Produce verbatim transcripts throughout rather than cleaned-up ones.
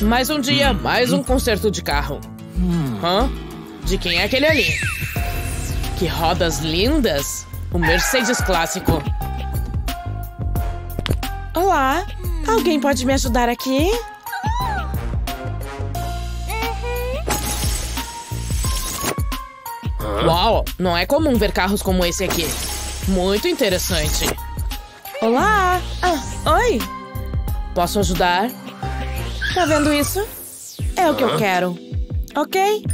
Mais um dia, mais um concerto de carro. Hã? De quem é aquele ali? Que rodas lindas! O Mercedes clássico. Olá, alguém pode me ajudar aqui? Uau, não é comum ver carros como esse aqui. Muito interessante. Olá! Ah, oi! Posso ajudar? Tá vendo isso? É o que eu quero. Ok?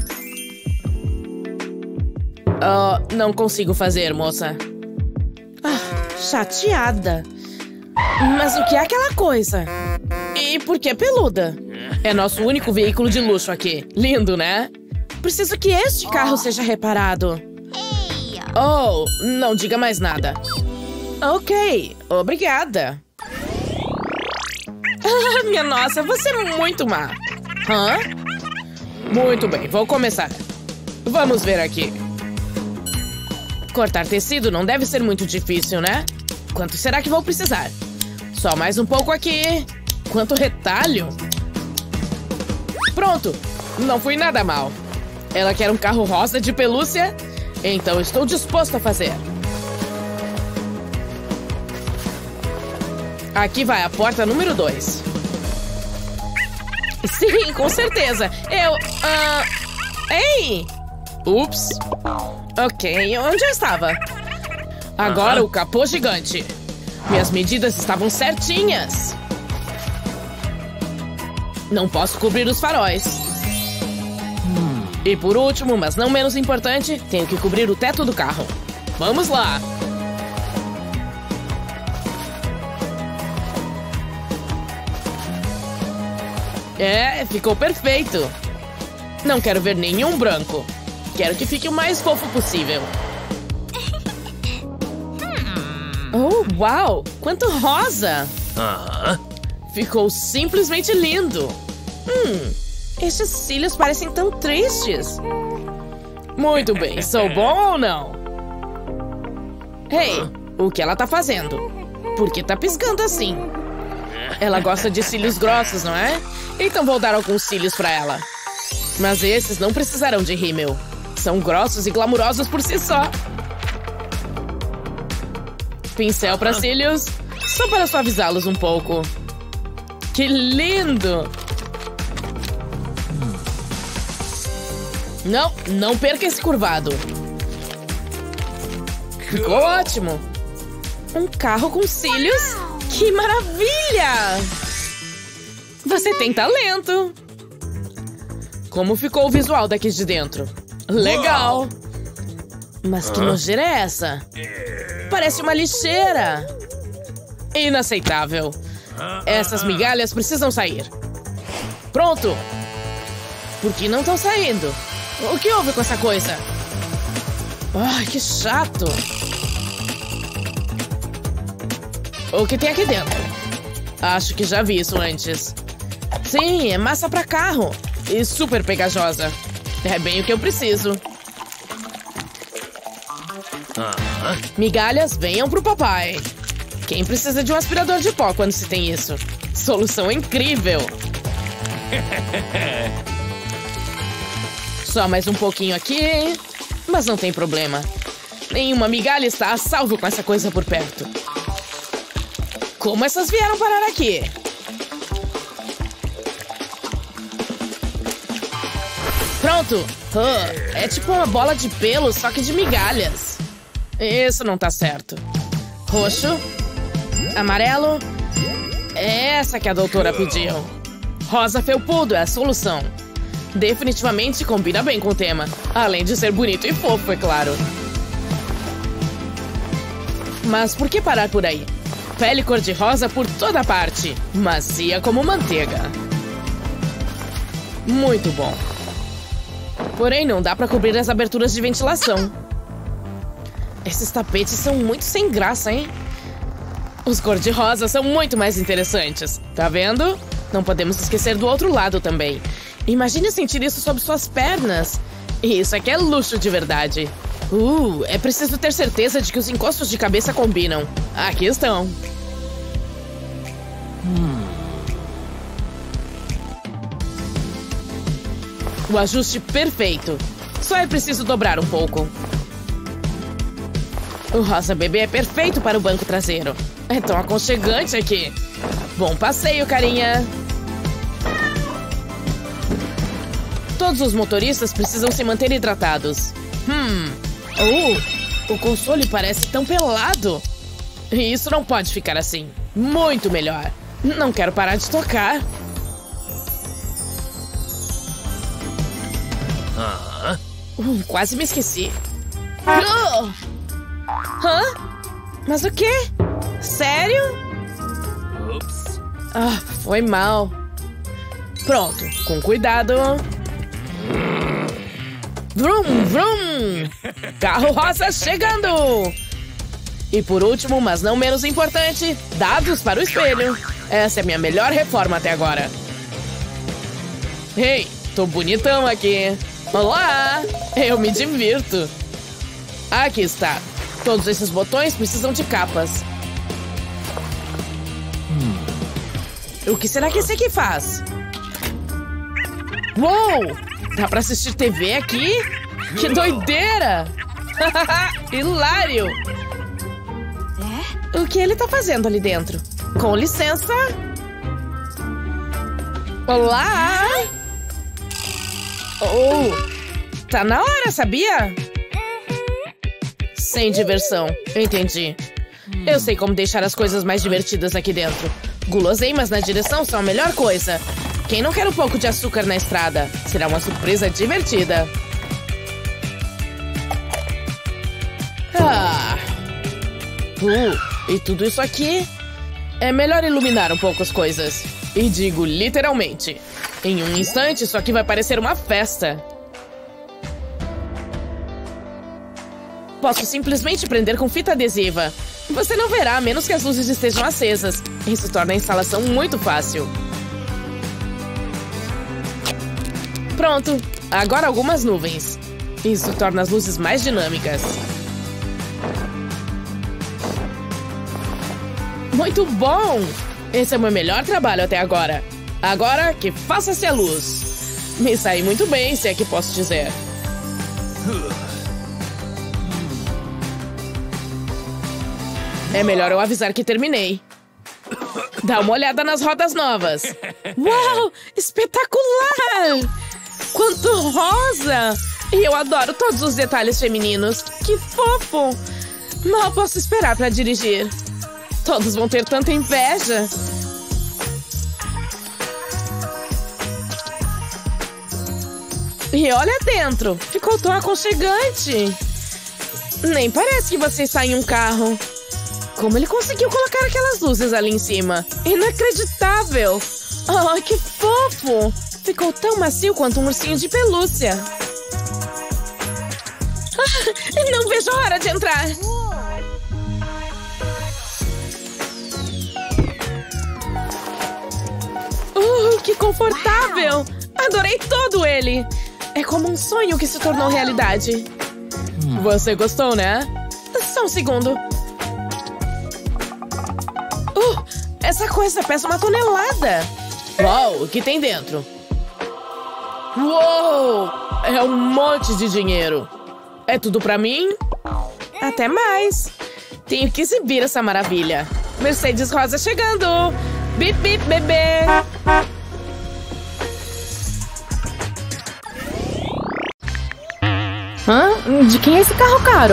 Uh, não consigo fazer, moça. Ah, chateada. Mas o que é aquela coisa? E por que peluda? É nosso único veículo de luxo aqui. Lindo, né? Preciso que este carro seja reparado. Oh, não diga mais nada. Ok, obrigada. Ah, minha nossa, você é muito má. Hã? Muito bem, vou começar. Vamos ver aqui. Cortar tecido não deve ser muito difícil, né? Quanto será que vou precisar? Só mais um pouco aqui. Quanto retalho. Pronto, não fui nada mal. Ela quer um carro rosa de pelúcia? Então estou disposto a fazer. Aqui vai a porta número dois. Sim, com certeza. Eu... Uh... Ei! Ups. Ok, onde eu estava? Agora o capô gigante. Minhas medidas estavam certinhas. Não posso cobrir os faróis. E por último, mas não menos importante, tenho que cobrir o teto do carro. Vamos lá! É, ficou perfeito. Não quero ver nenhum branco. Quero que fique o mais fofo possível. Oh, uau! Quanto rosa! Ficou simplesmente lindo. Hum... Estes cílios parecem tão tristes. Muito bem, sou bom ou não? Ei, o que ela tá fazendo? Por que tá piscando assim? Ela gosta de cílios grossos, não é? Então vou dar alguns cílios pra ela. Mas esses não precisarão de rímel. São grossos e glamurosos por si só. Pincel pra cílios, só para suavizá-los um pouco. Que lindo! Não, não perca esse curvado. Ficou ótimo. Um carro com cílios? Que maravilha! Você tem talento. Como ficou o visual daqui de dentro? Legal. Mas que nojeira é essa? Parece uma lixeira. Inaceitável. Essas migalhas precisam sair. Pronto. Por que não estão saindo? O que houve com essa coisa? Ai, que chato. O que tem aqui dentro? Acho que já vi isso antes. Sim, é massa pra carro. E super pegajosa. É bem o que eu preciso. Migalhas, venham pro papai. Quem precisa de um aspirador de pó quando se tem isso? Solução incrível. Só mais um pouquinho aqui. Mas não tem problema. Nenhuma migalha está a salvo com essa coisa por perto. Como essas vieram parar aqui? Pronto! Uh, é tipo uma bola de pelo, só que de migalhas. Isso não tá certo. Roxo. Amarelo. Essa que a doutora pediu. Rosa felpudo é a solução. Definitivamente combina bem com o tema. Além de ser bonito e fofo, é claro. Mas por que parar por aí? Pele cor-de-rosa por toda parte. Macia como manteiga. Muito bom. Porém, não dá pra cobrir as aberturas de ventilação. Esses tapetes são muito sem graça, hein? Os cor-de-rosa são muito mais interessantes. Tá vendo? Não podemos esquecer do outro lado também. Imagine sentir isso sob suas pernas. Isso aqui é luxo de verdade. Uh, é preciso ter certeza de que os encostos de cabeça combinam. Aqui estão. Hum. O ajuste perfeito. Só é preciso dobrar um pouco. O rosa bebê é perfeito para o banco traseiro. É tão aconchegante aqui. Bom passeio, carinha. Todos os motoristas precisam se manter hidratados. Hum. Oh, o console parece tão pelado. Isso não pode ficar assim. Muito melhor. Não quero parar de tocar. Uh, quase me esqueci. Oh! Hã? Mas o quê? Sério? Ups. Ah, foi mal. Pronto, com cuidado. Vrum, vrum! Carro rosa chegando! E por último, mas não menos importante, dados para o espelho. Essa é a minha melhor reforma até agora. Ei, tô bonitão aqui. Olá! Eu me divirto. Aqui está. Todos esses botões precisam de capas. Hum. O que será que esse aqui faz? Uou! Dá pra assistir T V aqui? Que doideira! Hilário! O que ele tá fazendo ali dentro? Com licença. Olá! Oh! Tá na hora, sabia? Sem diversão. Entendi. Eu sei como deixar as coisas mais divertidas aqui dentro. Guloseimas na direção são a melhor coisa. Quem não quer um pouco de açúcar na estrada? Será uma surpresa divertida. Ah! Uh, e tudo isso aqui? É melhor iluminar um pouco as coisas. E digo literalmente. Em um instante, isso aqui vai parecer uma festa. Posso simplesmente prender com fita adesiva. Você não verá, a menos que as luzes estejam acesas. Isso torna a instalação muito fácil. Pronto. Agora algumas nuvens. Isso torna as luzes mais dinâmicas. Muito bom! Esse é o meu melhor trabalho até agora. Agora que faça-se a luz. Me saí muito bem, se é que posso dizer. É melhor eu avisar que terminei. Dá uma olhada nas rodas novas. Uau! Espetacular! Quanto rosa! E eu adoro todos os detalhes femininos. Que fofo! Mal posso esperar para dirigir. Todos vão ter tanta inveja. E olha dentro. Ficou tão aconchegante. Nem parece que você está em um carro. Como ele conseguiu colocar aquelas luzes ali em cima? Inacreditável! Oh, que fofo! Ficou tão macio quanto um ursinho de pelúcia. Ah, não vejo a hora de entrar. Uh, que confortável! Adorei todo ele! É como um sonho que se tornou realidade. Você gostou, né? Só um segundo. Uh, essa coisa pesa uma tonelada. Uau, o que tem dentro? Uou! É um monte de dinheiro. É tudo pra mim? Até mais. Tenho que exibir essa maravilha. Mercedes rosa chegando. Bip, bip, bebê. Hã? De quem é esse carro caro?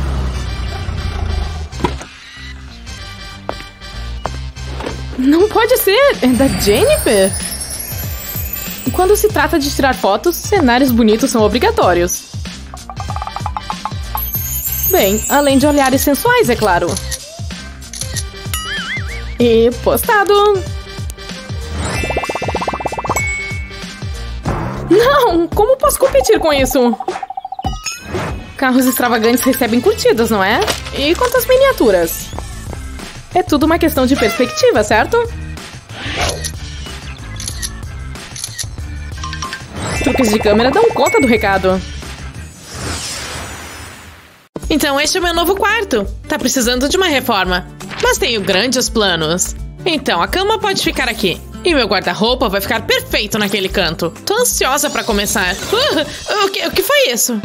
Não pode ser! É da Jennifer! Quando se trata de tirar fotos, cenários bonitos são obrigatórios. Bem, além de olhares sensuais, é claro. E postado! Não! Como posso competir com isso? Carros extravagantes recebem curtidas, não é? E quantas miniaturas? É tudo uma questão de perspectiva, certo? Os truques de câmera dão conta do recado. Então este é o meu novo quarto. Tá precisando de uma reforma, mas tenho grandes planos. Então a cama pode ficar aqui. E meu guarda-roupa vai ficar perfeito naquele canto. Tô ansiosa pra começar. Uh, o, que, o que foi isso?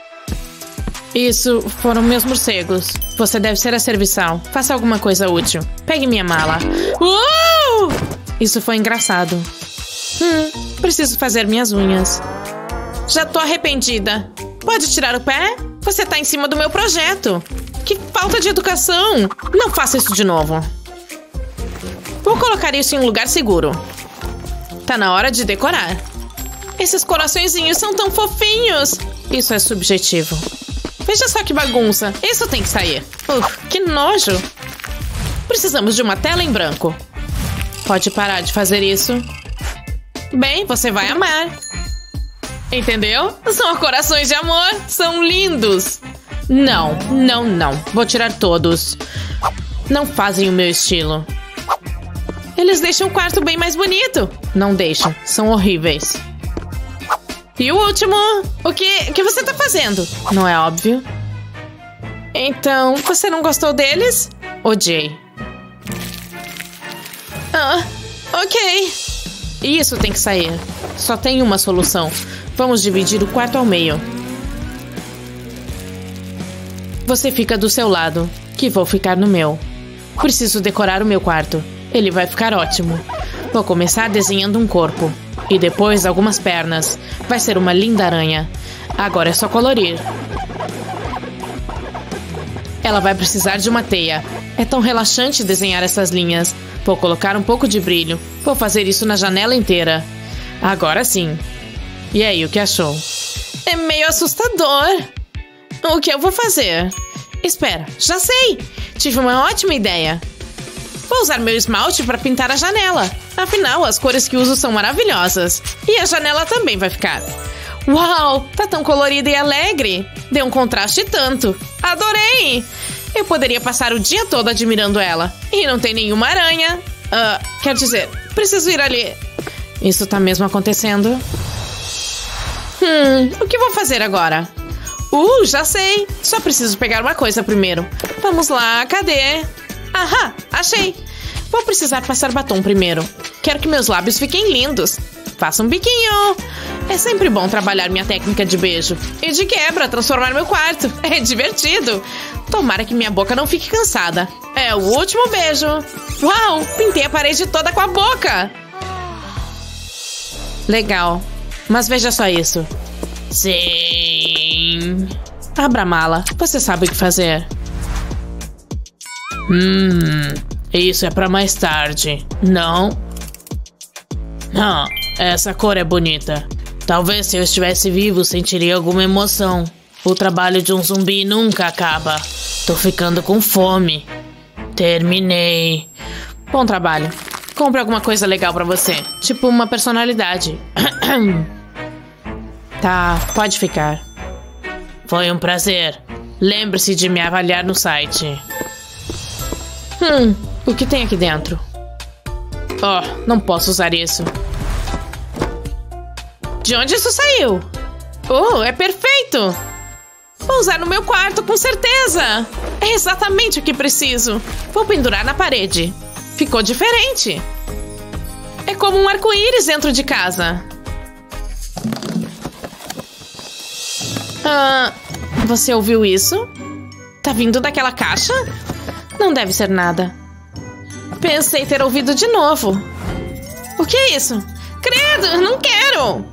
Isso foram meus morcegos. Você deve ser a serviçal. Faça alguma coisa útil. Pegue minha mala. Uh! Isso foi engraçado. Hum, preciso fazer minhas unhas. Já tô arrependida. Pode tirar o pé? Você tá em cima do meu projeto. Que falta de educação. Não faça isso de novo. Vou colocar isso em um lugar seguro. Tá na hora de decorar. Esses coraçõezinhos são tão fofinhos. Isso é subjetivo. Veja só que bagunça. Isso tem que sair. Uf, que nojo. Precisamos de uma tela em branco. Pode parar de fazer isso. Bem, você vai amar. Entendeu? São corações de amor. São lindos. Não, não, não. Vou tirar todos. Não fazem o meu estilo. Eles deixam o quarto bem mais bonito. Não deixam. São horríveis. E o último. O que, o que você tá fazendo? Não é óbvio. Então, você não gostou deles? Odiei. Ah, ok. Isso tem que sair. Só tem uma solução. Vamos dividir o quarto ao meio. Você fica do seu lado, que vou ficar no meu. Preciso decorar o meu quarto. Ele vai ficar ótimo. Vou começar desenhando um corpo. E depois algumas pernas. Vai ser uma linda aranha. Agora é só colorir. Ela vai precisar de uma teia. É tão relaxante desenhar essas linhas. Vou colocar um pouco de brilho. Vou fazer isso na janela inteira. Agora sim. E aí, o que achou? É meio assustador. O que eu vou fazer? Espera, já sei! Tive uma ótima ideia. Vou usar meu esmalte para pintar a janela. Afinal, as cores que uso são maravilhosas. E a janela também vai ficar. Uau, tá tão colorida e alegre. Deu um contraste tanto. Adorei! Eu poderia passar o dia todo admirando ela. E não tem nenhuma aranha. Uh, quer dizer, preciso ir ali. Isso tá mesmo acontecendo? Hum, o que vou fazer agora? Uh, já sei. Só preciso pegar uma coisa primeiro. Vamos lá, cadê? Ahá, achei. Vou precisar passar batom primeiro. Quero que meus lábios fiquem lindos. Faça um biquinho. É sempre bom trabalhar minha técnica de beijo. E de quebra, transformar meu quarto. É divertido. Tomara que minha boca não fique cansada. É o último beijo. Uau, pintei a parede toda com a boca. Legal. Mas veja só isso. Sim. Abra a mala. Você sabe o que fazer. Hum, isso é pra mais tarde. Não? Não, essa cor é bonita. Talvez se eu estivesse vivo sentiria alguma emoção. O trabalho de um zumbi nunca acaba. Tô ficando com fome. Terminei. Bom trabalho. Compre alguma coisa legal pra você. Tipo uma personalidade. Tá, pode ficar. Foi um prazer. Lembre-se de me avaliar no site. Hum, o que tem aqui dentro? Oh, não posso usar isso. De onde isso saiu? Oh, é perfeito! Vou usar no meu quarto, com certeza! É exatamente o que preciso. Vou pendurar na parede. Ficou diferente. É como um arco-íris dentro de casa. Ah, você ouviu isso? Tá vindo daquela caixa? Não deve ser nada. Pensei ter ouvido de novo. O que é isso? Credo, não quero!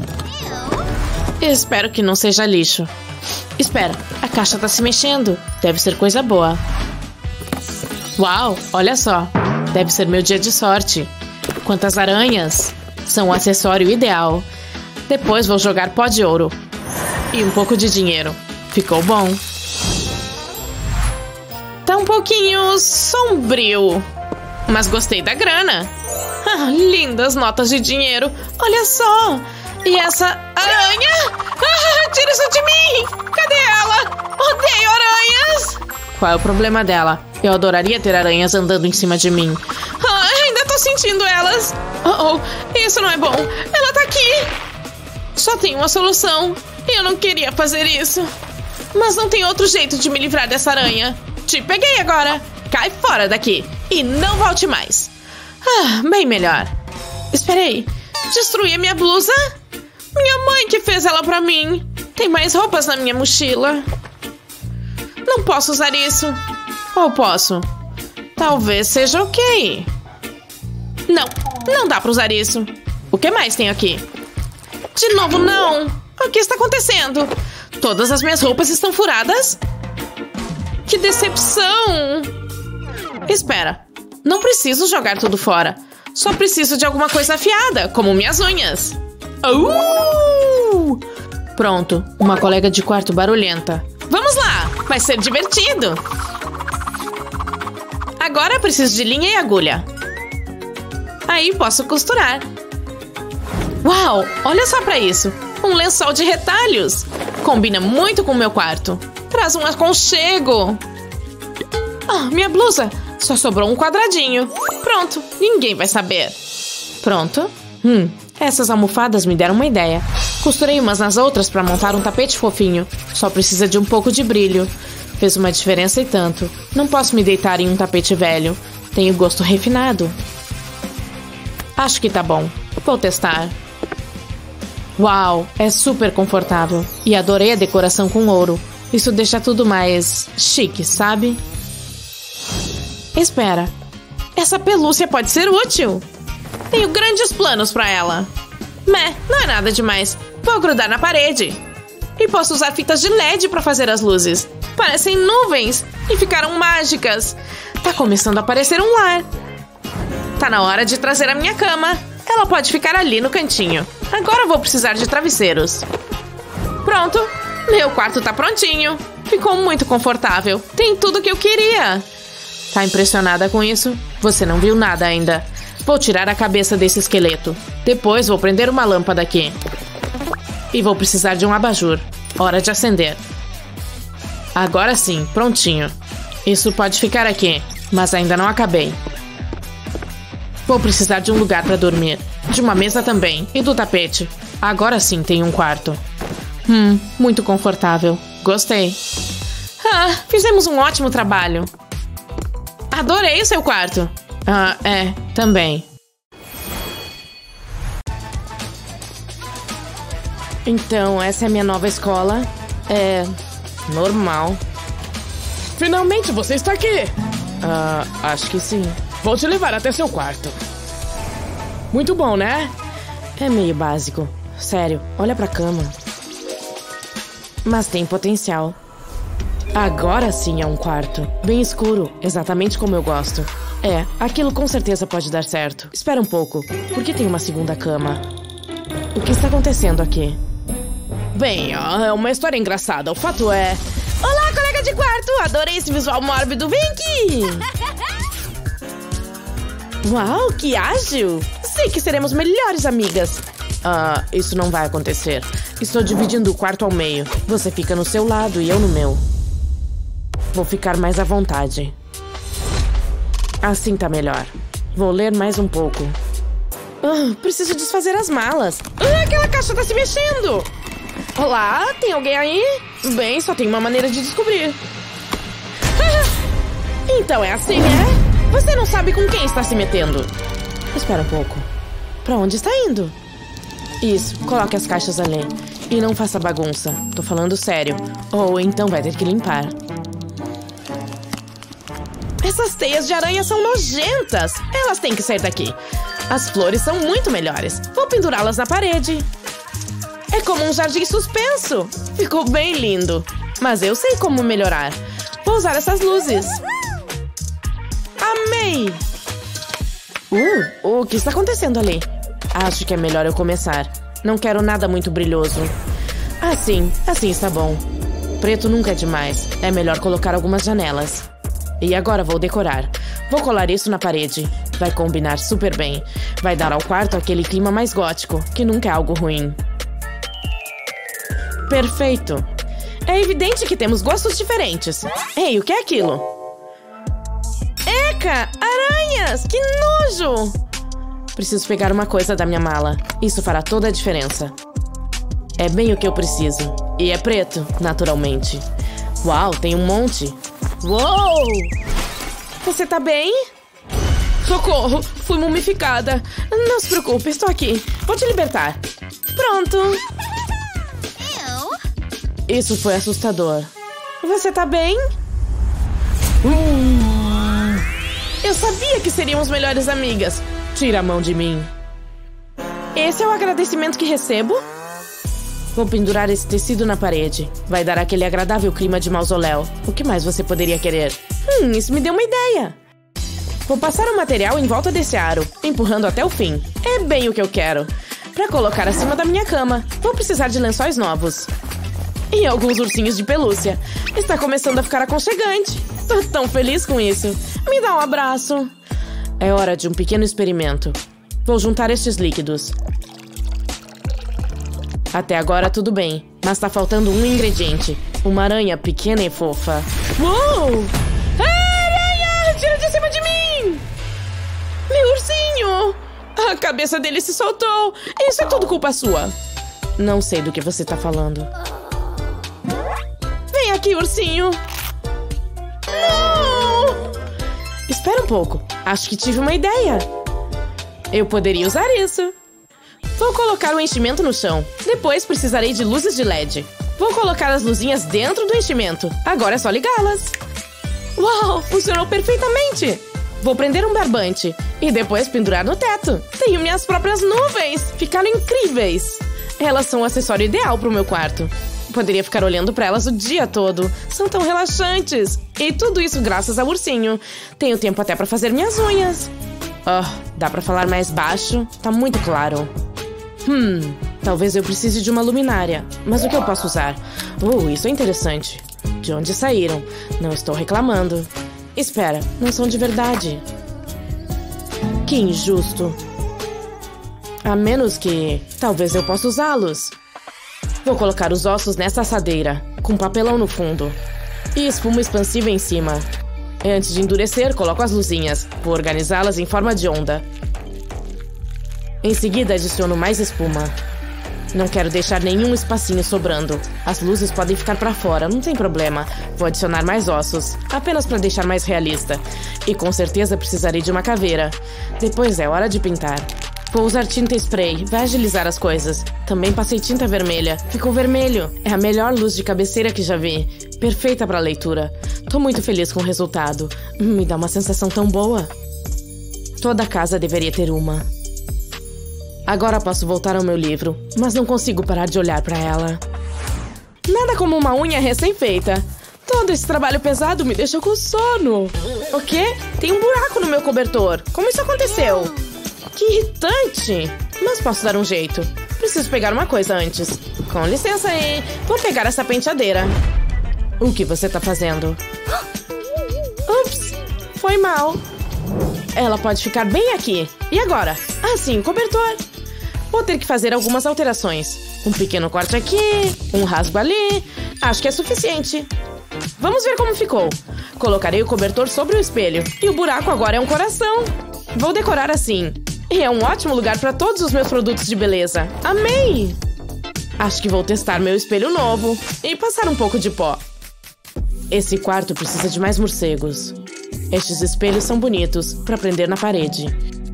Espero que não seja lixo. Espera, a caixa tá se mexendo. Deve ser coisa boa. Uau, olha só. Deve ser meu dia de sorte. Quantas aranhas! São o acessório ideal. Depois vou jogar pó de ouro. E um pouco de dinheiro. Ficou bom. Tá um pouquinho sombrio. Mas gostei da grana. Ah, lindas notas de dinheiro. Olha só. E essa aranha? Ah, tira isso de mim. Cadê ela? Odeio aranhas. Qual é o problema dela? Eu adoraria ter aranhas andando em cima de mim. Ah, ainda tô sentindo elas. Oh, oh, isso não é bom. Ela tá aqui. Só tem uma solução. Eu não queria fazer isso. Mas não tem outro jeito de me livrar dessa aranha. Te peguei agora. Cai fora daqui. E não volte mais. Ah, bem melhor. Esperei. Destruí a minha blusa? Minha mãe que fez ela pra mim. Tem mais roupas na minha mochila. Não posso usar isso. Ou posso? Talvez seja ok. Não, não dá pra usar isso. O que mais tem aqui? De novo, não. O que está acontecendo? Todas as minhas roupas estão furadas? Que decepção! Espera, não preciso jogar tudo fora. Só preciso de alguma coisa afiada, como minhas unhas. Uh! Pronto, uma colega de quarto barulhenta. Vamos lá, vai ser divertido. Agora preciso de linha e agulha. Aí posso costurar. Uau, olha só pra isso. Um lençol de retalhos. Combina muito com o meu quarto. Traz um aconchego. Ah, minha blusa. Só sobrou um quadradinho. Pronto, ninguém vai saber. Pronto. Hum, essas almofadas me deram uma ideia. Costurei umas nas outras pra montar um tapete fofinho. Só precisa de um pouco de brilho. Fez uma diferença e tanto. Não posso me deitar em um tapete velho. Tenho gosto refinado. Acho que tá bom. Vou testar. Uau, é super confortável. E adorei a decoração com ouro. Isso deixa tudo mais chique, sabe? Espera. Essa pelúcia pode ser útil. Tenho grandes planos pra ela. Meh, não é nada demais. Vou grudar na parede. E posso usar fitas de L E D pra fazer as luzes. Parecem nuvens e ficaram mágicas. Tá começando a parecer um lar. Tá na hora de trazer a minha cama. Ela pode ficar ali no cantinho. Agora vou precisar de travesseiros. Pronto. Meu quarto tá prontinho. Ficou muito confortável. Tem tudo que eu queria. Tá impressionada com isso? Você não viu nada ainda. Vou tirar a cabeça desse esqueleto. Depois vou prender uma lâmpada aqui. E vou precisar de um abajur. Hora de acender. Agora sim, prontinho. Isso pode ficar aqui, mas ainda não acabei. Vou precisar de um lugar para dormir. De uma mesa também. E do tapete. Agora sim tem um quarto. Hum, muito confortável. Gostei. Ah, fizemos um ótimo trabalho. Adorei o seu quarto. Ah, é, também. Então, essa é a minha nova escola. É... normal. Finalmente você está aqui! Ah, acho que sim. Vou te levar até seu quarto. Muito bom, né? É meio básico. Sério, olha pra cama. Mas tem potencial. Agora sim é um quarto. Bem escuro, exatamente como eu gosto. É, aquilo com certeza pode dar certo. Espera um pouco, por que tem uma segunda cama? O que está acontecendo aqui? Bem, ó, é uma história engraçada. O fato é... Olá, colega de quarto! Adorei esse visual mórbido. Vem aqui! Uau, que ágil! Sei que seremos melhores amigas. Ah, isso não vai acontecer. Estou dividindo o quarto ao meio. Você fica no seu lado e eu no meu. Vou ficar mais à vontade. Assim tá melhor. Vou ler mais um pouco. Ah, preciso desfazer as malas. Ah, aquela caixa tá se mexendo! Olá, tem alguém aí? Bem, só tem uma maneira de descobrir. Então é assim, é? Você não sabe com quem está se metendo. Espera um pouco. Pra onde está indo? Isso, coloque as caixas ali. E não faça bagunça. Tô falando sério. Ou então vai ter que limpar. Essas teias de aranha são nojentas. Elas têm que sair daqui. As flores são muito melhores. Vou pendurá-las na parede. É como um jardim suspenso. Ficou bem lindo. Mas eu sei como melhorar. Vou usar essas luzes. Amei! Uh, o que está acontecendo ali? Acho que é melhor eu começar. Não quero nada muito brilhoso. Assim, assim está bom. Preto nunca é demais. É melhor colocar algumas janelas. E agora vou decorar. Vou colar isso na parede. Vai combinar super bem. Vai dar ao quarto aquele clima mais gótico, que nunca é algo ruim. Perfeito. É evidente que temos gostos diferentes. Ei, o que é aquilo? Eca! Aranhas! Que nojo! Preciso pegar uma coisa da minha mala. Isso fará toda a diferença. É bem o que eu preciso. E é preto, naturalmente. Uau, tem um monte. Uou! Você tá bem? Socorro! Fui mumificada. Não se preocupe, estou aqui. Vou te libertar. Pronto. Isso foi assustador. Você tá bem? Uh, eu sabia que seríamos melhores amigas. Tira a mão de mim. Esse é o agradecimento que recebo? Vou pendurar esse tecido na parede. Vai dar aquele agradável clima de mausoléu. O que mais você poderia querer? Hum, isso me deu uma ideia. Vou passar o material em volta desse aro, empurrando até o fim. É bem o que eu quero. Pra colocar acima da minha cama, vou precisar de lençóis novos. E alguns ursinhos de pelúcia. Está começando a ficar aconchegante. Tô tão feliz com isso. Me dá um abraço. É hora de um pequeno experimento. Vou juntar estes líquidos. Até agora tudo bem, mas tá faltando um ingrediente. Uma aranha pequena e fofa. Uou! Aranha! Tira de cima de mim! Meu ursinho! A cabeça dele se soltou. Isso é tudo culpa sua. Não sei do que você tá falando. Vem aqui, ursinho. Não! Espera um pouco. Acho que tive uma ideia. Eu poderia usar isso. Vou colocar o enchimento no chão. Depois precisarei de luzes de L E D. Vou colocar as luzinhas dentro do enchimento. Agora é só ligá-las. Uau, funcionou perfeitamente. Vou prender um barbante e depois pendurar no teto. Tenho minhas próprias nuvens. Ficaram incríveis. Elas são o acessório ideal para o meu quarto. Poderia ficar olhando para elas o dia todo. São tão relaxantes. E tudo isso graças ao ursinho. Tenho tempo até para fazer minhas unhas. Oh, dá para falar mais baixo? Tá muito claro. Hum, talvez eu precise de uma luminária. Mas o que eu posso usar? Oh, isso é interessante. De onde saíram? Não estou reclamando. Espera, não são de verdade. Que injusto. A menos que... talvez eu possa usá-los. Vou colocar os ossos nessa assadeira, com papelão no fundo. E espuma expansiva em cima. Antes de endurecer, coloco as luzinhas. Vou organizá-las em forma de onda. Em seguida, adiciono mais espuma. Não quero deixar nenhum espacinho sobrando. As luzes podem ficar pra fora, não tem problema. Vou adicionar mais ossos, apenas pra deixar mais realista. E com certeza precisarei de uma caveira. Depois é hora de pintar. Vou usar tinta spray, vai agilizar as coisas. Também passei tinta vermelha. Ficou vermelho. É a melhor luz de cabeceira que já vi. Perfeita pra leitura. Tô muito feliz com o resultado. Me dá uma sensação tão boa. Toda casa deveria ter uma. Agora posso voltar ao meu livro, mas não consigo parar de olhar pra ela. Nada como uma unha recém-feita. Todo esse trabalho pesado me deixa com sono. O quê? Tem um buraco no meu cobertor. Como isso aconteceu? Que irritante. Mas posso dar um jeito. Preciso pegar uma coisa antes. Com licença aí. Vou pegar essa penteadeira. O que você tá fazendo? Ups, foi mal. Ela pode ficar bem aqui. E agora? Ah, sim, cobertor. Vou ter que fazer algumas alterações. Um pequeno corte aqui, um rasgo ali. Acho que é suficiente. Vamos ver como ficou. Colocarei o cobertor sobre o espelho. E o buraco agora é um coração. Vou decorar assim. E é um ótimo lugar para todos os meus produtos de beleza. Amei! Acho que vou testar meu espelho novo. E passar um pouco de pó. Esse quarto precisa de mais morcegos. Estes espelhos são bonitos para prender na parede.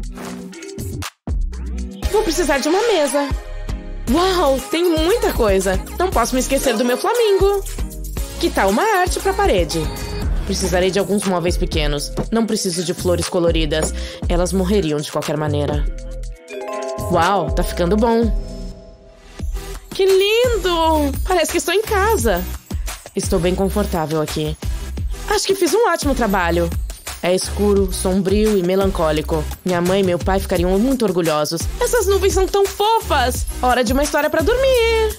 Vou precisar de uma mesa. Uau, tem muita coisa. Não posso me esquecer do meu flamingo. Que tal uma arte para a parede? Precisarei de alguns móveis pequenos. Não preciso de flores coloridas. Elas morreriam de qualquer maneira. Uau, tá ficando bom. Que lindo! Parece que estou em casa. Estou bem confortável aqui. Acho que fiz um ótimo trabalho. É escuro, sombrio e melancólico. Minha mãe e meu pai ficariam muito orgulhosos. Essas nuvens são tão fofas! Hora de uma história pra dormir!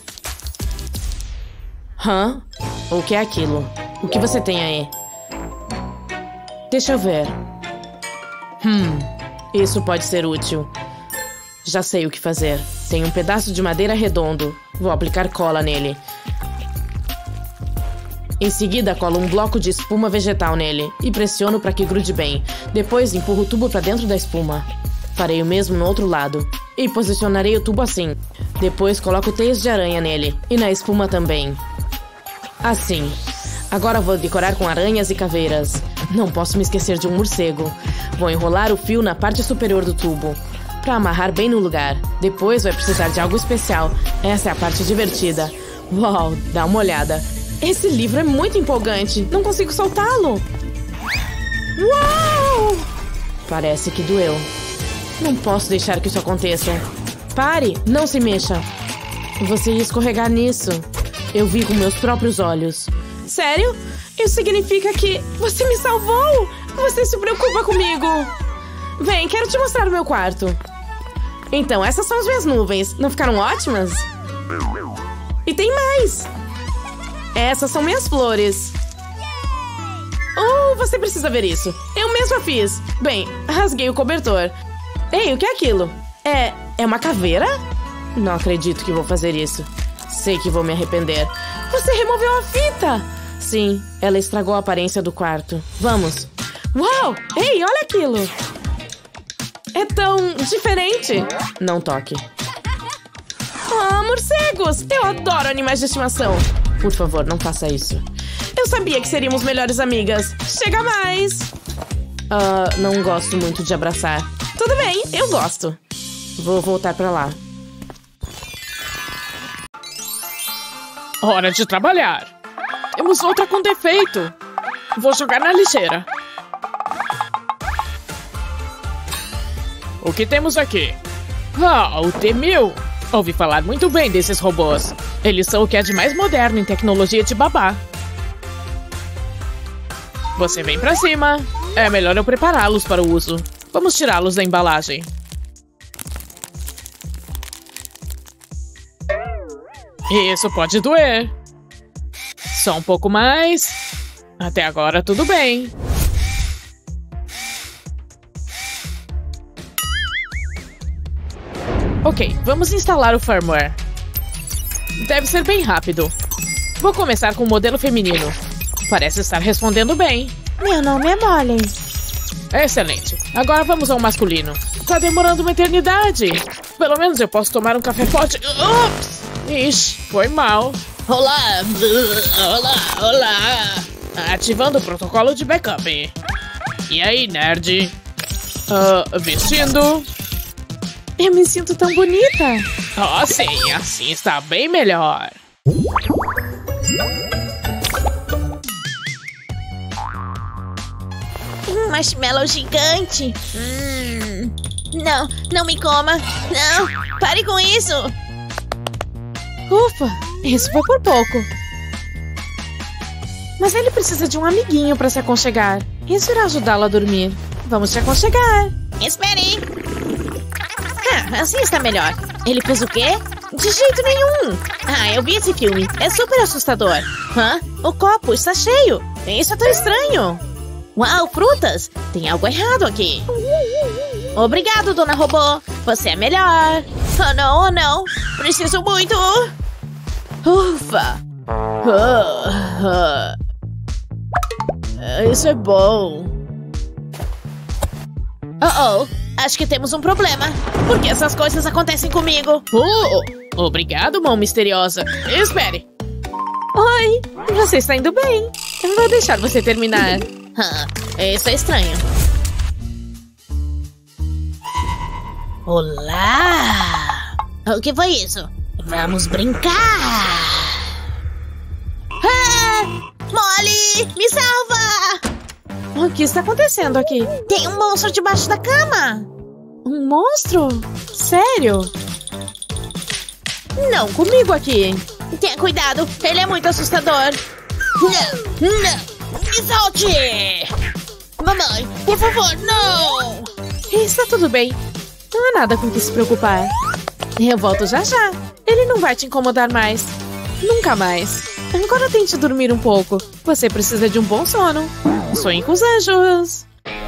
Hã? O que é aquilo? O que você tem aí? Deixa eu ver. Hum, isso pode ser útil. Já sei o que fazer. Tem um pedaço de madeira redondo. Vou aplicar cola nele. Em seguida, colo um bloco de espuma vegetal nele e pressiono para que grude bem. Depois, empurro o tubo para dentro da espuma. Farei o mesmo no outro lado. E posicionarei o tubo assim. Depois, coloco teias de aranha nele e na espuma também. Assim. Agora vou decorar com aranhas e caveiras. Não posso me esquecer de um morcego. Vou enrolar o fio na parte superior do tubo, para amarrar bem no lugar. Depois vai precisar de algo especial. Essa é a parte divertida. Uau, dá uma olhada. Esse livro é muito empolgante. Não consigo soltá-lo. Uau! Parece que doeu. Não posso deixar que isso aconteça. Pare, não se mexa. Você ia escorregar nisso. Eu vi com meus próprios olhos. Sério? Isso significa que você me salvou? Você se preocupa comigo. Vem, quero te mostrar o meu quarto. Então, essas são as minhas nuvens. Não ficaram ótimas? E tem mais. Essas são minhas flores. Oh, você precisa ver isso. Eu mesma fiz. Bem, rasguei o cobertor. Ei, o que é aquilo? É... é uma caveira? Não acredito que vou fazer isso. Sei que vou me arrepender. Você removeu a fita! Sim, ela estragou a aparência do quarto. Vamos. Uau! Ei, olha aquilo! É tão diferente. Não toque. Ah, morcegos! Eu adoro animais de estimação. Por favor, não faça isso. Eu sabia que seríamos melhores amigas. Chega mais! Ah, não gosto muito de abraçar. Tudo bem, eu gosto. Vou voltar pra lá. Hora de trabalhar. Temos outra com defeito. Vou jogar na lixeira. O que temos aqui? Ah, o T mil. Ouvi falar muito bem desses robôs. Eles são o que é de mais moderno em tecnologia de babá. Você vem pra cima. É melhor eu prepará-los para o uso. Vamos tirá-los da embalagem. Isso pode doer. Só um pouco mais. Até agora tudo bem. Ok, vamos instalar o firmware. Deve ser bem rápido. Vou começar com o modelo feminino. Parece estar respondendo bem. Meu nome é Molly. Excelente. Agora vamos ao masculino. Tá demorando uma eternidade. Pelo menos eu posso tomar um café forte. Ups! Ixi, foi mal. Olá! Olá! Olá! Ativando o protocolo de backup. E aí, nerd? Uh, vestindo. Eu me sinto tão bonita. Oh, sim, assim está bem melhor. Um marshmallow gigante. Hum. Não, não me coma. Não, pare com isso. Ufa, isso foi por pouco. Mas ele precisa de um amiguinho para se aconchegar. Isso irá ajudá-lo a dormir. Vamos te aconchegar. Espere. Ah, assim está melhor. Ele fez o quê? De jeito nenhum. Ah, eu vi esse filme. É super assustador. Hã? O copo está cheio. Isso é tão estranho. Uau, frutas. Tem algo errado aqui. Obrigado, dona Robô. Você é melhor. Oh, não, oh, não. Preciso muito. Ufa. Uh, uh. Isso é bom. Oh, oh. Acho que temos um problema. Por que essas coisas acontecem comigo? Uh, obrigado, mão misteriosa. Espere. Oi, você está indo bem. Eu vou deixar você terminar. Hum, isso é estranho. Olá! O que foi isso? Vamos brincar! Ah! Molly! Me salva! O que está acontecendo aqui? Tem um monstro debaixo da cama! Um monstro? Sério? Não comigo aqui! Tenha cuidado, ele é muito assustador! Não! Não! Me solte! Mamãe, por favor, não! Está tudo bem. Não há nada com que se preocupar. Eu volto já já. Ele não vai te incomodar mais. Nunca mais. Agora tente dormir um pouco. Você precisa de um bom sono. Sonhe com os anjos.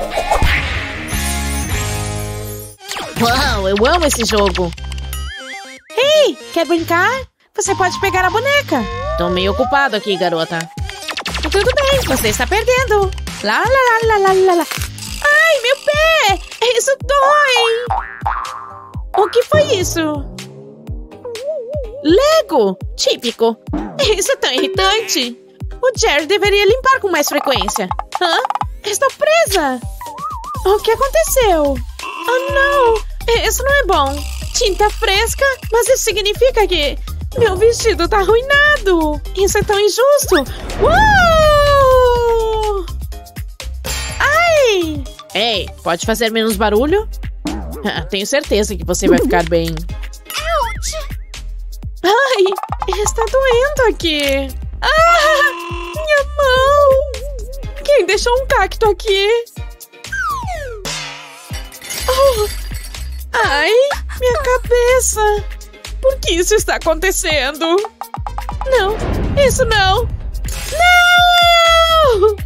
Uau, eu amo esse jogo. Ei, quer brincar? Você pode pegar a boneca. Tô meio ocupado aqui, garota. Tudo bem, você está perdendo. Lá, lá, lá, lá, lá, lá. Ai, meu pé! Isso dói! O que foi isso? Lego! Típico. Isso é tão irritante. O Jerry deveria limpar com mais frequência. Hã? Estou presa. O que aconteceu? Oh, não! Isso não é bom. Tinta fresca? Mas isso significa que meu vestido tá arruinado. Isso é tão injusto. Uou! Ai! Ei, pode fazer menos barulho? Ah, tenho certeza que você vai ficar bem. Ouch! Ai, está doendo aqui. Ah, minha mão! Quem deixou um cacto aqui? Oh, ai, minha cabeça! Por que isso está acontecendo? Não, isso não! Não!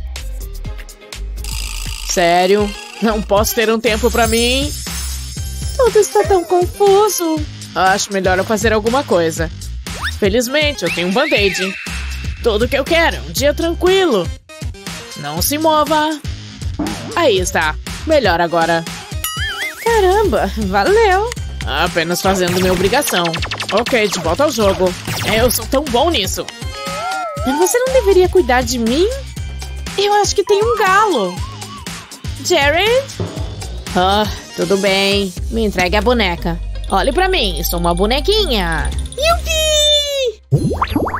Sério? Não posso ter um tempo pra mim? Tudo está tão confuso. Acho melhor eu fazer alguma coisa. Felizmente, eu tenho um band-aid. Tudo que eu quero é um dia tranquilo. Não se mova. Aí está. Melhor agora. Caramba, valeu. Apenas fazendo minha obrigação. Ok, de volta ao jogo. Eu sou tão bom nisso. Você não deveria cuidar de mim? Eu acho que tem um galo. Jared? Ah, tudo bem. Me entregue a boneca. Olhe pra mim, sou uma bonequinha. Yupi!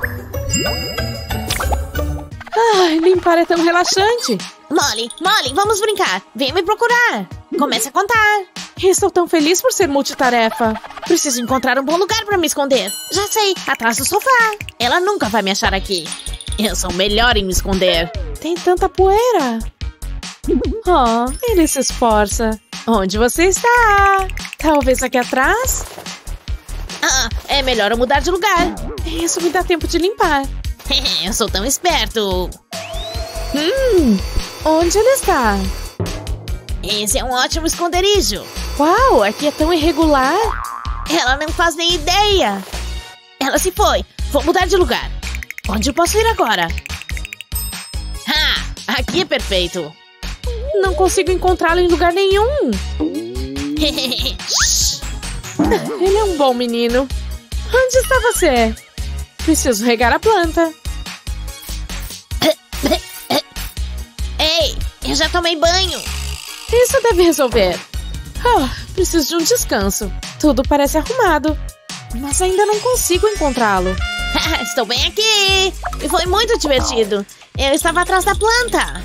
Ai, limpar é tão relaxante. Molly, Molly, vamos brincar. Vem me procurar. Comece a contar. Estou tão feliz por ser multitarefa. Preciso encontrar um bom lugar pra me esconder. Já sei, atrás do sofá. Ela nunca vai me achar aqui. Eu sou melhor em me esconder. Tem tanta poeira. Oh, ele se esforça. Onde você está? Talvez aqui atrás? Ah, é melhor eu mudar de lugar. Isso me dá tempo de limpar. Eu sou tão esperto. Hum, onde ele está? Esse é um ótimo esconderijo. Uau, aqui é tão irregular. Ela não faz nem ideia. Ela se foi. Vou mudar de lugar. Onde eu posso ir agora? Ah, aqui é perfeito. Não consigo encontrá-lo em lugar nenhum. Ele é um bom menino. Onde está você? Preciso regar a planta. Ei, eu já tomei banho. Isso deve resolver. Oh, preciso de um descanso. Tudo parece arrumado. Mas ainda não consigo encontrá-lo. Estou bem aqui. E foi muito divertido. Eu estava atrás da planta.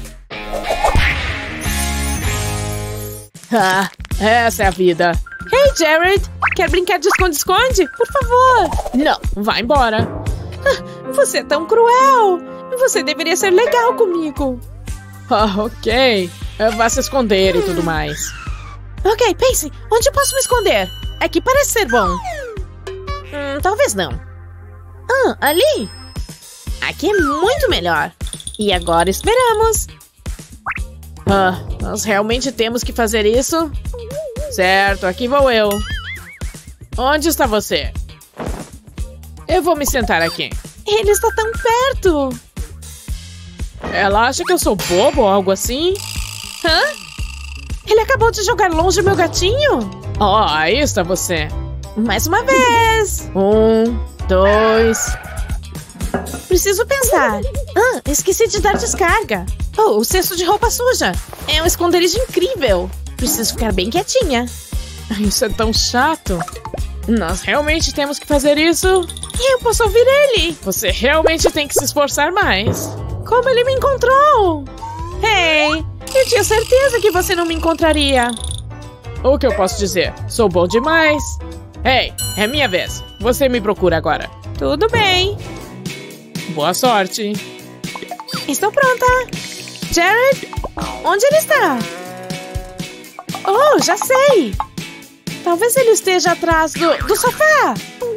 Ah, essa é a vida. Hey, Jared! Quer brincar de esconde-esconde? Por favor! Não, vá embora. Ah, você é tão cruel! Você deveria ser legal comigo. Ah, ok. Vá se esconder e tudo mais. Ok, pense. Onde eu posso me esconder? Aqui parece ser bom. Hum, talvez não. Ah, ali? Aqui é muito melhor. E agora esperamos. Ah, nós realmente temos que fazer isso? Certo, aqui vou eu. Onde está você? Eu vou me sentar aqui. Ele está tão perto. Ela acha que eu sou bobo ou algo assim? Hã? Ele acabou de jogar longe meu gatinho? Oh, aí está você. Mais uma vez. Um, dois... Preciso pensar. Ah, esqueci de dar descarga. Oh, o cesto de roupa suja. É um esconderijo incrível. Preciso ficar bem quietinha. Isso é tão chato. Nós realmente temos que fazer isso? Eu posso ouvir ele. Você realmente tem que se esforçar mais. Como ele me encontrou? Hey, eu tinha certeza que você não me encontraria. O que eu posso dizer? Sou bom demais. Ei, é minha vez. Você me procura agora. Tudo bem. Boa sorte. Estou pronta. Jared, onde ele está? Oh, já sei. Talvez ele esteja atrás do, do sofá.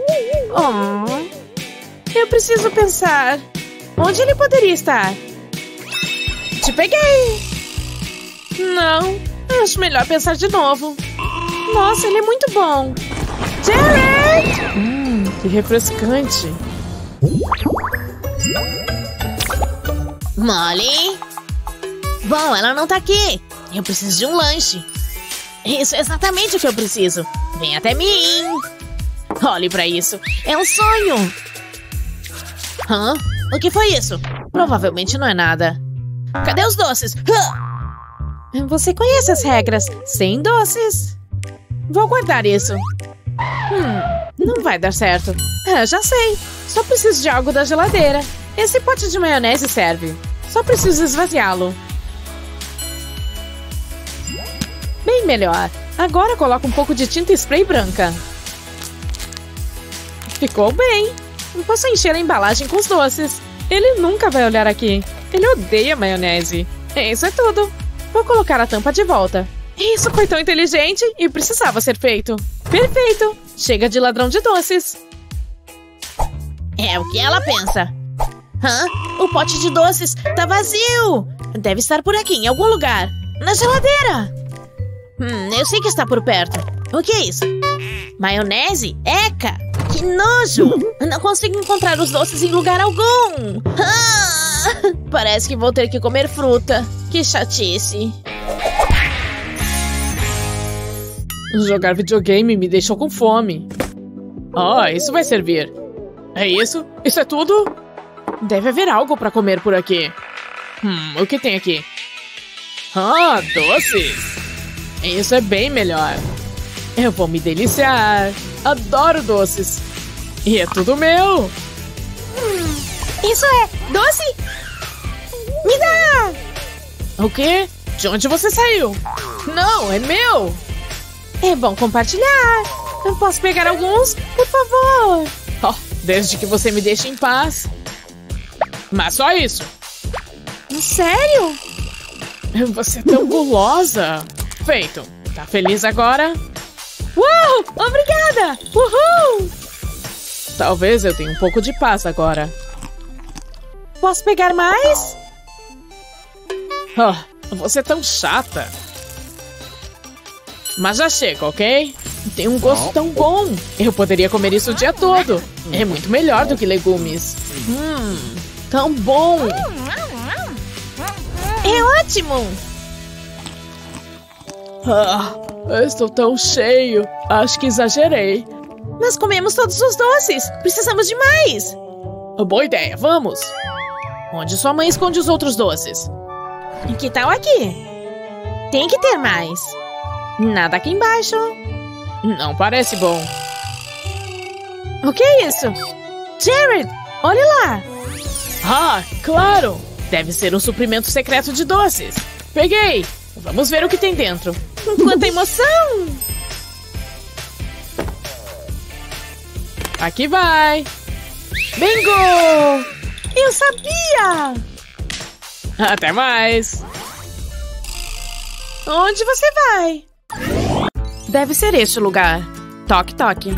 Oh, eu preciso pensar. Onde ele poderia estar? Te peguei. Não, acho melhor pensar de novo. Nossa, ele é muito bom. Jared! Hum, que refrescante. Molly? Bom, ela não tá aqui. Eu preciso de um lanche. Isso é exatamente o que eu preciso. Vem até mim. Olhe pra isso. É um sonho. Hã? O que foi isso? Provavelmente não é nada. Cadê os doces? Você conhece as regras. Sem doces. Vou guardar isso. Hum, não vai dar certo. Ah, já sei. Só preciso de algo da geladeira. Esse pote de maionese serve. Só preciso esvaziá-lo. Bem melhor. Agora coloco um pouco de tinta spray branca. Ficou bem. Posso encher a embalagem com os doces. Ele nunca vai olhar aqui. Ele odeia maionese. Isso é tudo. Vou colocar a tampa de volta. Isso foi tão inteligente e precisava ser feito. Perfeito. Chega de ladrão de doces. É o que ela pensa. Hã? O pote de doces tá vazio. Deve estar por aqui, em algum lugar. Na geladeira. Hum, eu sei que está por perto. O que é isso? Maionese? Eca! Que nojo! Não consigo encontrar os doces em lugar algum. Ah! Parece que vou ter que comer fruta. Que chatice. Jogar videogame me deixou com fome. Ah, isso vai servir. É isso? Isso é tudo? Deve haver algo pra comer por aqui. Hum, o que tem aqui? Ah, doces! Isso é bem melhor. Eu vou me deliciar. Adoro doces. E é tudo meu. Hum, isso é doce? Me dá! O quê? De onde você saiu? Não, é meu! É bom compartilhar. Eu posso pegar alguns, por favor? Oh, desde que você me deixe em paz. Mas só isso. Sério? Você é tão gulosa. Feito. Tá feliz agora? Uau! Obrigada! Uhul! Talvez eu tenha um pouco de paz agora. Posso pegar mais? Oh, você é tão chata. Mas já chega, ok? Tem um gosto tão bom. Eu poderia comer isso o dia todo. É muito melhor do que legumes. Hum, tão bom. É ótimo. Ah, eu estou tão cheio. Acho que exagerei. Nós comemos todos os doces. Precisamos de mais. Boa ideia, vamos. Onde sua mãe esconde os outros doces? Que tal aqui? Tem que ter mais. Nada aqui embaixo. Não parece bom. O que é isso? Jared, olha lá. Ah, claro. Deve ser um suprimento secreto de doces. Peguei. Vamos ver o que tem dentro. Quanta emoção. Aqui vai. Bingo! Eu sabia. Até mais. Onde você vai? Deve ser este lugar. Toque, toque.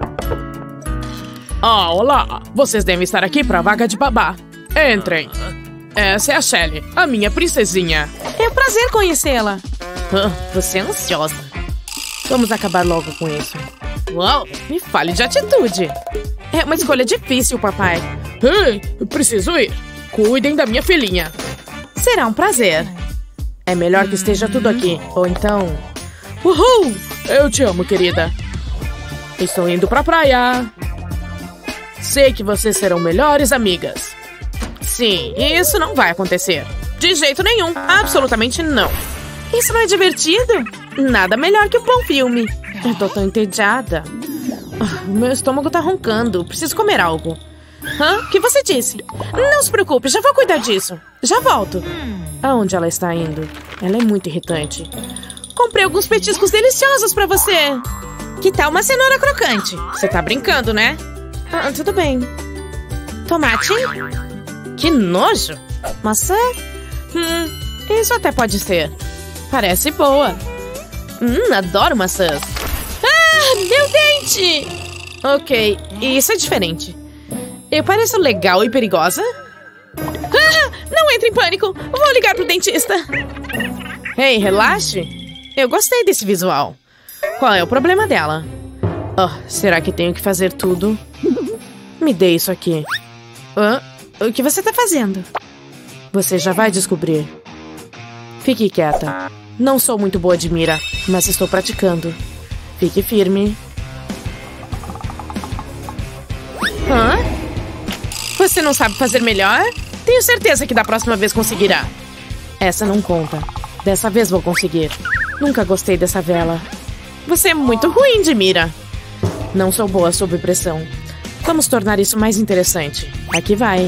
Ah, olá. Vocês devem estar aqui para a vaga de babá. Entrem. Essa é a Shelly, a minha princesinha. É um prazer conhecê-la. Ah, você é ansiosa. Vamos acabar logo com isso. Uau, me fale de atitude. É uma escolha difícil, papai. Ei, preciso ir. Cuidem da minha filhinha. Será um prazer. É melhor que esteja tudo aqui. Ou então... Uhul! Eu te amo, querida. Estou indo pra praia. Sei que vocês serão melhores amigas. Sim, isso não vai acontecer. De jeito nenhum. Absolutamente não. Isso não é divertido? Nada melhor que um bom filme. Eu tô tão entediada. Oh, meu estômago tá roncando. Preciso comer algo. Hã? O que você disse? Não se preocupe, já vou cuidar disso. Já volto. Aonde ela está indo? Ela é muito irritante. Comprei alguns petiscos deliciosos pra você. Que tal uma cenoura crocante? Você tá brincando, né? Ah, tudo bem. Tomate? Que nojo. Maçã? Hum, isso até pode ser. Parece boa. Hum, adoro maçãs. Ah, meu dente! Ok, isso é diferente. Eu pareço legal e perigosa? Ah, não entre em pânico. Vou ligar pro dentista. Ei, relaxe. Eu gostei desse visual. Qual é o problema dela? Oh, será que tenho que fazer tudo? Me dê isso aqui. Ah, o que você tá fazendo? Você já vai descobrir. Fique quieta. Não sou muito boa de mira, mas estou praticando. Fique firme. Hã? Você não sabe fazer melhor? Tenho certeza que da próxima vez conseguirá. Essa não conta. Dessa vez vou conseguir. Nunca gostei dessa vela. Você é muito ruim de mira. Não sou boa sob pressão. Vamos tornar isso mais interessante. Aqui vai.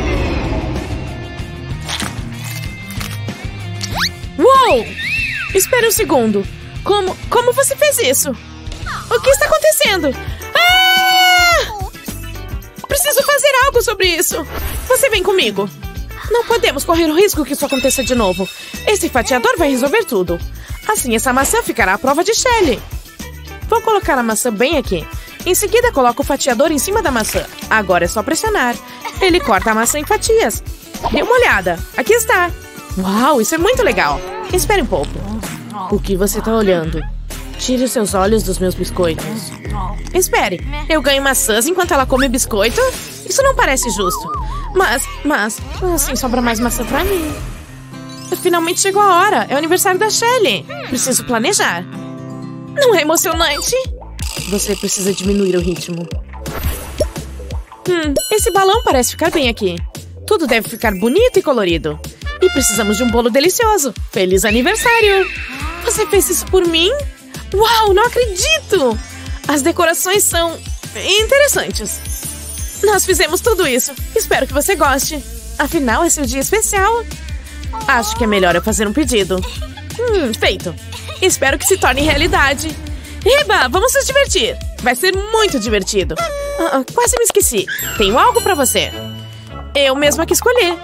Uou! Espere um segundo. Como, como você fez isso? O que está acontecendo? Ah! Preciso fazer algo sobre isso. Você vem comigo. Não podemos correr o risco que isso aconteça de novo. Esse fatiador vai resolver tudo. Assim, essa maçã ficará à prova de Shelly. Vou colocar a maçã bem aqui. Em seguida, coloco o fatiador em cima da maçã. Agora é só pressionar. Ele corta a maçã em fatias. Dê uma olhada. Aqui está. Uau, isso é muito legal. Espere um pouco. O que você está olhando? Tire os seus olhos dos meus biscoitos. Espere, eu ganho maçãs enquanto ela come biscoito? Isso não parece justo. Mas, mas, assim sobra mais maçã pra mim. Finalmente chegou a hora. É o aniversário da Shelly. Preciso planejar. Não é emocionante? Você precisa diminuir o ritmo. Hum, esse balão parece ficar bem aqui. Tudo deve ficar bonito e colorido. E precisamos de um bolo delicioso. Feliz aniversário! Você fez isso por mim? Uau, não acredito! As decorações são interessantes. Nós fizemos tudo isso. Espero que você goste. Afinal, é seu dia especial. Acho que é melhor eu fazer um pedido. Hum, feito. Espero que se torne realidade. Eba, vamos nos divertir. Vai ser muito divertido. Ah, quase me esqueci. Tenho algo pra você. Eu mesma que escolher.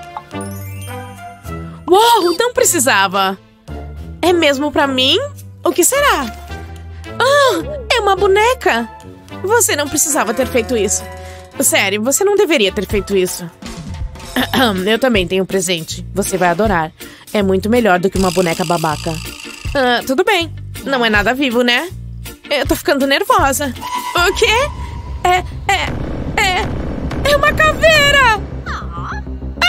Uau, não precisava. É mesmo pra mim? O que será? Ah, é uma boneca. Você não precisava ter feito isso. Sério, você não deveria ter feito isso. Eu também tenho um presente. Você vai adorar. É muito melhor do que uma boneca babaca. Ah, tudo bem. Não é nada vivo, né? Eu tô ficando nervosa. O quê? É, é, é... É uma caveira! Ah!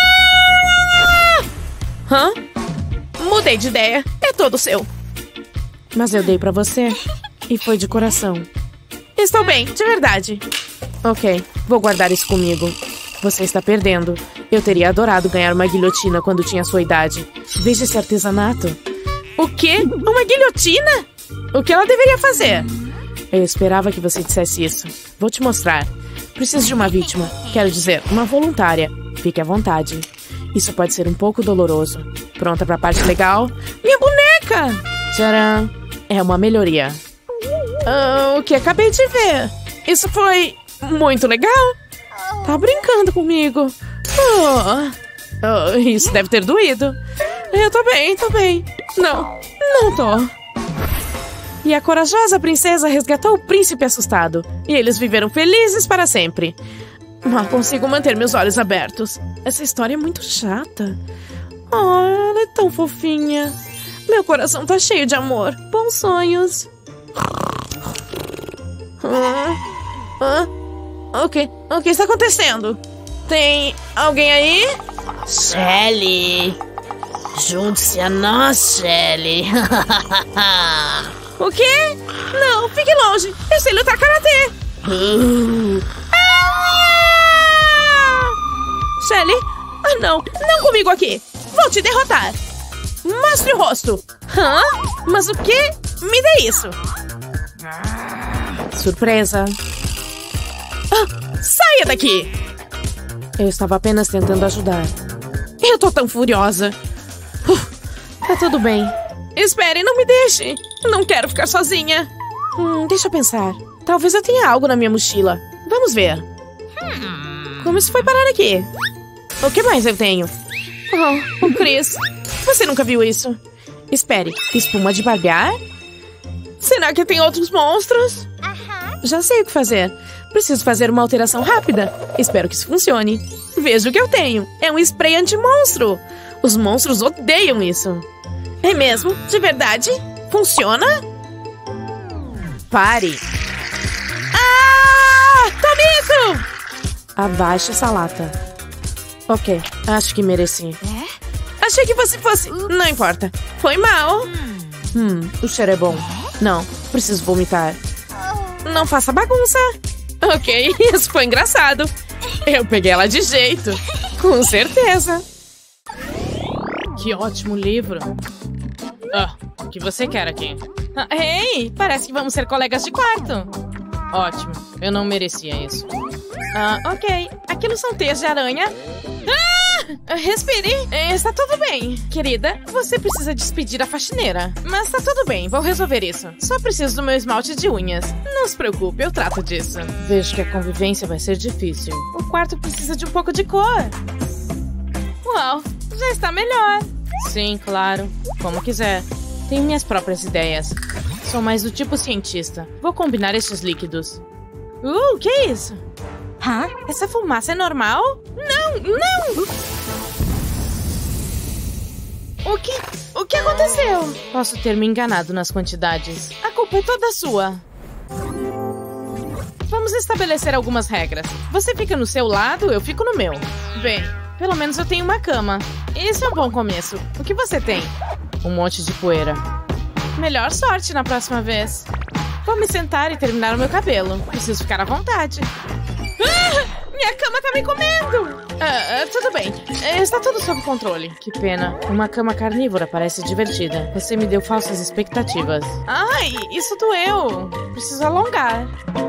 Hã? Mudei de ideia. É todo seu. Mas eu dei pra você. E foi de coração. Estou bem, de verdade. Ok, vou guardar isso comigo. Você está perdendo. Eu teria adorado ganhar uma guilhotina quando tinha sua idade. Veja esse artesanato. O quê? Uma guilhotina? O que ela deveria fazer? Eu esperava que você dissesse isso. Vou te mostrar. Preciso de uma vítima. Quero dizer, uma voluntária. Fique à vontade. Isso pode ser um pouco doloroso. Pronta pra parte legal? Minha boneca! Tcharam! É uma melhoria. Ah, o que acabei de ver? Isso foi muito legal? Tá brincando comigo? Oh, oh, isso deve ter doído. Eu tô bem, tô bem. Não, não tô. E a corajosa princesa resgatou o príncipe assustado. E eles viveram felizes para sempre. Mal consigo manter meus olhos abertos. Essa história é muito chata. Oh, ela é tão fofinha. Meu coração tá cheio de amor. Bons sonhos. Ah, ah, o que? O que está acontecendo? Tem alguém aí? Shelly! Junte-se a nós, Shelly! O quê? Não, fique longe! Eu sei lutar karatê! Uh. Ah! Shelly? Ah, não! Não comigo aqui! Vou te derrotar! Mostre o rosto! Hã? Mas o quê? Me dê isso! Surpresa! Ah, saia daqui! Eu estava apenas tentando ajudar. Eu tô tão furiosa. Uh, tá tudo bem. Espere, não me deixe. Não quero ficar sozinha. Hum, deixa eu pensar. Talvez eu tenha algo na minha mochila. Vamos ver. Como isso foi parar aqui? O que mais eu tenho? Oh, o Chris. Você nunca viu isso? Espere, espuma de barbear? Será que tem outros monstros? Já sei o que fazer. Preciso fazer uma alteração rápida. Espero que isso funcione. Veja o que eu tenho. É um spray anti-monstro. Os monstros odeiam isso. É mesmo? De verdade? Funciona? Pare. Ah! Tome isso! Abaixe essa lata. Ok, acho que mereci. Achei que você fosse... Não importa. Foi mal. Hum, o cheiro é bom. Não, preciso vomitar. Não faça bagunça. Ok, isso foi engraçado. Eu peguei ela de jeito. Com certeza. Que ótimo livro. Ah, o que você quer aqui? Ah, ei, parece que vamos ser colegas de quarto. Ótimo, eu não merecia isso. Ah, ok. Aquilo são teias de aranha. Ah! Respire. Está tudo bem. Querida, você precisa despedir a faxineira. Mas tá tudo bem, vou resolver isso. Só preciso do meu esmalte de unhas. Não se preocupe, eu trato disso. Vejo que a convivência vai ser difícil. O quarto precisa de um pouco de cor. Uau, já está melhor. Sim, claro. Como quiser. Tenho minhas próprias ideias. Sou mais do tipo cientista. Vou combinar estes líquidos. Uh, que é isso? Hã? Essa fumaça é normal? Não, não! O que... O que aconteceu? Posso ter me enganado nas quantidades. A culpa é toda sua. Vamos estabelecer algumas regras. Você fica no seu lado, eu fico no meu. Bem, pelo menos eu tenho uma cama. Esse é um bom começo. O que você tem? Um monte de poeira. Melhor sorte na próxima vez. Vou me sentar e terminar o meu cabelo. Preciso ficar à vontade. Ah, minha cama tá me comendo! Ah, ah, tudo bem. Está tudo sob controle. Que pena. Uma cama carnívora parece divertida. Você me deu falsas expectativas. Ai, isso doeu. Preciso alongar.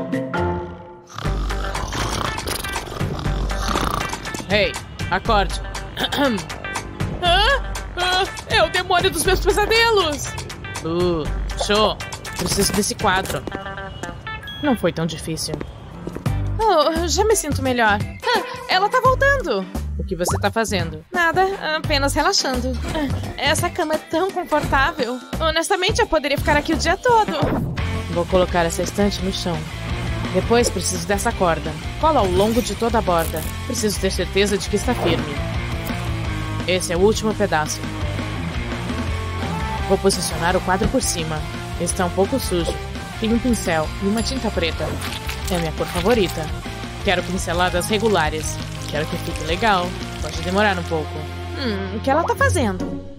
Ei, acorde. Ah, ah, é o demônio dos meus pesadelos. Uh, show. Preciso desse quadro. Não foi tão difícil. Oh, já me sinto melhor. Ah, ela tá voltando. O que você tá fazendo? Nada, apenas relaxando. Ah, essa cama é tão confortável. Honestamente, eu poderia ficar aqui o dia todo. Vou colocar essa estante no chão. Depois preciso dessa corda. Cola ao longo de toda a borda. Preciso ter certeza de que está firme. Esse é o último pedaço. Vou posicionar o quadro por cima. Está um pouco sujo. Tenho um pincel e uma tinta preta. É a minha cor favorita. Quero pinceladas regulares. Quero que fique legal. Pode demorar um pouco. Hum, o que ela tá fazendo?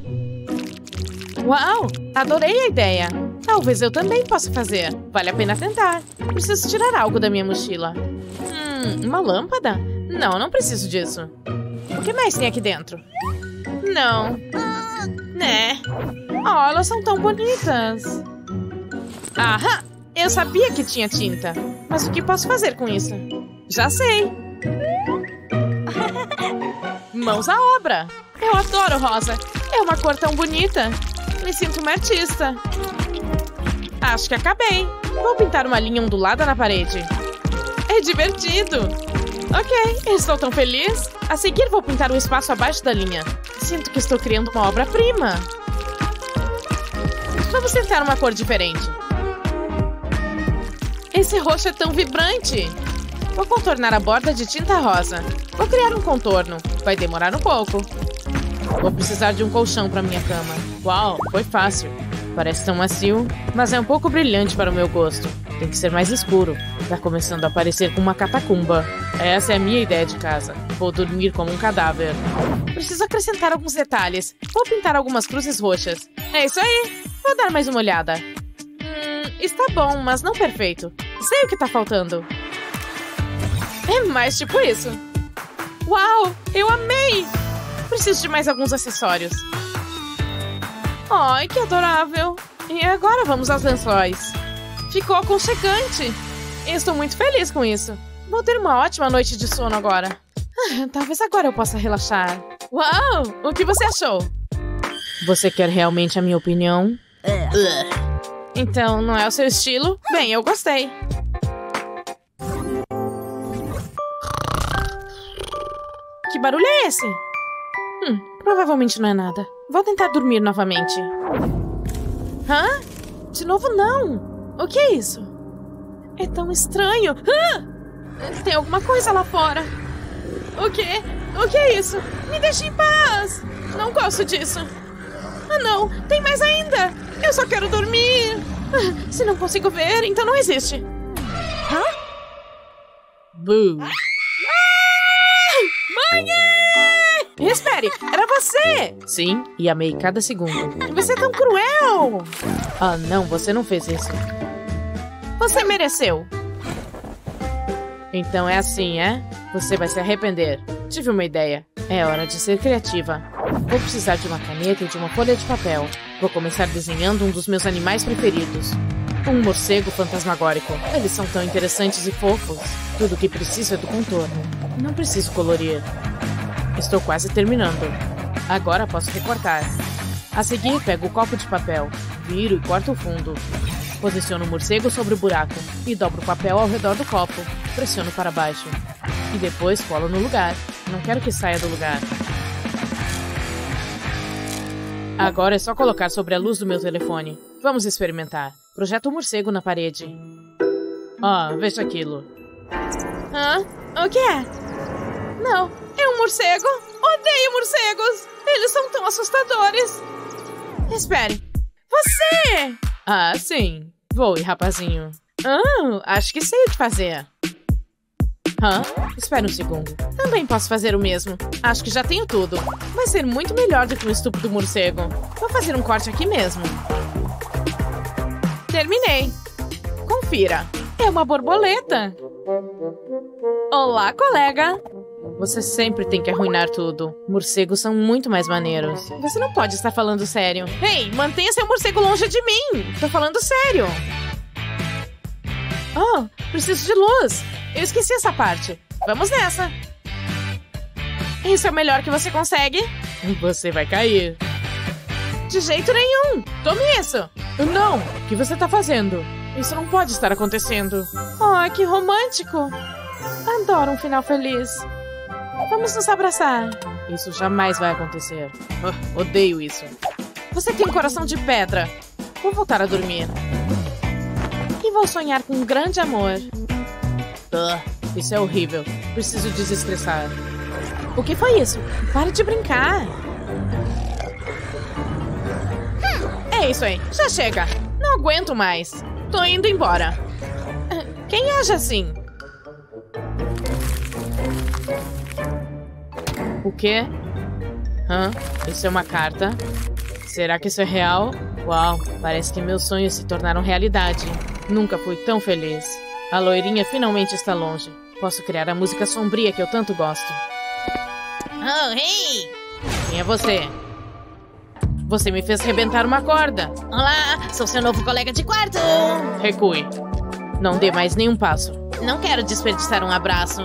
Uau, adorei a ideia. Talvez eu também possa fazer. Vale a pena tentar. Preciso tirar algo da minha mochila. Hum, uma lâmpada? Não, não preciso disso. O que mais tem aqui dentro? Não. Né? Oh, elas são tão bonitas. Aham! Eu sabia que tinha tinta. Mas o que posso fazer com isso? Já sei. Mãos à obra. Eu adoro rosa. É uma cor tão bonita. Me sinto uma artista. Acho que acabei. Vou pintar uma linha ondulada na parede. É divertido. Ok, estou tão feliz. A seguir vou pintar um espaço abaixo da linha. Sinto que estou criando uma obra-prima. Vamos tentar uma cor diferente. Esse roxo é tão vibrante. Vou contornar a borda de tinta rosa. Vou criar um contorno. Vai demorar um pouco. Vou precisar de um colchão para minha cama. Uau, foi fácil. Parece tão macio, mas é um pouco brilhante para o meu gosto. Tem que ser mais escuro. Tá começando a parecer com uma catacumba. Essa é a minha ideia de casa. Vou dormir como um cadáver. Preciso acrescentar alguns detalhes. Vou pintar algumas cruzes roxas. É isso aí. Vou dar mais uma olhada. Hum, está bom, mas não perfeito. Sei o que tá faltando. É mais tipo isso. Uau, eu amei! Preciso de mais alguns acessórios. Ai, que adorável. E agora vamos aos lençóis. Ficou aconchegante. Estou muito feliz com isso. Vou ter uma ótima noite de sono agora. Ah, talvez agora eu possa relaxar. Uau, o que você achou? Você quer realmente a minha opinião? Então, não é o seu estilo? Bem, eu gostei. Que barulho é esse? Hum, provavelmente não é nada. Vou tentar dormir novamente. Hã? De novo não. O que é isso? É tão estranho. Hã? Tem alguma coisa lá fora. O quê? O que é isso? Me deixe em paz. Não gosto disso. Ah, não. Tem mais ainda. Eu só quero dormir. Ah, se não consigo ver, então não existe. Hã? Boo. Ah! Mãe! Espere, era você! Sim, e amei cada segundo. Você é tão cruel! Ah, não, você não fez isso. Você mereceu. Então é assim, é? Você vai se arrepender. Tive uma ideia. É hora de ser criativa. Vou precisar de uma caneta e de uma folha de papel. Vou começar desenhando um dos meus animais preferidos. Um morcego fantasmagórico. Eles são tão interessantes e fofos. Tudo o que preciso é do contorno. Não preciso colorir. Estou quase terminando. Agora posso recortar. A seguir, pego o copo de papel, viro e corto o fundo. Posiciono o morcego sobre o buraco e dobro o papel ao redor do copo. Pressiono para baixo. E depois colo no lugar. Não quero que saia do lugar. Agora é só colocar sobre a luz do meu telefone. Vamos experimentar. Projeto o morcego na parede. Ah, veja aquilo. Hã? O que é? Não, é um morcego. Odeio morcegos. Eles são tão assustadores. Espere. Você! Ah, sim. Voe, rapazinho. Ah, acho que sei o que fazer. Hã? Espera um segundo. Também posso fazer o mesmo. Acho que já tenho tudo. Vai ser muito melhor do que um estúpido morcego. Vou fazer um corte aqui mesmo. Terminei. Confira. É uma borboleta. Olá, colega. Você sempre tem que arruinar tudo. Morcegos são muito mais maneiros. Você não pode estar falando sério. Ei, mantenha seu morcego longe de mim. Tô falando sério. Oh, preciso de luz. Eu esqueci essa parte. Vamos nessa. Isso é o melhor que você consegue? Você vai cair. De jeito nenhum. Tome isso. Não, o que você tá fazendo? Isso não pode estar acontecendo. Oh, que romântico. Adoro um final feliz. Vamos nos abraçar. Isso jamais vai acontecer. Oh, odeio isso. Você tem um coração de pedra. Vou voltar a dormir. E vou sonhar com um grande amor. Uh, isso é horrível. Preciso desestressar. O que foi isso? Pare de brincar. É isso aí. Já chega. Não aguento mais. Tô indo embora. Quem age assim? O quê? Hã? Isso é uma carta? Será que isso é real? Uau, parece que meus sonhos se tornaram realidade. Nunca fui tão feliz. A loirinha finalmente está longe. Posso criar a música sombria que eu tanto gosto. Oh, hey! Quem é você? Você me fez rebentar uma corda. Olá, sou seu novo colega de quarto. Recue. Não dê mais nenhum passo. Não quero desperdiçar um abraço.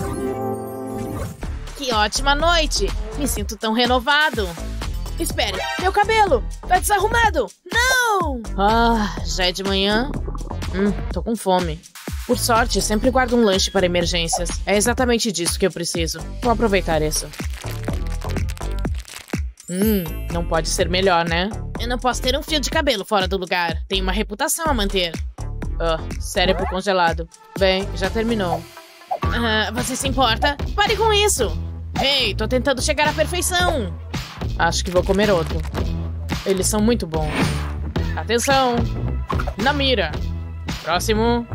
Que ótima noite. Me sinto tão renovado. Espere, meu cabelo tá desarrumado. Não! Ah, já é de manhã? Hum, tô com fome. Por sorte, sempre guardo um lanche para emergências. É exatamente disso que eu preciso. Vou aproveitar isso. Hum, não pode ser melhor, né? Eu não posso ter um fio de cabelo fora do lugar. Tenho uma reputação a manter. Ah, cérebro congelado. Bem, já terminou. Ah, você se importa? Pare com isso! Ei, tô tentando chegar à perfeição. Acho que vou comer outro. Eles são muito bons. Atenção! Na mira! Próximo!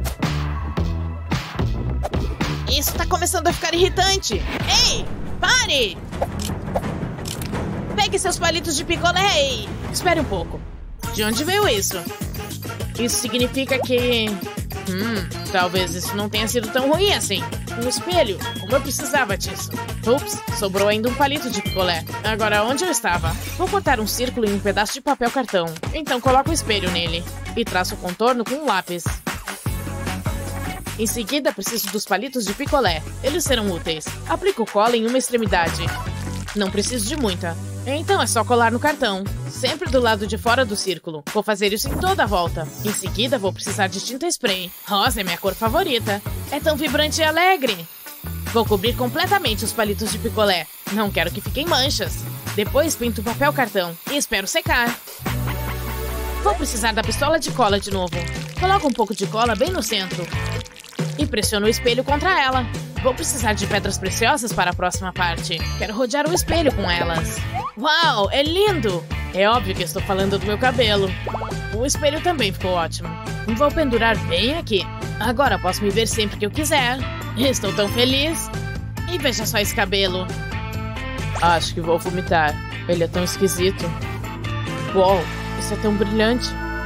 Isso tá começando a ficar irritante! Ei! Pare! Pegue seus palitos de picolé e... Espere um pouco. De onde veio isso? Isso significa que... Hum, talvez isso não tenha sido tão ruim assim. Um espelho, como eu precisava disso. Ups, sobrou ainda um palito de picolé. Agora, onde eu estava? Vou cortar um círculo em um pedaço de papel cartão. Então coloco o espelho nele. E traço o contorno com um lápis. Em seguida, preciso dos palitos de picolé. Eles serão úteis. Aplico cola em uma extremidade. Não preciso de muita. Então é só colar no cartão. Sempre do lado de fora do círculo. Vou fazer isso em toda a volta. Em seguida, vou precisar de tinta spray. Rosa é minha cor favorita. É tão vibrante e alegre. Vou cobrir completamente os palitos de picolé. Não quero que fiquem manchas. Depois pinto o papel cartão e espero secar. Vou precisar da pistola de cola de novo. Coloco um pouco de cola bem no centro. E pressiono o espelho contra ela. Vou precisar de pedras preciosas para a próxima parte. Quero rodear o espelho com elas. Uau, é lindo! É óbvio que estou falando do meu cabelo. O espelho também ficou ótimo. Vou pendurar bem aqui. Agora posso me ver sempre que eu quiser. Estou tão feliz. E veja só esse cabelo. Acho que vou vomitar. Ele é tão esquisito. Uau, isso é tão brilhante.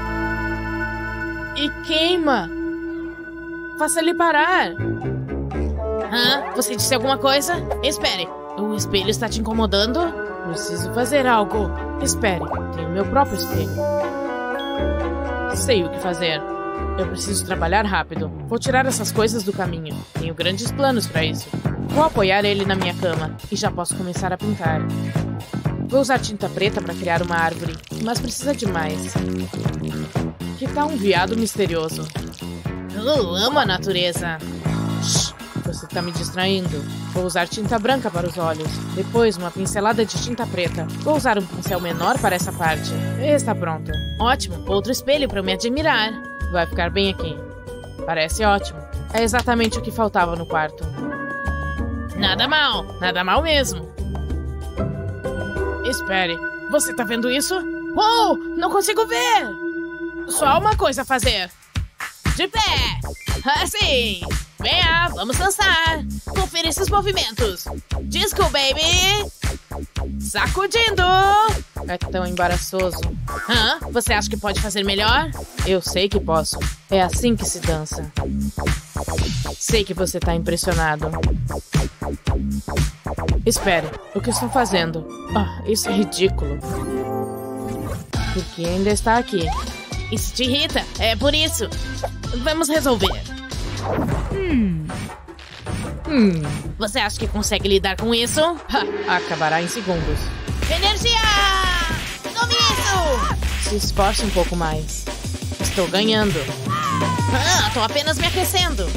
E queima! Faça ele parar. Hã? Você disse alguma coisa? Espere. O espelho está te incomodando? Preciso fazer algo. Espere, tenho meu próprio espelho. Sei o que fazer. Eu preciso trabalhar rápido. Vou tirar essas coisas do caminho. Tenho grandes planos para isso. Vou apoiar ele na minha cama e já posso começar a pintar. Vou usar tinta preta para criar uma árvore, mas precisa de mais. Que tal um veado misterioso? Eu amo a natureza. Shhh, você tá me distraindo. Vou usar tinta branca para os olhos. Depois, uma pincelada de tinta preta. Vou usar um pincel menor para essa parte. Está pronto. Ótimo, outro espelho para eu me admirar. Vai ficar bem aqui. Parece ótimo. É exatamente o que faltava no quarto. Nada mal, nada mal mesmo. Espere, você tá vendo isso? Oh, não consigo ver! Só uma coisa a fazer. De pé! Assim! Venha, vamos dançar! Confira esses movimentos! Disco, baby! Sacudindo! É tão embaraçoso. Hã? Você acha que pode fazer melhor? Eu sei que posso. É assim que se dança. Sei que você tá impressionado. Espere, o que estou fazendo? Ah, isso é ridículo. Porque ainda está aqui. Isso te irrita? É por isso. Vamos resolver. Hum. Hum. Você acha que consegue lidar com isso? Ha, acabará em segundos. Energia! Tome isso! Se esforce um pouco mais. Estou ganhando. Ah, tô apenas me aquecendo.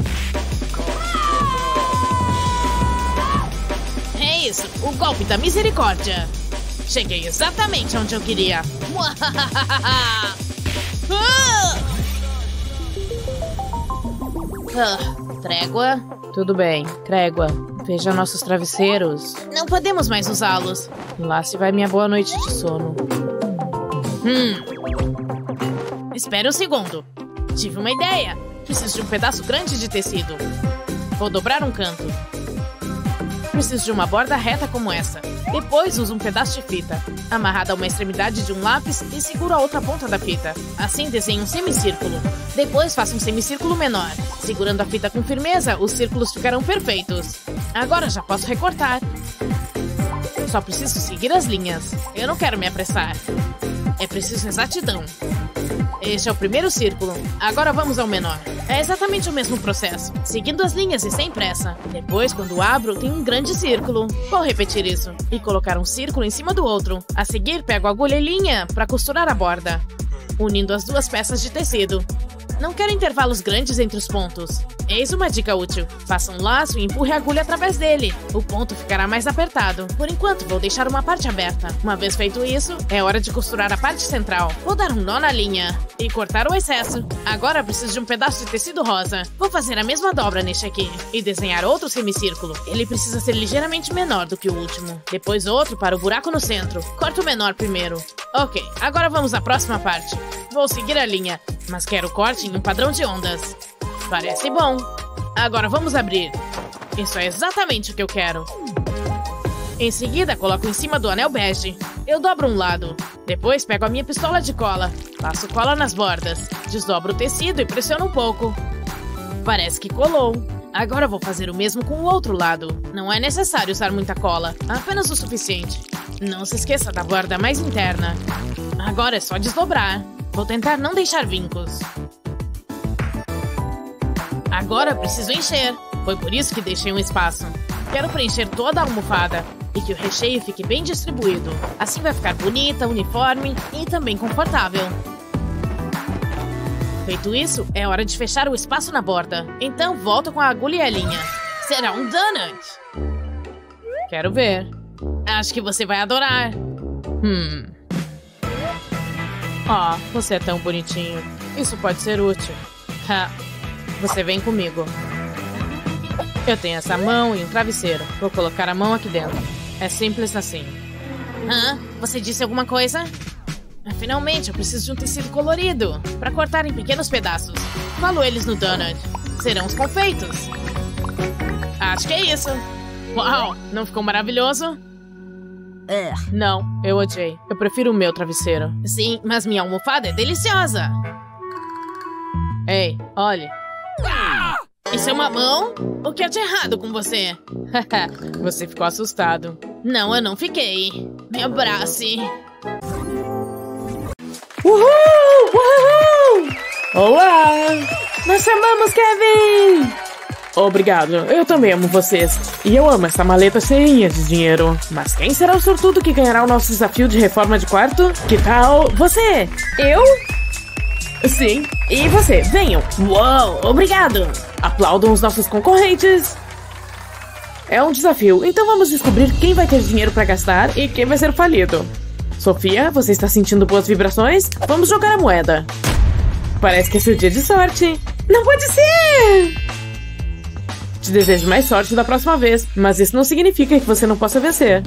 É isso, o golpe da misericórdia. Cheguei exatamente onde eu queria. Ah! Ah, trégua. Tudo bem, trégua. Veja nossos travesseiros. Não podemos mais usá-los. Lá se vai minha boa noite de sono. Hum. Espera um segundo. Tive uma ideia. Preciso de um pedaço grande de tecido. Vou dobrar um canto. Preciso de uma borda reta como essa. Depois uso um pedaço de fita, amarrada a uma extremidade de um lápis e seguro a outra ponta da fita. Assim desenho um semicírculo. Depois faço um semicírculo menor. Segurando a fita com firmeza, os círculos ficarão perfeitos. Agora já posso recortar. Só preciso seguir as linhas. Eu não quero me apressar. É preciso exatidão. Este é o primeiro círculo. Agora vamos ao menor. É exatamente o mesmo processo, seguindo as linhas e sem pressa. Depois, quando abro, tem um grande círculo. Vou repetir isso e colocar um círculo em cima do outro. A seguir, pego a agulha e linha para costurar a borda, unindo as duas peças de tecido. Não quero intervalos grandes entre os pontos. Eis uma dica útil. Faça um laço e empurre a agulha através dele. O ponto ficará mais apertado. Por enquanto, vou deixar uma parte aberta. Uma vez feito isso, é hora de costurar a parte central. Vou dar um nó na linha e cortar o excesso. Agora preciso de um pedaço de tecido rosa. Vou fazer a mesma dobra neste aqui e desenhar outro semicírculo. Ele precisa ser ligeiramente menor do que o último. Depois outro para o buraco no centro. Corto o menor primeiro. Ok, agora vamos à próxima parte. Vou seguir a linha, mas quero o corte em um padrão de ondas. Parece bom. Agora vamos abrir. Isso é exatamente o que eu quero. Em seguida, coloco em cima do anel bege. Eu dobro um lado. Depois pego a minha pistola de cola. Passo cola nas bordas. Desdobro o tecido e pressiono um pouco. Parece que colou. Agora vou fazer o mesmo com o outro lado. Não é necessário usar muita cola, apenas o suficiente. Não se esqueça da borda mais interna. Agora é só desdobrar. Vou tentar não deixar vincos. Agora preciso encher. Foi por isso que deixei um espaço. Quero preencher toda a almofada e que o recheio fique bem distribuído. Assim vai ficar bonita, uniforme e também confortável. Feito isso, é hora de fechar o espaço na borda. Então volto com a agulha e a linha. Será um donut. Quero ver. Acho que você vai adorar. Hum. Ah, oh, você é tão bonitinho. Isso pode ser útil. Ha. Você vem comigo. Eu tenho essa mão e um travesseiro. Vou colocar a mão aqui dentro. É simples assim. Hã? Você disse alguma coisa? Finalmente, eu preciso de um tecido colorido para cortar em pequenos pedaços. Colo eles no donut. Serão os confeitos. Acho que é isso. Uau, não ficou maravilhoso? É. Não, eu odiei. Eu prefiro o meu travesseiro. Sim, mas minha almofada é deliciosa. Ei, olhe. Isso é uma mão? O que é de errado com você? Você ficou assustado. Não, eu não fiquei. Me abrace. Uhul! Uhul! Olá! Nós chamamos Kevin! Obrigado, eu também amo vocês. E eu amo essa maleta cheinha de dinheiro. Mas quem será o sortudo que ganhará o nosso desafio de reforma de quarto? Que tal você? Eu? Sim, e você, venham. Uou, obrigado. Aplaudam os nossos concorrentes. É um desafio, então vamos descobrir quem vai ter dinheiro pra gastar e quem vai ser falido. Sofia, você está sentindo boas vibrações? Vamos jogar a moeda. Parece que é seu dia de sorte. Não pode ser! Te desejo mais sorte da próxima vez, mas isso não significa que você não possa vencer.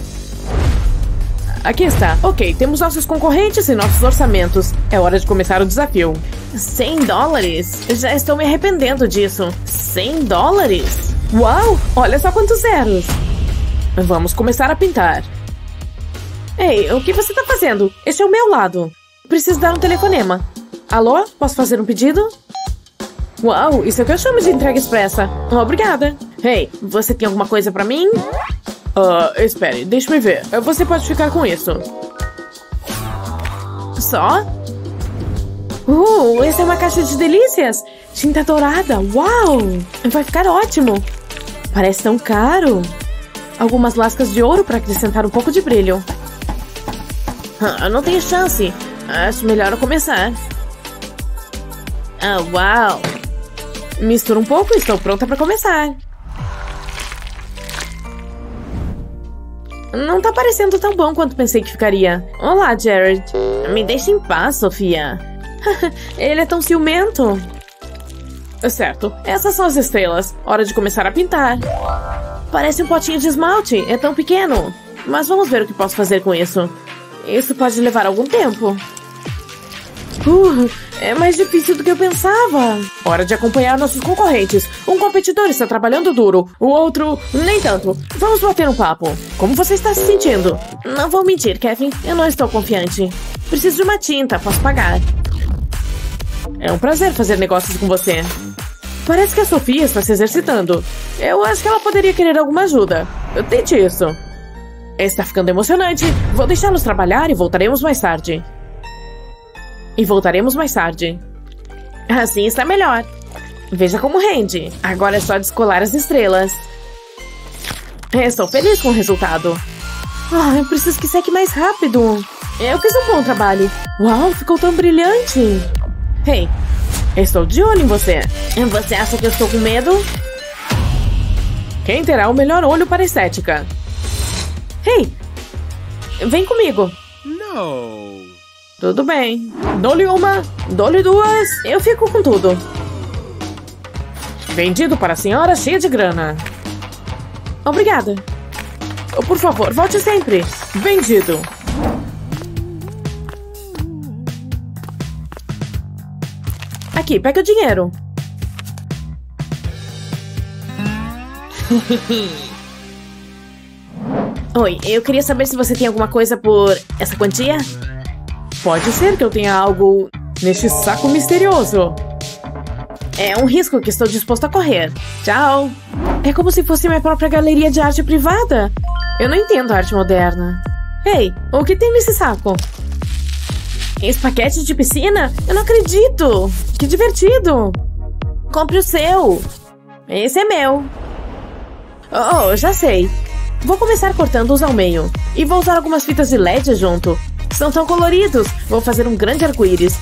Aqui está. Ok, temos nossos concorrentes e nossos orçamentos. É hora de começar o desafio. cem dólares? Já estou me arrependendo disso. cem dólares? Uau! Olha só quantos zeros. Vamos começar a pintar. Ei, o que você está fazendo? Este é o meu lado. Preciso dar um telefonema. Alô? Posso fazer um pedido? Uau, isso é o que eu chamo de entrega expressa. Obrigada. Ei, você tem alguma coisa pra mim? Uh, espere, deixa-me ver. Você pode ficar com isso. Só? Uh, essa é uma caixa de delícias. Tinta dourada, uau! Vai ficar ótimo. Parece tão caro. Algumas lascas de ouro para acrescentar um pouco de brilho. Ah, não tenho chance. Acho melhor eu começar. Ah, uau! Mistura um pouco e estou pronta para começar. Não tá parecendo tão bom quanto pensei que ficaria. Olá, Jared. Me deixa em paz, Sofia. Ele é tão ciumento. Certo, essas são as estrelas. Hora de começar a pintar. Parece um potinho de esmalte, é tão pequeno. Mas vamos ver o que posso fazer com isso. Isso pode levar algum tempo. Uh, é mais difícil do que eu pensava. Hora de acompanhar nossos concorrentes. Um competidor está trabalhando duro, o outro nem tanto. Vamos bater um papo. Como você está se sentindo? Não vou mentir, Kevin, eu não estou confiante. Preciso de uma tinta, posso pagar. É um prazer fazer negócios com você. Parece que a Sofia está se exercitando. Eu acho que ela poderia querer alguma ajuda. Tente isso. Está ficando emocionante. Vou deixá-los trabalhar e voltaremos mais tarde. E voltaremos mais tarde. Assim está melhor. Veja como rende. Agora é só descolar as estrelas. Estou feliz com o resultado. Ah, eu preciso que seque mais rápido. Eu fiz um bom trabalho. Uau, ficou tão brilhante. Hey, estou de olho em você. Você acha que eu estou com medo? Quem terá o melhor olho para a estética? Hey, vem comigo. Não. Tudo bem. Dou-lhe uma, dou-lhe duas, eu fico com tudo. Vendido para a senhora cheia de grana. Obrigada. Por favor, volte sempre. Vendido. Aqui, pega o dinheiro. Oi, eu queria saber se você tem alguma coisa por essa quantia? Pode ser que eu tenha algo neste saco misterioso. É um risco que estou disposto a correr. Tchau. É como se fosse minha própria galeria de arte privada. Eu não entendo arte moderna. Ei, o que tem nesse saco? Espaguete de piscina? Eu não acredito! Que divertido! Compre o seu. Esse é meu. Oh, já sei. Vou começar cortando-os ao meio. E vou usar algumas fitas de L E D junto. São tão coloridos. Vou fazer um grande arco-íris.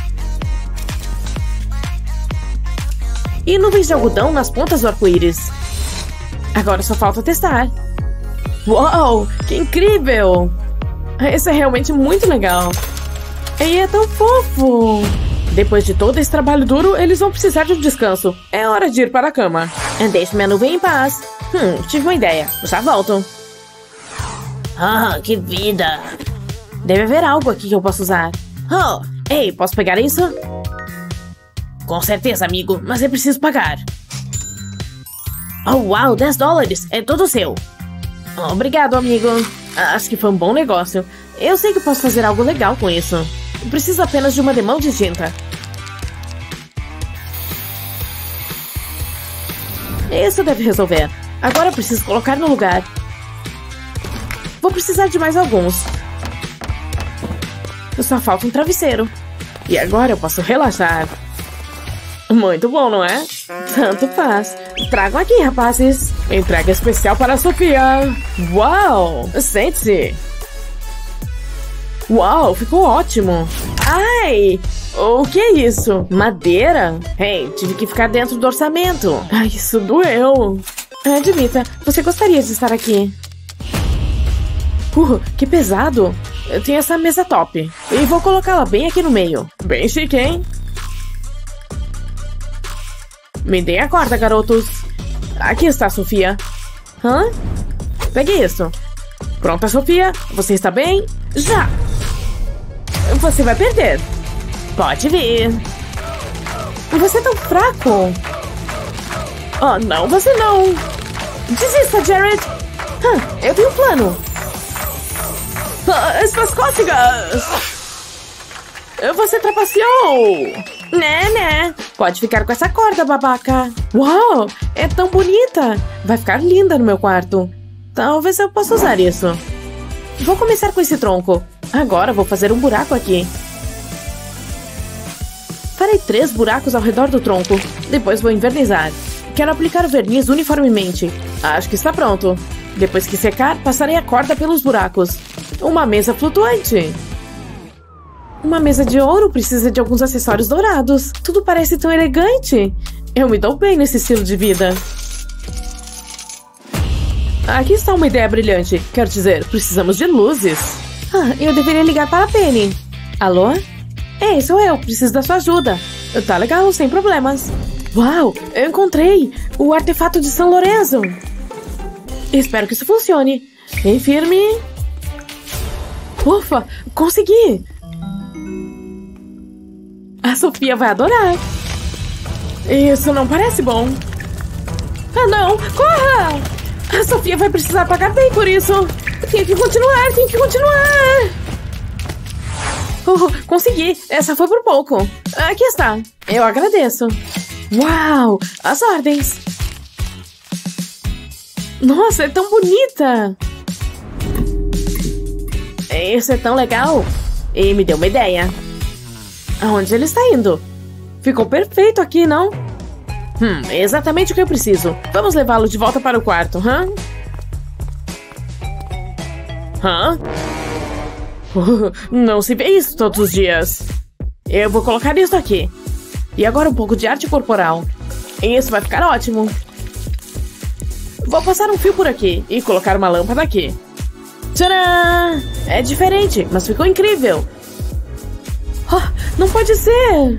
E nuvens de algodão nas pontas do arco-íris. Agora só falta testar. Uau! Que incrível! Isso é realmente muito legal. E é tão fofo. Depois de todo esse trabalho duro, eles vão precisar de um descanso. É hora de ir para a cama. Deixe minha nuvem em paz. Hum, tive uma ideia. Já volto. Ah, que vida. Deve haver algo aqui que eu possa usar. Oh, ei, posso pegar isso? Com certeza, amigo, mas é preciso pagar. Oh, uau, dez dólares. É todo seu. Obrigado, amigo. Acho que foi um bom negócio. Eu sei que posso fazer algo legal com isso. Preciso apenas de uma demão de tinta. Isso deve resolver. Agora preciso colocar no lugar. Vou precisar de mais alguns. Só falta um travesseiro. E agora eu posso relaxar. Muito bom, não é? Tanto faz. Tragam aqui, rapazes. Entrega especial para a Sofia. Uau! Sente-se. Uau, ficou ótimo. Ai! O que é isso? Madeira? Hey, tive que ficar dentro do orçamento. Ai, isso doeu. Admita, você gostaria de estar aqui. Uh, que pesado. Eu tenho essa mesa top. E vou colocá-la bem aqui no meio. Bem chique, hein? Me deem a corda, garotos. Aqui está, Sofia. Hã? Pegue isso. Pronta, Sofia? Você está bem? Já! Você vai perder. Pode vir. Você é tão fraco. Oh, não, você não. Desista, Jared. Hã, eu vi um plano. Ah, essas cócegas. Você trapaceou. Né, né. Pode ficar com essa corda, babaca. Uau, é tão bonita. Vai ficar linda no meu quarto. Talvez eu possa usar isso. Vou começar com esse tronco. Agora vou fazer um buraco aqui. Farei três buracos ao redor do tronco. Depois vou envernizar. Quero aplicar o verniz uniformemente. Acho que está pronto. Depois que secar, passarei a corda pelos buracos. Uma mesa flutuante. Uma mesa de ouro precisa de alguns acessórios dourados. Tudo parece tão elegante. Eu me dou bem nesse estilo de vida. Aqui está uma ideia brilhante. Quero dizer, precisamos de luzes. Ah, eu deveria ligar para a Penny. Alô? Ei, sou eu. Preciso da sua ajuda. Tá legal, sem problemas. Uau, eu encontrei o artefato de São Lourenço. Espero que isso funcione. Bem firme. Ufa, consegui. A Sofia vai adorar. Isso não parece bom. Ah, não! Corra! A Sofia vai precisar pagar bem por isso. Tenho que continuar, tenho que continuar. Uh, consegui. Essa foi por pouco. Aqui está. Eu agradeço. Uau! As ordens. Nossa, é tão bonita. Isso é tão legal. E me deu uma ideia. Aonde ele está indo? Ficou perfeito aqui, não? Hum, é exatamente o que eu preciso. Vamos levá-lo de volta para o quarto, hã? Hã? Uh, não se vê isso todos os dias. Eu vou colocar isso aqui. E agora um pouco de arte corporal. Isso vai ficar ótimo. Vou passar um fio por aqui e colocar uma lâmpada aqui. Tcharam! É diferente, mas ficou incrível. Oh, não pode ser!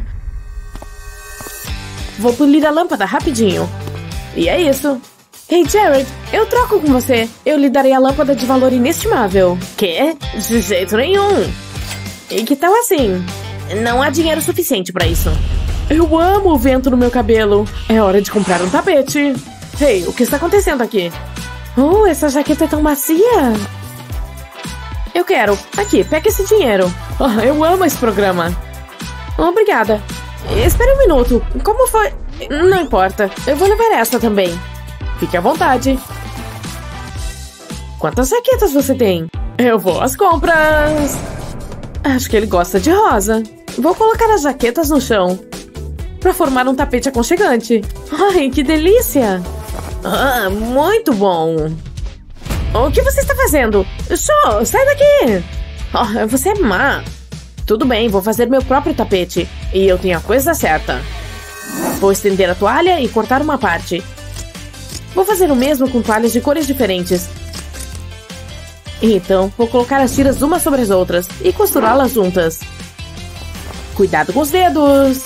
Vou polir a lâmpada rapidinho. E é isso. Hey, Jared, eu troco com você. Eu lhe darei a lâmpada de valor inestimável. Quê? De jeito nenhum. E que tal assim? Não há dinheiro suficiente pra isso. Eu amo o vento no meu cabelo. É hora de comprar um tapete. Hey, o que está acontecendo aqui? Oh, essa jaqueta é tão macia. Eu quero. Aqui, pega esse dinheiro. Oh, eu amo esse programa. Obrigada. Espere um minuto. Como foi? Não importa. Eu vou levar essa também. Fique à vontade. Quantas jaquetas você tem? Eu vou às compras. Acho que ele gosta de rosa. Vou colocar as jaquetas no chão para formar um tapete aconchegante. Ai, que delícia. Ah, muito bom. O que você está fazendo? Show, sai daqui. Oh, você é má. Tudo bem, vou fazer meu próprio tapete. E eu tenho a coisa certa. Vou estender a toalha e cortar uma parte. Vou fazer o mesmo com toalhas de cores diferentes. Então, vou colocar as tiras umas sobre as outras e costurá-las juntas. Cuidado com os dedos.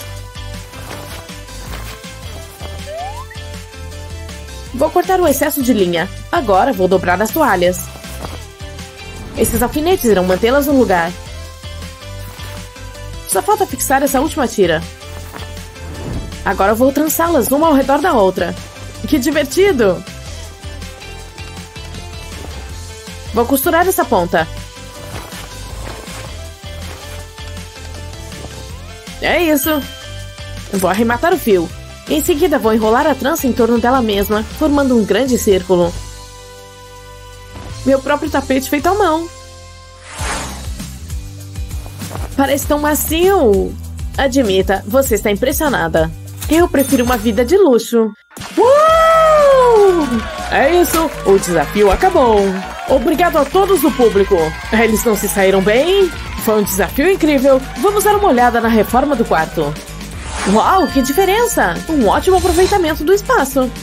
Vou cortar o excesso de linha. Agora vou dobrar as toalhas. Esses alfinetes irão mantê-las no lugar. Só falta fixar essa última tira. Agora vou trançá-las uma ao redor da outra. Que divertido! Vou costurar essa ponta. É isso. Vou arrematar o fio. Em seguida vou enrolar a trança em torno dela mesma, formando um grande círculo. Meu próprio tapete feito à mão. Parece tão macio. Admita, você está impressionada. Eu prefiro uma vida de luxo. Uou! É isso, o desafio acabou. Obrigado a todos do público. Eles não se saíram bem? Foi um desafio incrível. Vamos dar uma olhada na reforma do quarto. Uau, que diferença! Um ótimo aproveitamento do espaço.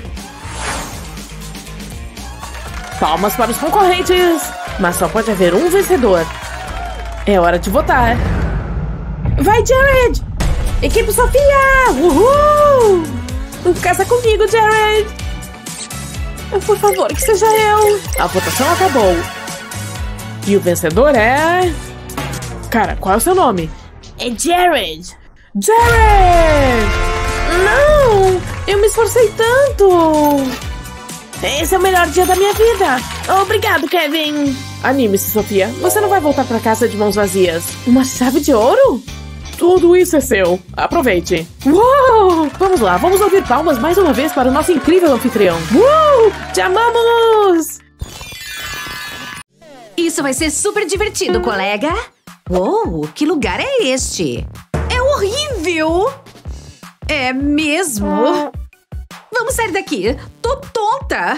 Palmas para os concorrentes. Mas só pode haver um vencedor. É hora de votar. Vai, Jared! Equipe Sofia! Uhul! Casa comigo, Jared! Por favor, que seja eu! A votação acabou. E o vencedor é... Cara, qual é o seu nome? É Jared! Jared! Não! Eu me esforcei tanto! Esse é o melhor dia da minha vida! Obrigado, Kevin! Anime-se, Sofia. Você não vai voltar pra casa de mãos vazias. Uma chave de ouro? Tudo isso é seu. Aproveite. Uou! Vamos lá, vamos ouvir palmas mais uma vez para o nosso incrível anfitrião. Uou! Te amamos! Isso vai ser super divertido, colega. Uou, que lugar é este? É horrível! É mesmo? Vamos sair daqui. Tô tonta.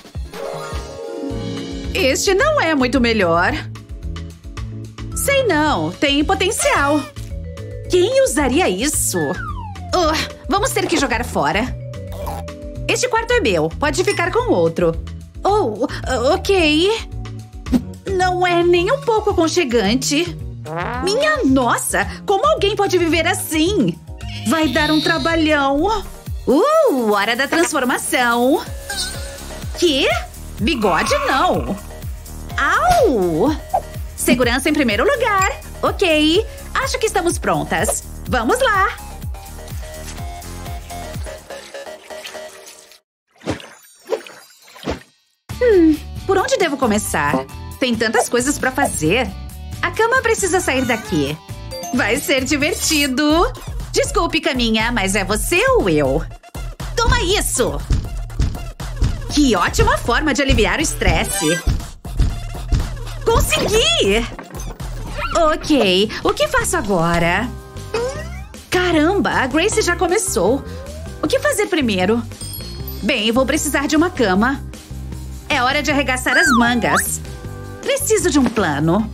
Este não é muito melhor. Sei não, tem potencial. Quem usaria isso? Uh, vamos ter que jogar fora. Este quarto é meu. Pode ficar com o outro. Oh, ok. Não é nem um pouco aconchegante. Minha nossa! Como alguém pode viver assim? Vai dar um trabalhão. Uh, hora da transformação. Que? Bigode não. Au! Segurança em primeiro lugar. Ok. Acho que estamos prontas. Vamos lá. Hum, por onde devo começar? Tem tantas coisas pra fazer. A cama precisa sair daqui. Vai ser divertido. Desculpe, caminha, mas é você ou eu? Toma isso! Que ótima forma de aliviar o estresse. Consegui! Ok, o que faço agora? Caramba, a Grace já começou. O que fazer primeiro? Bem, vou precisar de uma cama. É hora de arregaçar as mangas. Preciso de um plano.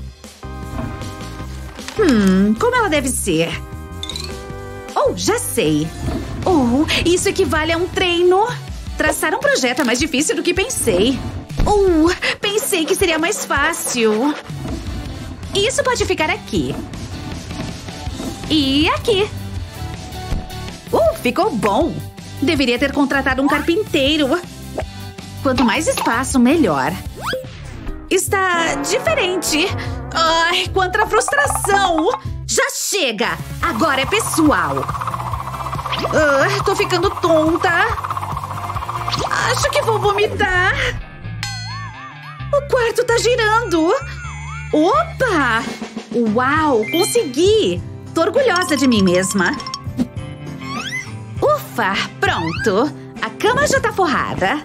Hum, como ela deve ser? Oh, já sei. Oh, isso equivale a um treino. Traçar um projeto é mais difícil do que pensei. Oh, pensei que seria mais fácil. Isso pode ficar aqui. E aqui. Uh, ficou bom. Deveria ter contratado um carpinteiro. Quanto mais espaço, melhor. Está diferente. Ai, quanta frustração. Já chega. Agora é pessoal. Uh, tô ficando tonta. Acho que vou vomitar. O quarto tá girando. Opa! Uau, consegui! Tô orgulhosa de mim mesma. Ufa, pronto. A cama já tá forrada.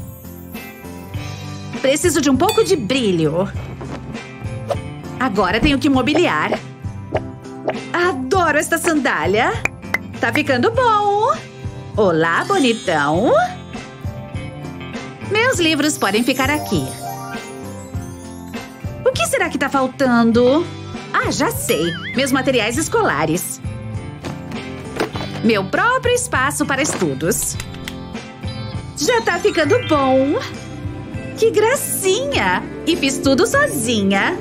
Preciso de um pouco de brilho. Agora tenho que mobiliar. Adoro esta sandália. Tá ficando bom. Olá, bonitão. Meus livros podem ficar aqui. O que será que tá faltando? Ah, já sei. Meus materiais escolares. Meu próprio espaço para estudos. Já tá ficando bom. Que gracinha! E fiz tudo sozinha.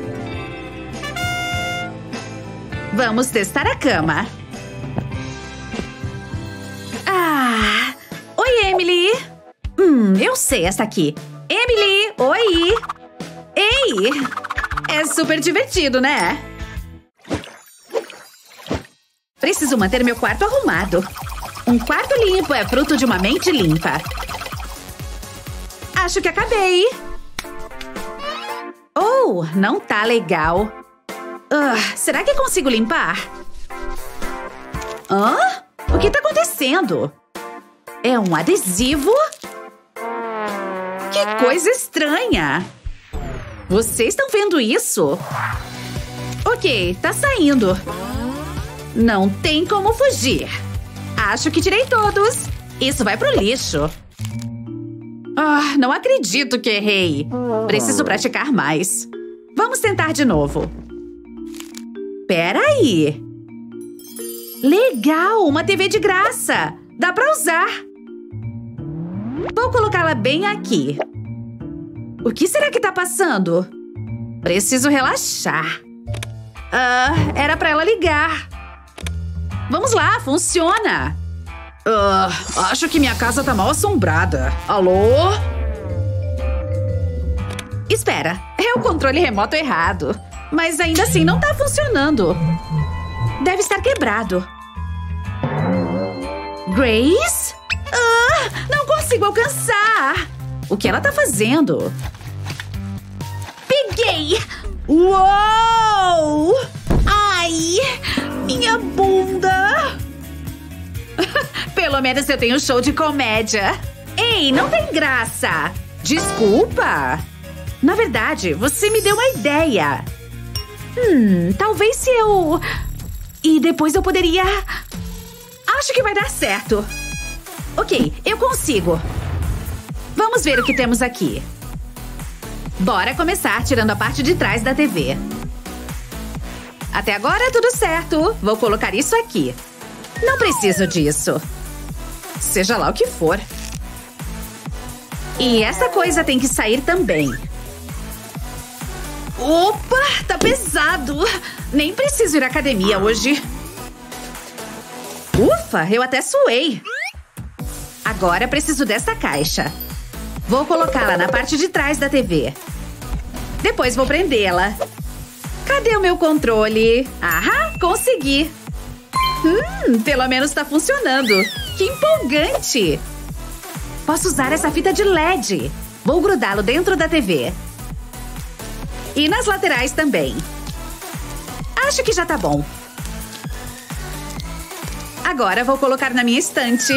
Vamos testar a cama. Ah! Oi, Emily! Hum, eu sei essa aqui. Emily! Oi! Ei! É super divertido, né? Preciso manter meu quarto arrumado. Um quarto limpo é fruto de uma mente limpa. Acho que acabei. Oh, não tá legal. Uh, será que consigo limpar? Hã? O que tá acontecendo? É um adesivo? Que coisa estranha! Vocês estão vendo isso? Ok, tá saindo. Não tem como fugir. Acho que tirei todos. Isso vai pro lixo. Ah, não acredito que errei. Preciso praticar mais. Vamos tentar de novo. Pera aí. Legal, uma T V de graça. Dá pra usar. Vou colocá-la bem aqui. O que será que tá passando? Preciso relaxar. Ah, era pra ela ligar. Vamos lá, funciona. Ah, acho que minha casa tá mal assombrada. Alô? Espera, é o controle remoto errado. Mas ainda assim não tá funcionando. Deve estar quebrado. Grace? Ah, não consigo alcançar. O que ela tá fazendo? Peguei! Uou! Ai! Minha bunda! Pelo menos eu tenho show de comédia. Ei, não tem graça! Desculpa! Na verdade, você me deu uma ideia. Hum, talvez se eu... E depois eu poderia... Acho que vai dar certo. Ok, eu consigo. Vamos ver o que temos aqui. Bora começar tirando a parte de trás da T V. Até agora tudo certo. Vou colocar isso aqui. Não preciso disso. Seja lá o que for. E essa coisa tem que sair também. Opa, tá pesado. Nem preciso ir à academia hoje. Ufa, eu até suei. Agora preciso dessa caixa. Vou colocá-la na parte de trás da T V. Depois vou prendê-la. Cadê o meu controle? Aham, consegui. Hum, pelo menos tá funcionando. Que empolgante. Posso usar essa fita de L E D. Vou grudá-lo dentro da T V. E nas laterais também. Acho que já tá bom. Agora vou colocar na minha estante.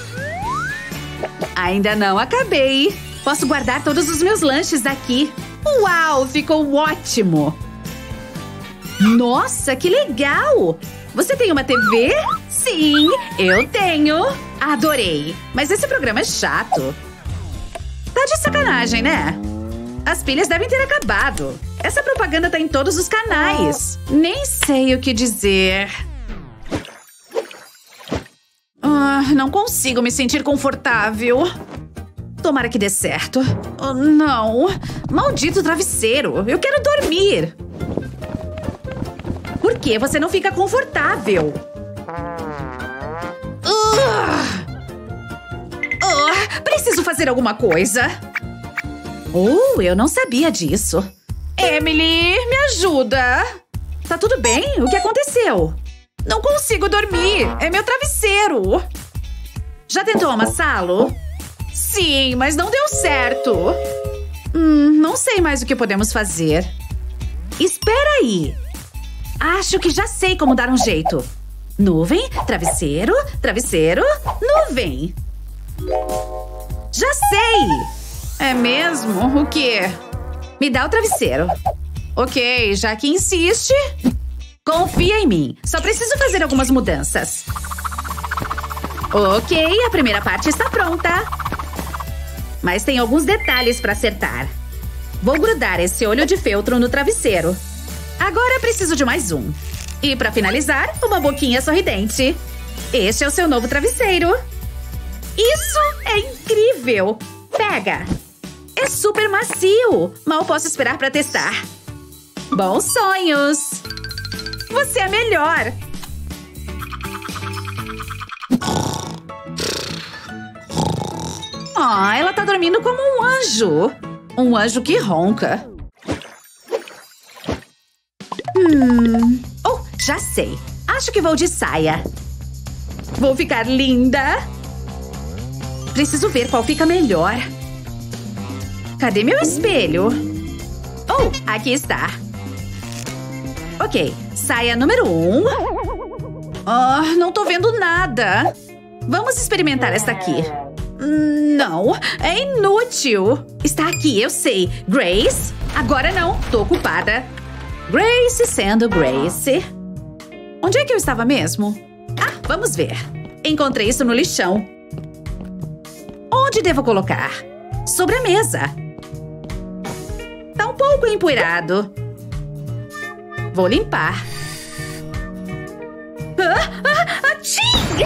Ainda não acabei. Posso guardar todos os meus lanches aqui. Uau, ficou ótimo. Nossa, que legal! Você tem uma T V? Sim, eu tenho. Adorei. Mas esse programa é chato. Tá de sacanagem, né? As pilhas devem ter acabado. Essa propaganda tá em todos os canais. Nem sei o que dizer. Ah, não consigo me sentir confortável. Tomara que dê certo. Oh, não. Maldito travesseiro. Eu quero dormir. Por que você não fica confortável? Uh! Uh, preciso fazer alguma coisa. Oh, eu não sabia disso. Emily, me ajuda. Tá tudo bem? O que aconteceu? Não consigo dormir. É meu travesseiro. Já tentou amassá-lo? Sim, mas não deu certo. Hum, não sei mais o que podemos fazer. Espera aí. Acho que já sei como dar um jeito. Nuvem, travesseiro, travesseiro, nuvem. Já sei! É mesmo? O quê? Me dá o travesseiro. Ok, já que insiste... Confia em mim. Só preciso fazer algumas mudanças. Ok, a primeira parte está pronta. Mas tem alguns detalhes para acertar. Vou grudar esse olho de feltro no travesseiro. Agora preciso de mais um. E para finalizar, uma boquinha sorridente. Este é o seu novo travesseiro. Isso é incrível! Pega! É super macio! Mal posso esperar para testar. Bons sonhos! Você é melhor! Ah, ela tá dormindo como um anjo. Um anjo que ronca. Hum... Oh, já sei. Acho que vou de saia. Vou ficar linda. Preciso ver qual fica melhor. Cadê meu espelho? Oh, aqui está. Ok, saia número um. Oh, não tô vendo nada. Vamos experimentar esta aqui. Não, é inútil. Está aqui, eu sei. Grace? Agora não, tô ocupada. Grace sendo Grace. Onde é que eu estava mesmo? Ah, vamos ver. Encontrei isso no lixão. Onde devo colocar? Sobre a mesa. Tá um pouco empoeirado. Vou limpar. Ah, ah, atchim!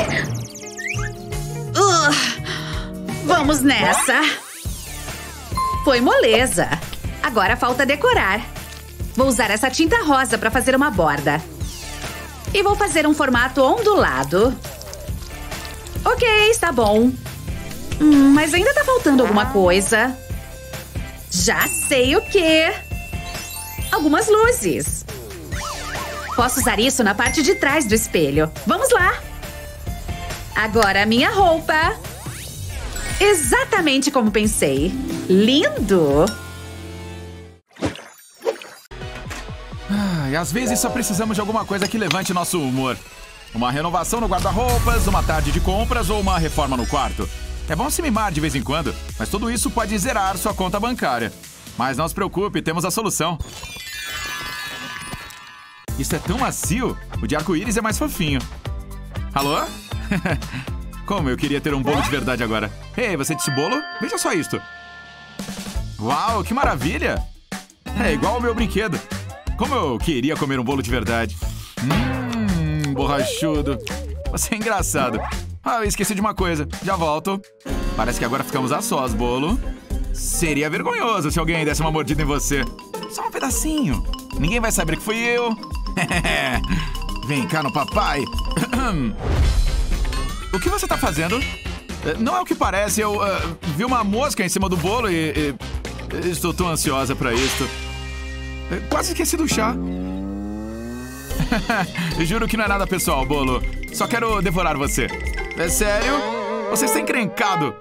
Uh, vamos nessa. Foi moleza. Agora falta decorar. Vou usar essa tinta rosa para fazer uma borda. E vou fazer um formato ondulado. Ok, está bom. Hum, mas ainda tá faltando alguma coisa. Já sei o quê. Algumas luzes. Posso usar isso na parte de trás do espelho. Vamos lá. Agora a minha roupa. Exatamente como pensei. Lindo! Ah, e às vezes só precisamos de alguma coisa que levante nosso humor. Uma renovação no guarda-roupas, uma tarde de compras ou uma reforma no quarto. É bom se mimar de vez em quando, mas tudo isso pode zerar sua conta bancária. Mas não se preocupe, temos a solução. Isso é tão macio. O de arco-íris é mais fofinho. Alô? Como eu queria ter um bolo de verdade agora. Ei, você disse bolo? Veja só isto. Uau, que maravilha! É igual ao meu brinquedo. Como eu queria comer um bolo de verdade. Hum, borrachudo. Você é engraçado. Ah, eu esqueci de uma coisa. Já volto. Parece que agora ficamos a sós, bolo. Seria vergonhoso se alguém desse uma mordida em você. Só um pedacinho. Ninguém vai saber que fui eu. Vem cá no papai. O que você tá fazendo? Não é o que parece. Eu uh, vi uma mosca em cima do bolo e... e estou tão ansiosa pra isto. Quase esqueci do chá. Juro que não é nada pessoal, bolo. Só quero devorar você. É sério? Você está encrencado.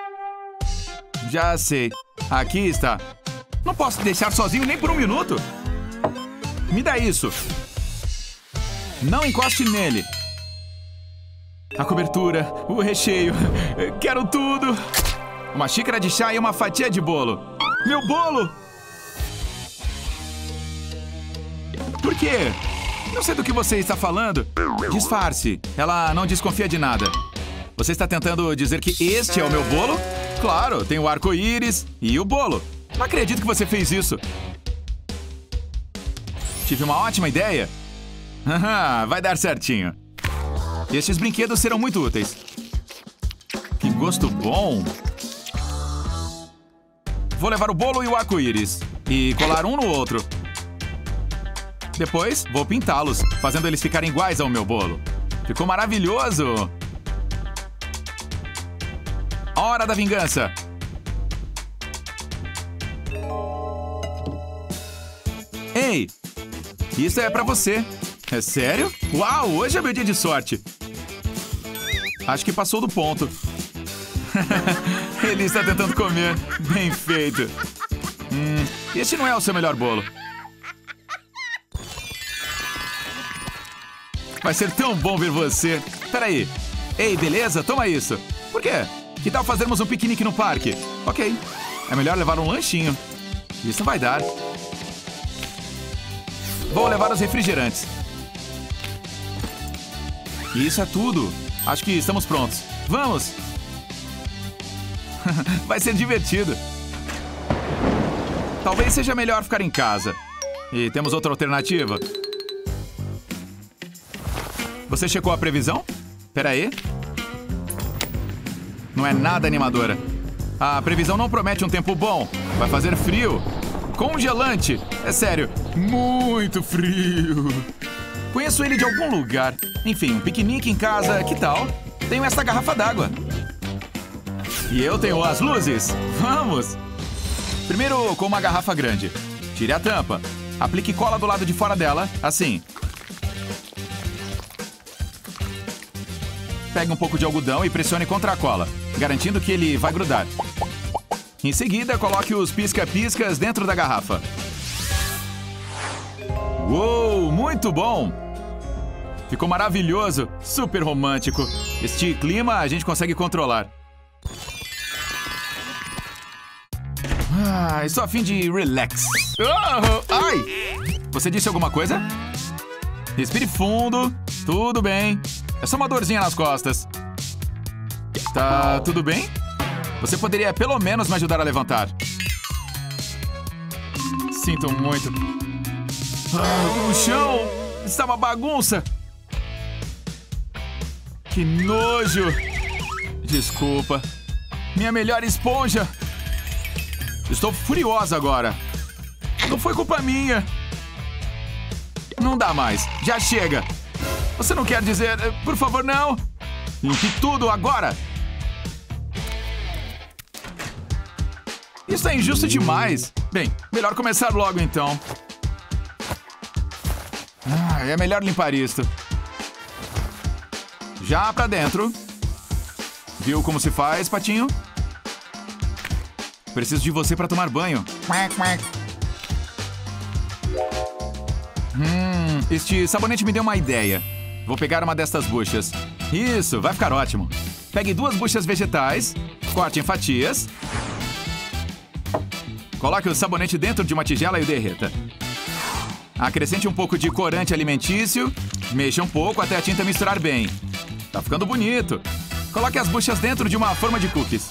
Já sei. Aqui está. Não posso te deixar sozinho nem por um minuto. Me dá isso. Não encoste nele. A cobertura, o recheio. Quero tudo. Uma xícara de chá e uma fatia de bolo. Meu bolo! Por quê? Não sei do que você está falando. Disfarce. Ela não desconfia de nada. Você está tentando dizer que este é o meu bolo? Claro, tem o arco-íris e o bolo. Não acredito que você fez isso. Tive uma ótima ideia. Vai dar certinho. Estes brinquedos serão muito úteis. Que gosto bom. Vou levar o bolo e o arco-íris e colar um no outro. Depois, vou pintá-los, fazendo eles ficarem iguais ao meu bolo. Ficou maravilhoso! Hora da vingança! Ei! Isso é pra você. É sério? Uau, hoje é meu dia de sorte. Acho que passou do ponto. Ele está tentando comer. Bem feito. Hum, este não é o seu melhor bolo. Vai ser tão bom ver você. Peraí. Ei, beleza? Toma isso. Por quê? Que tal fazermos um piquenique no parque? Ok. É melhor levar um lanchinho. Isso vai dar. Vou levar os refrigerantes. Isso é tudo. Acho que estamos prontos. Vamos! Vai ser divertido. Talvez seja melhor ficar em casa. E temos outra alternativa. Você checou a previsão? Pera aí. Não é nada animadora. A previsão não promete um tempo bom. Vai fazer frio. Congelante. É sério, muito frio. Conheço ele de algum lugar. Enfim, um piquenique em casa, que tal? Tenho esta garrafa d'água. E eu tenho as luzes. Vamos! Primeiro, com uma garrafa grande. Tire a tampa. Aplique cola do lado de fora dela, assim. Pegue um pouco de algodão e pressione contra a cola, garantindo que ele vai grudar. Em seguida, coloque os pisca-piscas dentro da garrafa. Uou, muito bom! Ficou maravilhoso, super romântico. Este clima a gente consegue controlar. Ah, estou a fim de relax. Oh, ai! Você disse alguma coisa? Respire fundo. Tudo bem. É só uma dorzinha nas costas. Tá tudo bem? Você poderia pelo menos me ajudar a levantar. Sinto muito. Ah, o chão está uma bagunça. Que nojo. Desculpa. Minha melhor esponja. Estou furiosa agora. Não foi culpa minha. Não dá mais. Já chega. Você não quer dizer... Por favor, não. Limpe tudo agora. Isso é injusto demais. Bem, melhor começar logo então. Ah, é melhor limpar isto. Já pra dentro. Viu como se faz, patinho? Preciso de você pra tomar banho. Hum, este sabonete me deu uma ideia. Vou pegar uma destas buchas. Isso, vai ficar ótimo. Pegue duas buchas vegetais, corte em fatias. Coloque o sabonete dentro de uma tigela e o derreta. Acrescente um pouco de corante alimentício. Mexa um pouco até a tinta misturar bem. Tá ficando bonito. Coloque as buchas dentro de uma forma de cookies.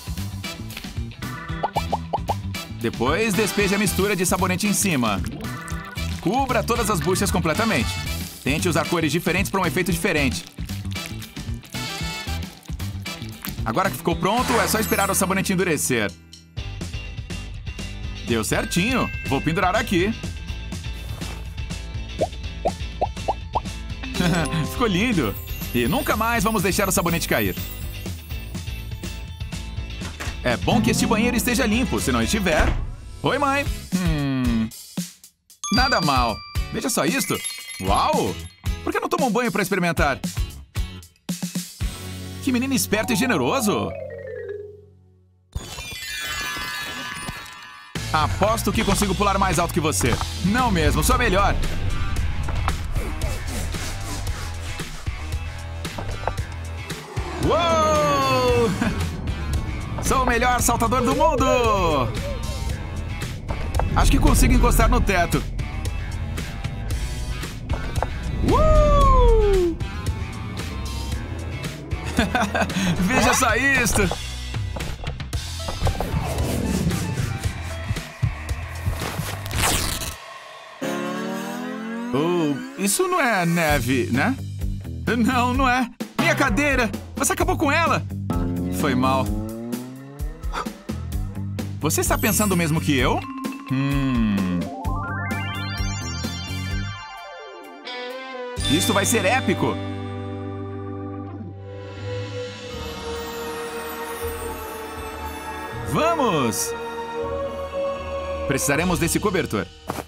Depois, despeje a mistura de sabonete em cima. Cubra todas as buchas completamente. Tente usar cores diferentes para um efeito diferente. Agora que ficou pronto, é só esperar o sabonete endurecer. Deu certinho. Vou pendurar aqui. Ficou lindo. E nunca mais vamos deixar o sabonete cair. É bom que este banheiro esteja limpo. Se não estiver... Oi, mãe. Hum... Nada mal. Veja só isto. Uau! Por que não toma um banho para experimentar? Que menino esperto e generoso. Aposto que consigo pular mais alto que você. Não mesmo, sou melhor. Uou! Sou o melhor saltador do mundo! Acho que consigo encostar no teto. Uh! Veja só isto! Oh, isso não é neve, né? Não, não é. Minha cadeira! Você acabou com ela! Foi mal. Você está pensando o mesmo que eu? Hum... Isto vai ser épico! Vamos! Precisaremos desse cobertor.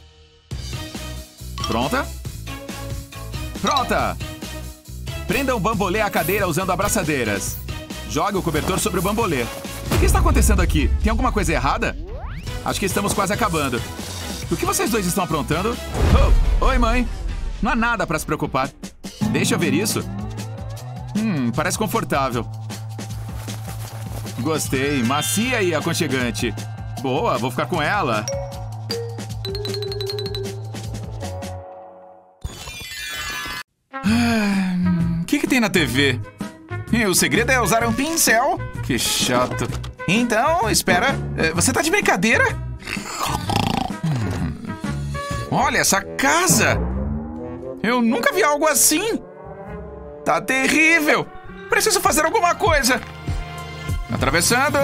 Pronta? Pronta! Prenda o bambolê à cadeira usando abraçadeiras. Jogue o cobertor sobre o bambolê. O que está acontecendo aqui? Tem alguma coisa errada? Acho que estamos quase acabando. O que vocês dois estão aprontando? Oh, oi, mãe. Não há nada para se preocupar. Deixa eu ver isso. Hum, parece confortável. Gostei. Macia e aconchegante. Boa, vou ficar com ela. O que que tem na T V? E o segredo é usar um pincel. Que chato. Então, espera. Você tá de brincadeira? Hum. Olha essa casa. Eu nunca vi algo assim. Tá terrível. Preciso fazer alguma coisa. Atravessando.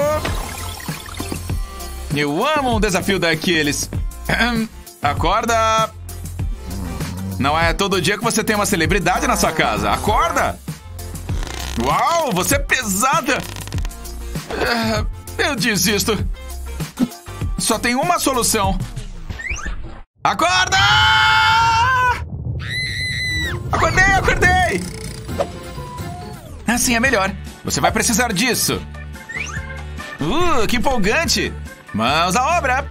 Eu amo um desafio daqueles. Acorda. Não é todo dia que você tem uma celebridade na sua casa. Acorda! Uau, você é pesada! Eu desisto. Só tem uma solução. Acorda! Acordei, acordei! Assim é melhor. Você vai precisar disso. Uh, que empolgante! Mãos à obra!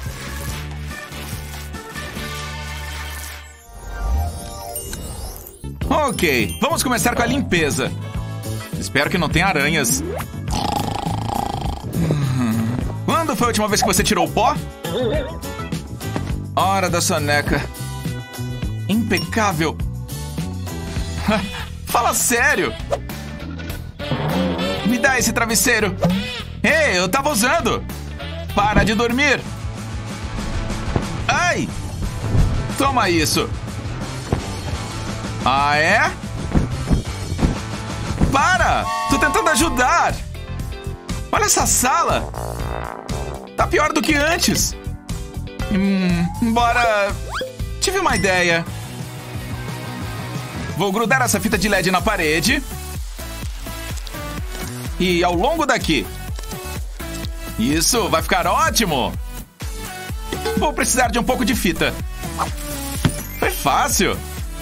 Ok, vamos começar com a limpeza. Espero que não tenha aranhas. Quando Quando foi a última vez que você tirou o pó? Hora da soneca. Impecável. Fala sério. Me dá esse travesseiro. Ei, eu tava usando. Para de dormir. Ai. Toma isso. Ah, é? Para! Tô tentando ajudar. Olha essa sala. Tá pior do que antes. Hum, embora... Tive uma ideia. Vou grudar essa fita de L E D na parede. E ao longo daqui. Isso, vai ficar ótimo. Vou precisar de um pouco de fita. Foi fácil.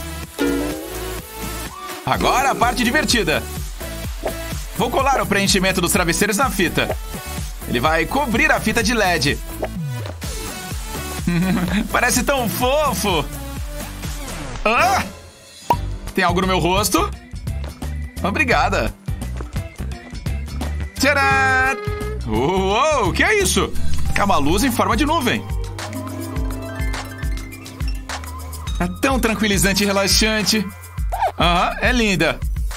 Agora a parte divertida. Vou colar o preenchimento dos travesseiros na fita. Ele vai cobrir a fita de L E D. Parece tão fofo. Ah! Tem algo no meu rosto? Obrigada. Tcharam! Uou, o que é isso? É uma luz em forma de nuvem. É tão tranquilizante e relaxante. Aham, é linda.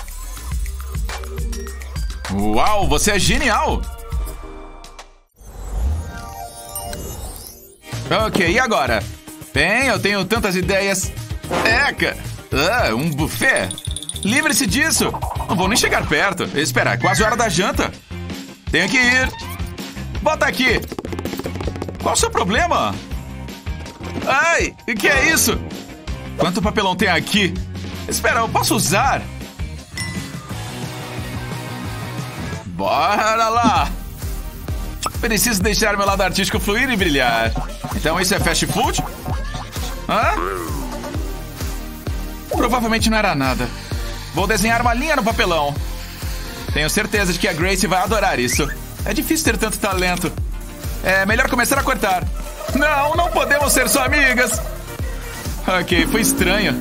Uau, você é genial. Ok, e agora? Bem, eu tenho tantas ideias. Eca! Ah, um buffet? Livre-se disso! Não vou nem chegar perto. Espera, é quase hora da janta. Tenho que ir. Bota aqui. Qual o seu problema? Ai, o que é isso? Quanto papelão tem aqui? Espera, eu posso usar? Bora lá! Preciso deixar meu lado artístico fluir e brilhar. Então isso é fast food? Hã? Provavelmente não era nada. Vou desenhar uma linha no papelão. Tenho certeza de que a Gracie vai adorar isso. É difícil ter tanto talento. É melhor começar a cortar. Não, não podemos ser só amigas. Ok, foi estranho.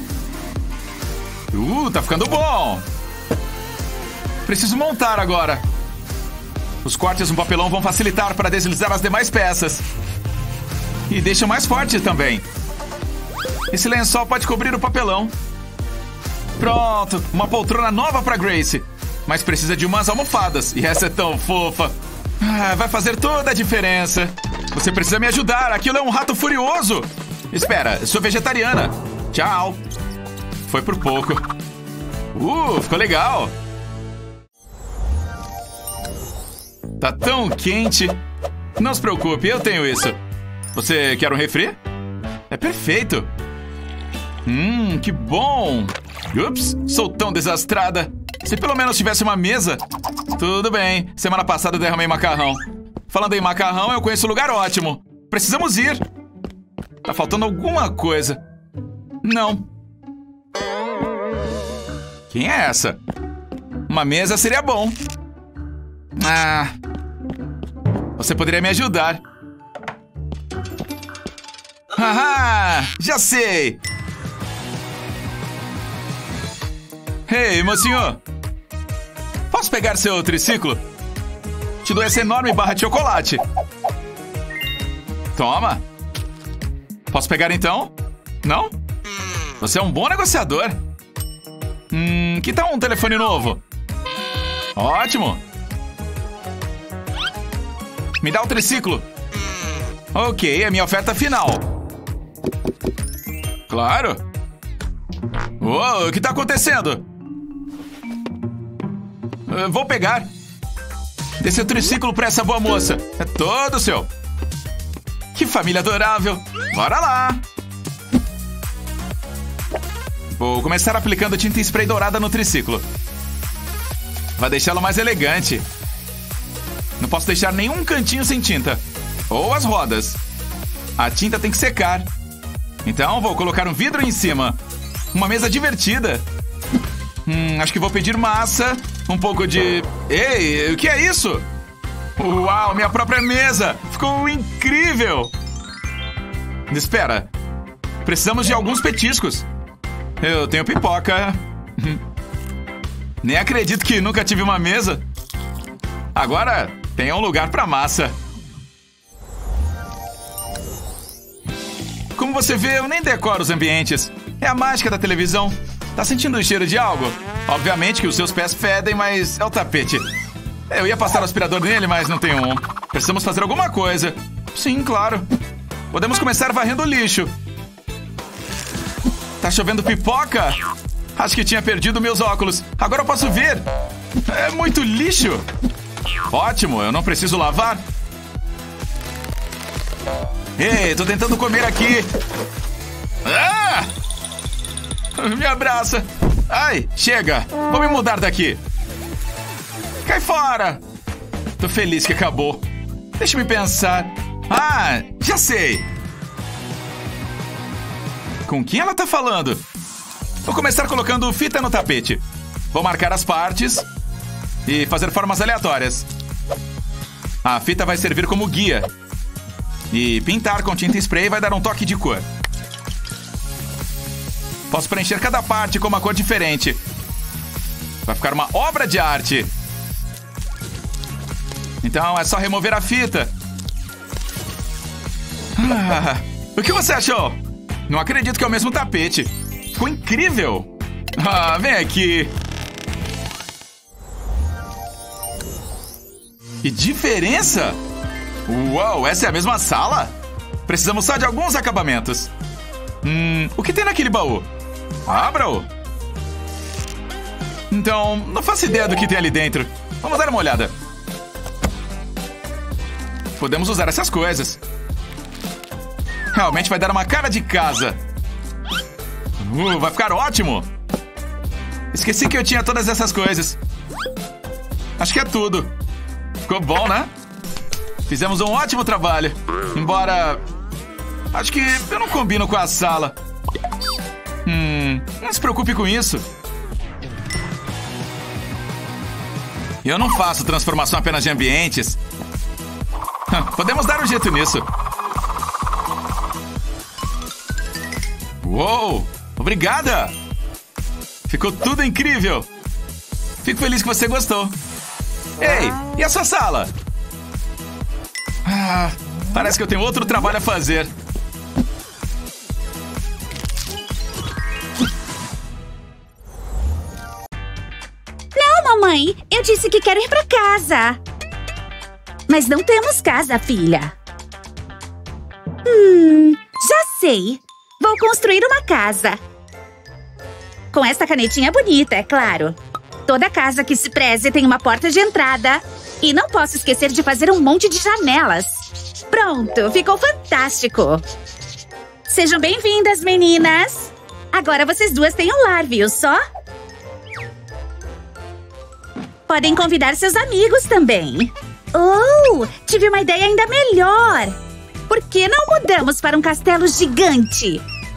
Uh, tá ficando bom. Preciso montar agora. Os cortes no papelão vão facilitar para deslizar as demais peças. E deixam mais forte também. Esse lençol pode cobrir o papelão. Pronto, uma poltrona nova para Gracie. Mas precisa de umas almofadas. E essa é tão fofa. Ah, vai fazer toda a diferença. Você precisa me ajudar. Aquilo é um rato furioso. Espera, eu sou vegetariana. Tchau. Foi por pouco. Uh, ficou legal. Tá tão quente. Não se preocupe, eu tenho isso. Você quer um refri? É perfeito. Hum, que bom. Ups, sou tão desastrada. Se pelo menos tivesse uma mesa. Tudo bem, semana passada derramei macarrão. Falando em macarrão, eu conheço um lugar ótimo. Precisamos ir. Tá faltando alguma coisa. Não. Quem é essa? Uma mesa seria bom. Ah. Você poderia me ajudar. Haha, já sei. Ei, mocinho. Posso pegar seu triciclo? Te dou essa enorme barra de chocolate. Toma. Posso pegar então? Não? Você é um bom negociador. Hum, que tal um telefone novo? Ótimo. Me dá o triciclo. Ok, é minha oferta final. Claro. Uou, o que tá acontecendo? Uh, vou pegar. Dê seu triciclo pra essa boa moça. É todo seu. Que família adorável. Bora lá. Vou começar aplicando tinta spray dourada no triciclo. Vai deixá-lo mais elegante. Não posso deixar nenhum cantinho sem tinta. Ou as rodas. A tinta tem que secar. Então vou colocar um vidro em cima. Uma mesa divertida. Hum, acho que vou pedir massa. Um pouco de... Ei, o que é isso? Uau, minha própria mesa. Ficou incrível. Espera. Precisamos de alguns petiscos. Eu tenho pipoca. Nem acredito que nunca tive uma mesa. Agora tem um lugar para massa. Como você vê, eu nem decoro os ambientes. É a mágica da televisão. Tá sentindo o cheiro de algo? Obviamente que os seus pés fedem, mas é o tapete. Eu ia passar o aspirador nele, mas não tem um. Precisamos fazer alguma coisa. Sim, claro. Podemos começar varrendo o lixo. Tá chovendo pipoca? Acho que tinha perdido meus óculos. Agora eu posso ver. É muito lixo. Ótimo, eu não preciso lavar. Ei, tô tentando comer aqui. Ah! Me abraça. Ai, chega. Vou me mudar daqui. Cai fora. Tô feliz que acabou. Deixa-me pensar. Ah, já sei. Com quem ela tá falando? Vou começar colocando fita no tapete. Vou marcar as partes e fazer formas aleatórias. A fita vai servir como guia. E pintar com tinta spray vai dar um toque de cor. Posso preencher cada parte com uma cor diferente. Vai ficar uma obra de arte. Então é só remover a fita. Ah, o que você achou? Não acredito que é o mesmo tapete. Ficou incrível. Ah, vem aqui. Que diferença! Uau, essa é a mesma sala? Precisamos só de alguns acabamentos. Hum, o que tem naquele baú? Abra-o. Então, não faço ideia do que tem ali dentro. Vamos dar uma olhada. Podemos usar essas coisas. Realmente vai dar uma cara de casa. Uh, vai ficar ótimo. Esqueci que eu tinha todas essas coisas. Acho que é tudo. Ficou bom, né? Fizemos um ótimo trabalho. Embora... acho que eu não combino com a sala. Hum... Não se preocupe com isso. Eu não faço transformação apenas de ambientes. Podemos dar um jeito nisso. Uou! Obrigada! Ficou tudo incrível! Fico feliz que você gostou. Ei, e a sua sala? Ah, parece que eu tenho outro trabalho a fazer. Não, mamãe. Eu disse que quero ir pra casa. Mas não temos casa, filha. Hum, já sei. Vou construir uma casa. Com essa canetinha bonita, é claro. Toda casa que se preze tem uma porta de entrada. E não posso esquecer de fazer um monte de janelas. Pronto, ficou fantástico. Sejam bem-vindas, meninas. Agora vocês duas têm um lar, viu só? Podem convidar seus amigos também. Oh, tive uma ideia ainda melhor. Por que não mudamos para um castelo gigante?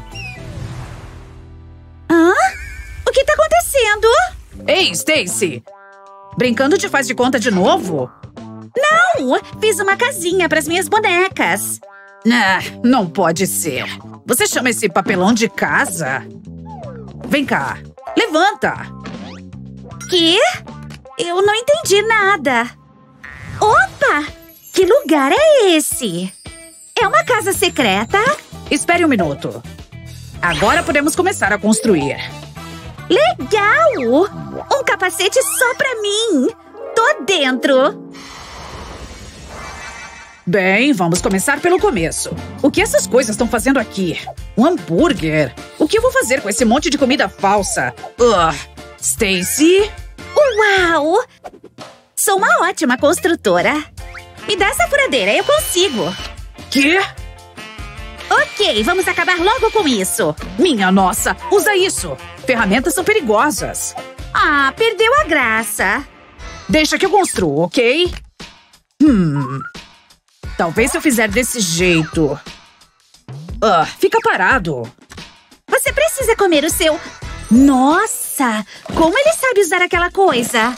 Hã? O que tá acontecendo? Ei, Stacy! Brincando de faz de conta de novo? Não! Fiz uma casinha para as minhas bonecas. Ah, não pode ser. Você chama esse papelão de casa? Vem cá. Levanta! Quê? Eu não entendi nada. Opa! Que lugar é esse? É uma casa secreta? Espere um minuto. Agora podemos começar a construir. Legal! Um capacete só pra mim! Tô dentro! Bem, vamos começar pelo começo. O que essas coisas estão fazendo aqui? Um hambúrguer? O que eu vou fazer com esse monte de comida falsa? Ugh. Stacy? Uau! Sou uma ótima construtora. Me dá essa furadeira, eu consigo. Quê? Ok, vamos acabar logo com isso. Minha nossa, usa isso. Ferramentas são perigosas. Ah, perdeu a graça. Deixa que eu construo, ok? Hum... Talvez se eu fizer desse jeito... Ah, fica parado. Você precisa comer o seu... Nossa! Como ele sabe usar aquela coisa?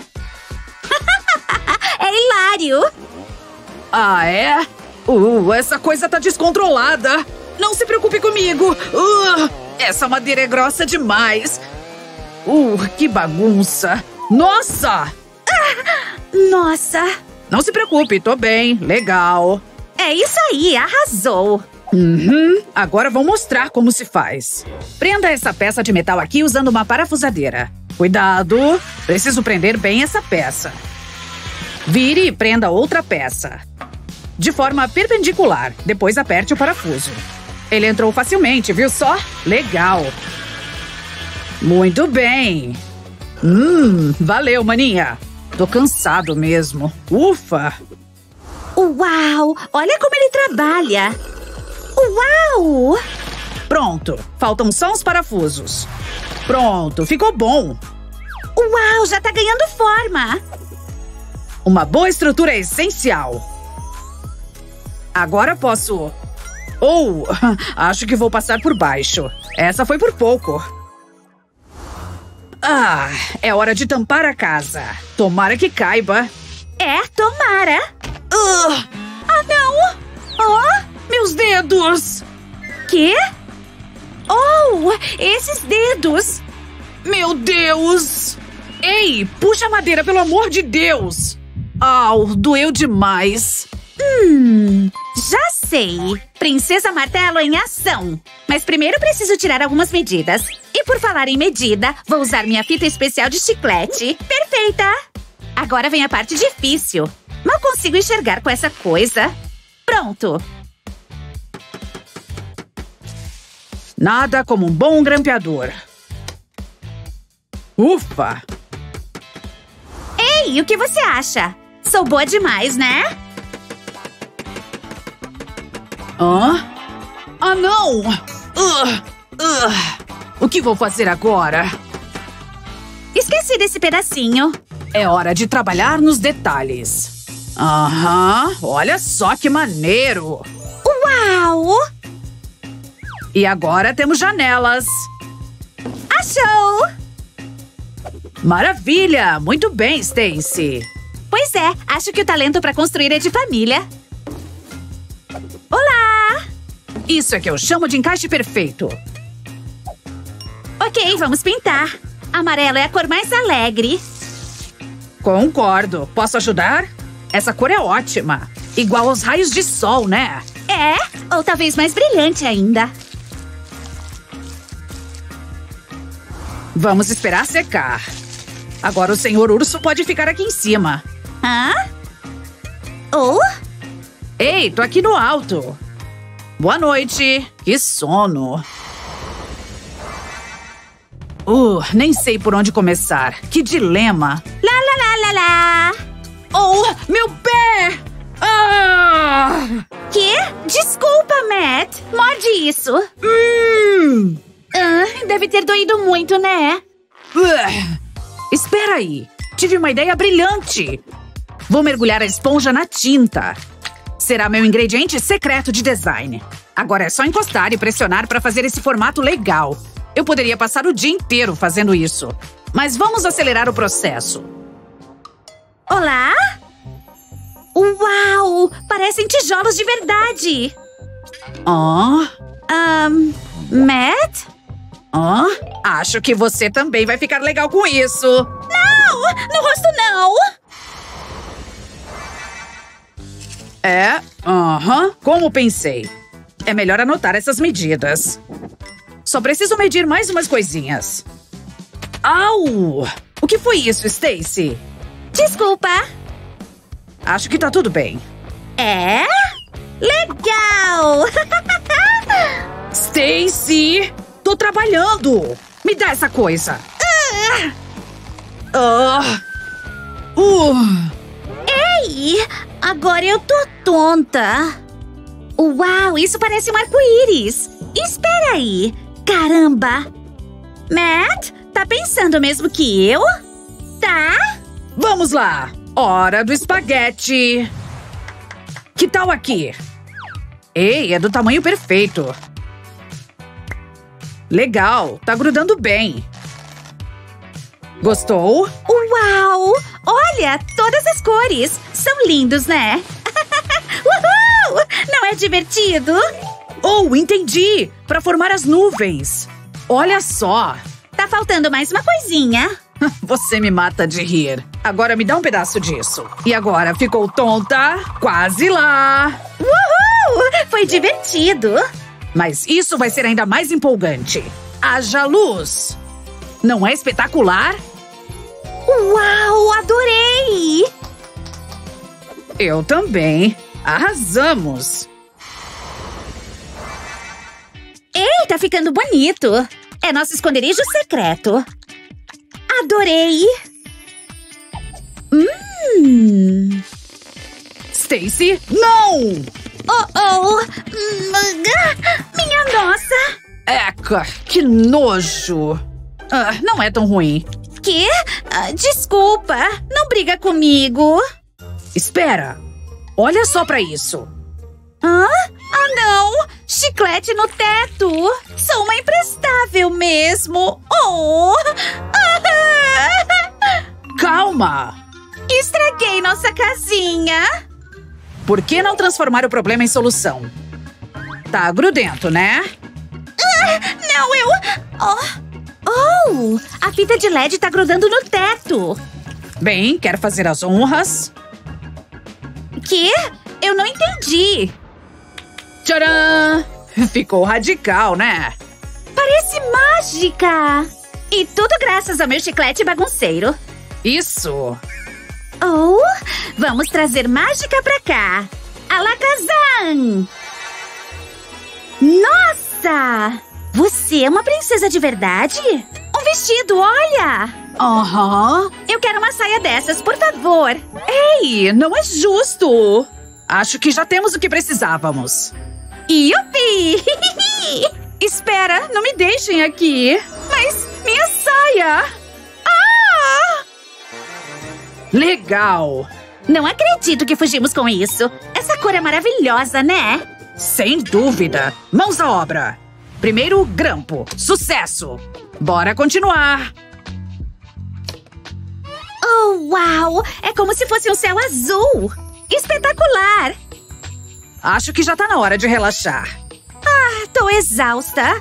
É hilário! Ah, é? Uh, essa coisa tá descontrolada. Não se preocupe comigo. Uh, essa madeira é grossa demais. Uh, que bagunça. Nossa! Ah, nossa! Não se preocupe, tô bem. Legal. É isso aí, arrasou. Uhum. Agora vou mostrar como se faz. Prenda essa peça de metal aqui usando uma parafusadeira. Cuidado! Preciso prender bem essa peça. Vire e prenda outra peça. De forma perpendicular. Depois aperte o parafuso. Ele entrou facilmente, viu só? Legal! Muito bem! Hum, valeu, maninha! Tô cansado mesmo. Ufa! Uau! Olha como ele trabalha! Uau! Pronto. Faltam só os parafusos. Pronto. Ficou bom. Uau! Já tá ganhando forma! Uma boa estrutura é essencial. Agora posso... Ou... acho que vou passar por baixo. Essa foi por pouco. Ah, é hora de tampar a casa. Tomara que caiba. É, tomara! Uh, Ah, não! Oh! meus dedos! Quê? Oh! Esses dedos! Meu Deus! Ei, puxa a madeira, pelo amor de Deus! Au, doeu demais. Hum, já sei. Princesa Martelo em ação. Mas primeiro preciso tirar algumas medidas. E por falar em medida, vou usar minha fita especial de chiclete. Perfeita! Agora vem a parte difícil. Mal consigo enxergar com essa coisa. Pronto. Nada como um bom grampeador. Ufa! Ei, o que você acha? Sou boa demais, né? Hã? Ah, não! Uh, uh. O que vou fazer agora? Esqueci desse pedacinho. É hora de trabalhar nos detalhes. Aham, olha só que maneiro! Uau! E agora temos janelas. Achou! Maravilha! Muito bem, Stacy. Pois é, acho que o talento para construir é de família. Olá! Isso é que eu chamo de encaixe perfeito. Ok, vamos pintar. Amarelo é a cor mais alegre. Concordo. Posso ajudar? Essa cor é ótima. Igual aos raios de sol, né? É, ou talvez mais brilhante ainda. Vamos esperar secar. Agora o senhor urso pode ficar aqui em cima. Hã? Oh? Ei, tô aqui no alto. Boa noite. Que sono. Uh, nem sei por onde começar. Que dilema. Lá, lá, lá, lá, lá. Oh, meu pé! Ah! Quê? Desculpa, Matt. Morde isso. Hum. Ah, deve ter doído muito, né? Uh, espera aí. Tive uma ideia brilhante. Vou mergulhar a esponja na tinta. Será meu ingrediente secreto de design. Agora é só encostar e pressionar para fazer esse formato legal. Eu poderia passar o dia inteiro fazendo isso. Mas vamos acelerar o processo. Olá? Uau! Parecem tijolos de verdade. Ah? Um, Matt? Ah? Acho que você também vai ficar legal com isso. Não! No rosto, não! É? Aham. Como pensei. É melhor anotar essas medidas. Só preciso medir mais umas coisinhas. Au! O que foi isso, Stacy? Desculpa. Acho que tá tudo bem. É? Legal! Stacy! Tô trabalhando! Me dá essa coisa! Ah! Uh! Ei! Agora eu tô tonta. Uau, isso parece um arco-íris. Espera aí. Caramba! Matt, tá pensando mesmo que eu? Tá? Vamos lá! Hora do espaguete! Que tal aqui? Ei, é do tamanho perfeito. Legal, tá grudando bem. Gostou? Uau! Olha, todas as cores. São lindos, né? Uhul! Não é divertido? Oh, entendi! Pra formar as nuvens. Olha só! Tá faltando mais uma coisinha. Você me mata de rir. Agora me dá um pedaço disso. E agora, ficou tonta? Quase lá! Uhul! Uh, foi divertido. Mas isso vai ser ainda mais empolgante. Haja luz! Não é espetacular? Uau, adorei! Eu também. Arrasamos! Ei, tá ficando bonito. É nosso esconderijo secreto. Adorei! Hum... Stacy, não! Oh, oh! Minha nossa! Eca, que nojo! Ah, não é tão ruim. Quê? Ah, desculpa, não briga comigo. Espera! Olha só pra isso. Hã? Ah, não! Chiclete no teto! Sou uma imprestável mesmo! Oh! Calma! Estraguei nossa casinha! Por que não transformar o problema em solução? Tá grudento, né? Ah, não, eu... Oh. oh! A fita de L E D tá grudando no teto! Bem, quer fazer as honras? Quê? Eu não entendi! Tcharam! Ficou radical, né? Parece mágica! E tudo graças ao meu chiclete bagunceiro. Isso! Oh, vamos trazer mágica pra cá! Alakazam! Nossa! Você é uma princesa de verdade? Um vestido, olha! Aham! Uhum. Eu quero uma saia dessas, por favor! Ei, não é justo! Acho que já temos o que precisávamos. Yupi! Espera, não me deixem aqui! Mas minha saia! Ah! Legal! Não acredito que fugimos com isso! Essa cor é maravilhosa, né? Sem dúvida! Mãos à obra! Primeiro, grampo. Sucesso! Bora continuar! Oh, uau! É como se fosse um céu azul! Espetacular! Acho que já tá na hora de relaxar. Ah, tô exausta!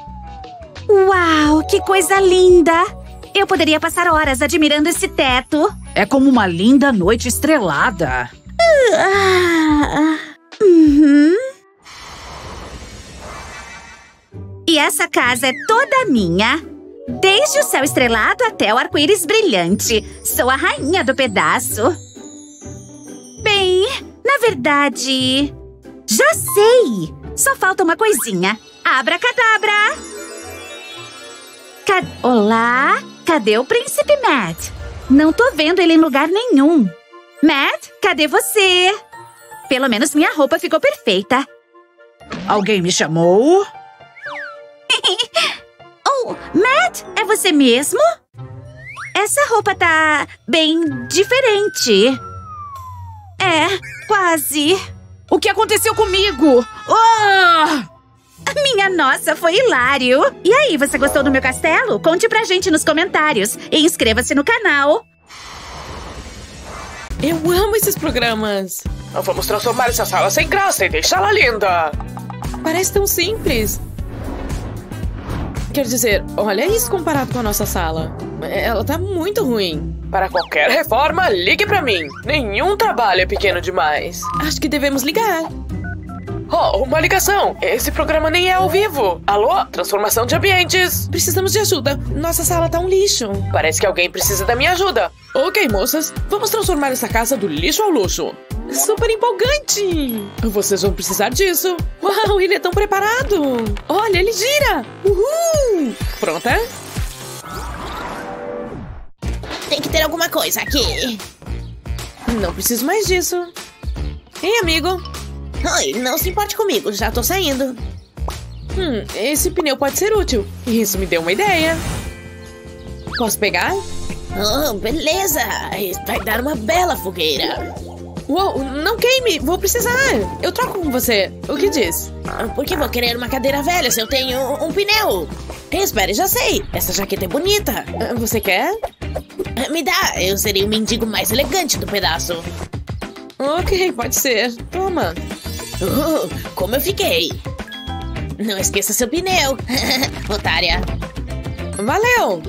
Uau, que coisa linda! Eu poderia passar horas admirando esse teto. É como uma linda noite estrelada. Ah, uhum. E essa casa é toda minha. Desde o céu estrelado até o arco-íris brilhante. Sou a rainha do pedaço. Bem, na verdade... Já sei! Só falta uma coisinha. Abracadabra! Cad... Olá? Cadê o príncipe Matt? Não tô vendo ele em lugar nenhum. Matt, cadê você? Pelo menos minha roupa ficou perfeita. Alguém me chamou? Oh, Matt, é você mesmo? Essa roupa tá bem diferente. É, quase. O que aconteceu comigo? Oh! Minha nossa, foi hilário! E aí, você gostou do meu castelo? Conte pra gente nos comentários. E inscreva-se no canal. Eu amo esses programas. Vamos transformar essa sala sem graça e deixá-la linda. Parece tão simples. Quer dizer, olha isso comparado com a nossa sala. Ela tá muito ruim. Para qualquer reforma, ligue pra mim. Nenhum trabalho é pequeno demais. Acho que devemos ligar. Oh, uma ligação! Esse programa nem é ao vivo! Alô? Transformação de ambientes! Precisamos de ajuda. Nossa sala tá um lixo. Parece que alguém precisa da minha ajuda. Ok, moças. Vamos transformar essa casa do lixo ao luxo. Super empolgante! Vocês vão precisar disso. Uau, ele é tão preparado! Olha, ele gira! Uhul! Pronta? Tem que ter alguma coisa aqui. Não preciso mais disso. Ei, amigo. Oi, não se importe comigo, já tô saindo. Hum, esse pneu pode ser útil. Isso me deu uma ideia. Posso pegar? Oh, beleza. Vai dar uma bela fogueira. Uou, não queime, vou precisar. Eu troco com você. O que diz? Por que vou querer uma cadeira velha se eu tenho um pneu? Espere, já sei. Essa jaqueta é bonita. Você quer? Me dá, eu serei o mendigo mais elegante do pedaço. Ok, pode ser. Toma. Uh, como eu fiquei. Não esqueça seu pneu. Otária. Valeu.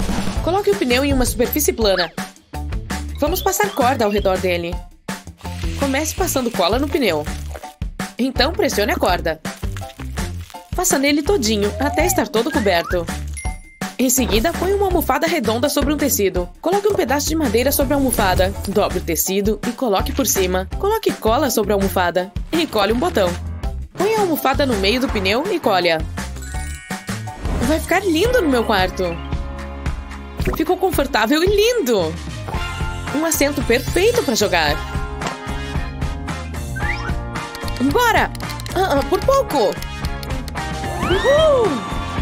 Coloque o pneu em uma superfície plana. Vamos passar corda ao redor dele. Comece passando cola no pneu. Então pressione a corda. Passa nele todinho, até estar todo coberto. Em seguida, põe uma almofada redonda sobre um tecido. Coloque um pedaço de madeira sobre a almofada. Dobre o tecido e coloque por cima. Coloque cola sobre a almofada. E cole um botão. Põe a almofada no meio do pneu e colhe-a. Vai ficar lindo no meu quarto. Ficou confortável e lindo. Um assento perfeito para jogar. Bora! Ah, por pouco! Uhul!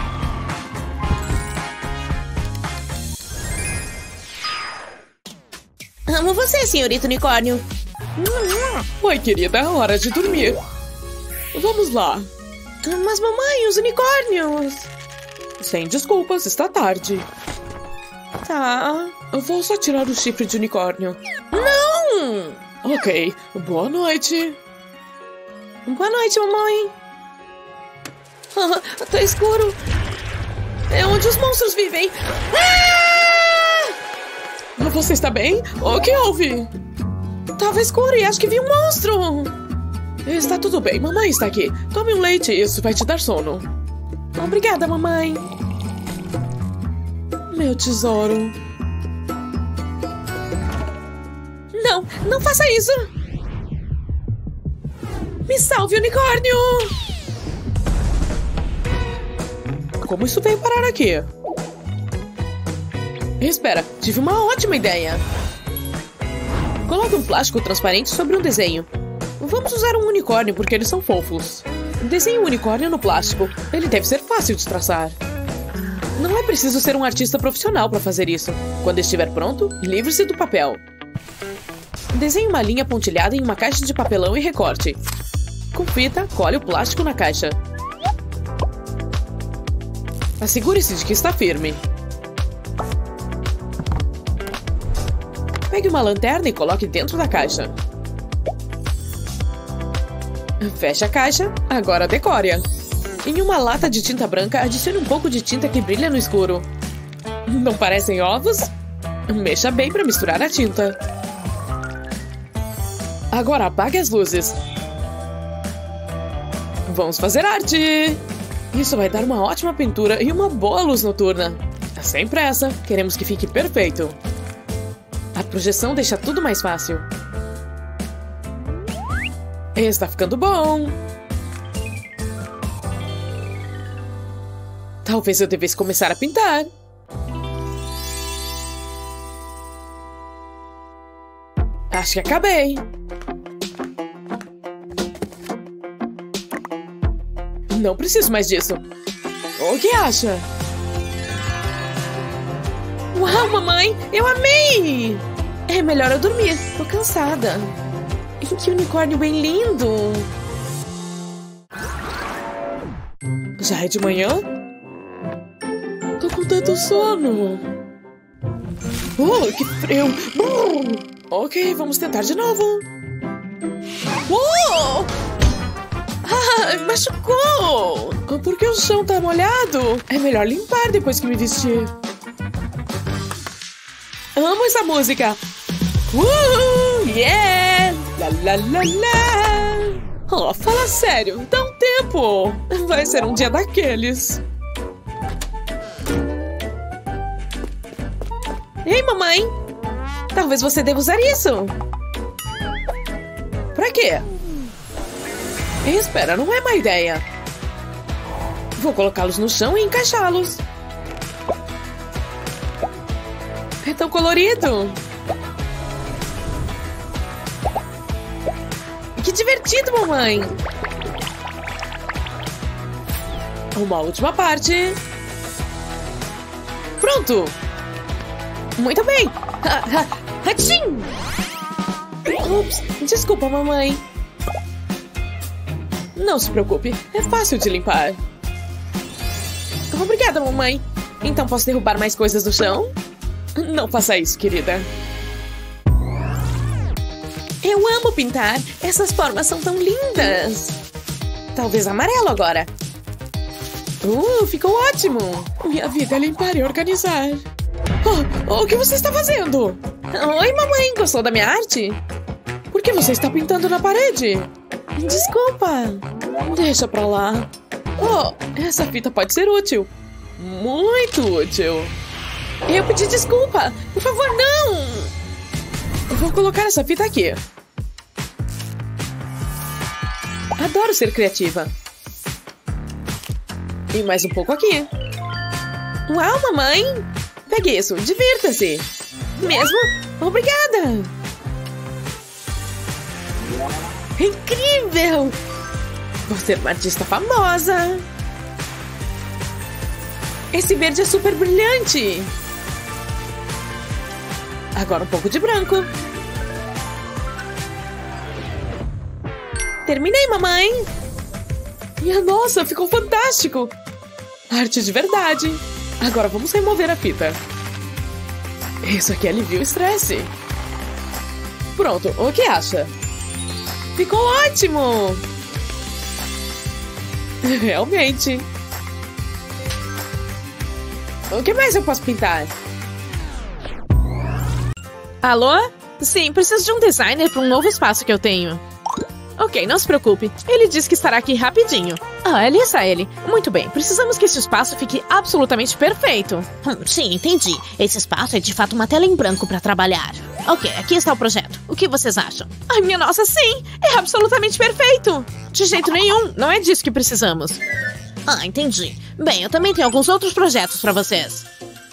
Amo você, senhorita unicórnio. Oi, querida, é hora de dormir. Vamos lá. Mas, mamãe, os unicórnios... Sem desculpas, está tarde. Tá. Eu vou só tirar o chifre de unicórnio. Não! Ok, boa noite. Boa noite, mamãe. Ah, tá escuro. É onde os monstros vivem. Ah! Você está bem? O que houve? Tava escuro e acho que vi um monstro. Está tudo bem, mamãe está aqui. Tome um leite, isso vai te dar sono. Obrigada, mamãe. Meu tesouro. Não, não faça isso. Me salve, unicórnio. Como isso veio parar aqui? Espera, tive uma ótima ideia. Coloque um plástico transparente sobre um desenho. Vamos usar um unicórnio porque eles são fofos. Desenhe um unicórnio no plástico. Ele deve ser fácil de traçar. Não é preciso ser um artista profissional para fazer isso. Quando estiver pronto, livre-se do papel. Desenhe uma linha pontilhada em uma caixa de papelão e recorte. Com fita, cole o plástico na caixa. Assegure-se de que está firme. Pegue uma lanterna e coloque dentro da caixa. Feche a caixa, agora decore-a. Em uma lata de tinta branca, adicione um pouco de tinta que brilha no escuro. Não parecem ovos? Mexa bem para misturar a tinta. Agora apague as luzes. Vamos fazer arte! Isso vai dar uma ótima pintura e uma boa luz noturna. Sem pressa, queremos que fique perfeito. A projeção deixa tudo mais fácil. Está ficando bom. Talvez eu devesse começar a pintar. Acho que acabei. Não preciso mais disso. O que acha? Uau, mamãe! Eu amei! É melhor eu dormir. Tô cansada. Que unicórnio bem lindo! Já é de manhã? Tô com tanto sono. Oh, que frio! Uh! Ok, vamos tentar de novo. Oh! Ah, machucou! Por que o chão tá molhado? É melhor limpar depois que me vestir. Amo essa música! Uh! Yeah! La la la la! Oh, fala sério, dá um tempo! Vai ser um dia daqueles. Ei, mamãe! Talvez você deva usar isso. Pra quê? Espera, não é má ideia. Vou colocá-los no chão e encaixá-los. É tão colorido! Que divertido, mamãe! Uma última parte. Pronto! Muito bem! Hatchim! Ups, desculpa, mamãe. Não se preocupe, é fácil de limpar. Obrigada, mamãe. Então posso derrubar mais coisas no chão? Não faça isso, querida. Eu amo pintar. Essas formas são tão lindas. Talvez amarelo agora. Uh, ficou ótimo. Minha vida é limpar e organizar. Oh, o que você está fazendo? Oi, mamãe. Gostou da minha arte? Por que você está pintando na parede? Desculpa. Deixa pra lá. Oh, essa fita pode ser útil. Muito útil. Eu pedi desculpa. Por favor, não. Eu vou colocar essa fita aqui. Adoro ser criativa. E mais um pouco aqui. Uau, mamãe! Pegue isso, divirta-se! Mesmo? Obrigada! Incrível! Vou ser uma artista famosa! Esse verde é super brilhante! Agora um pouco de branco. Terminei, mamãe! Minha nossa, ficou fantástico! Arte de verdade! Agora vamos remover a fita. Isso aqui alivia o estresse. Pronto, o que acha? Ficou ótimo! Realmente. O que mais eu posso pintar? Alô? Sim, preciso de um designer para um novo espaço que eu tenho. Ok, não se preocupe. Ele disse que estará aqui rapidinho. Ah, ali está ele. Muito bem, precisamos que esse espaço fique absolutamente perfeito. Hum, sim, entendi. Esse espaço é de fato uma tela em branco para trabalhar. Ok, aqui está o projeto. O que vocês acham? Ai, minha nossa, sim! É absolutamente perfeito! De jeito nenhum, não é disso que precisamos. Ah, entendi. Bem, eu também tenho alguns outros projetos para vocês.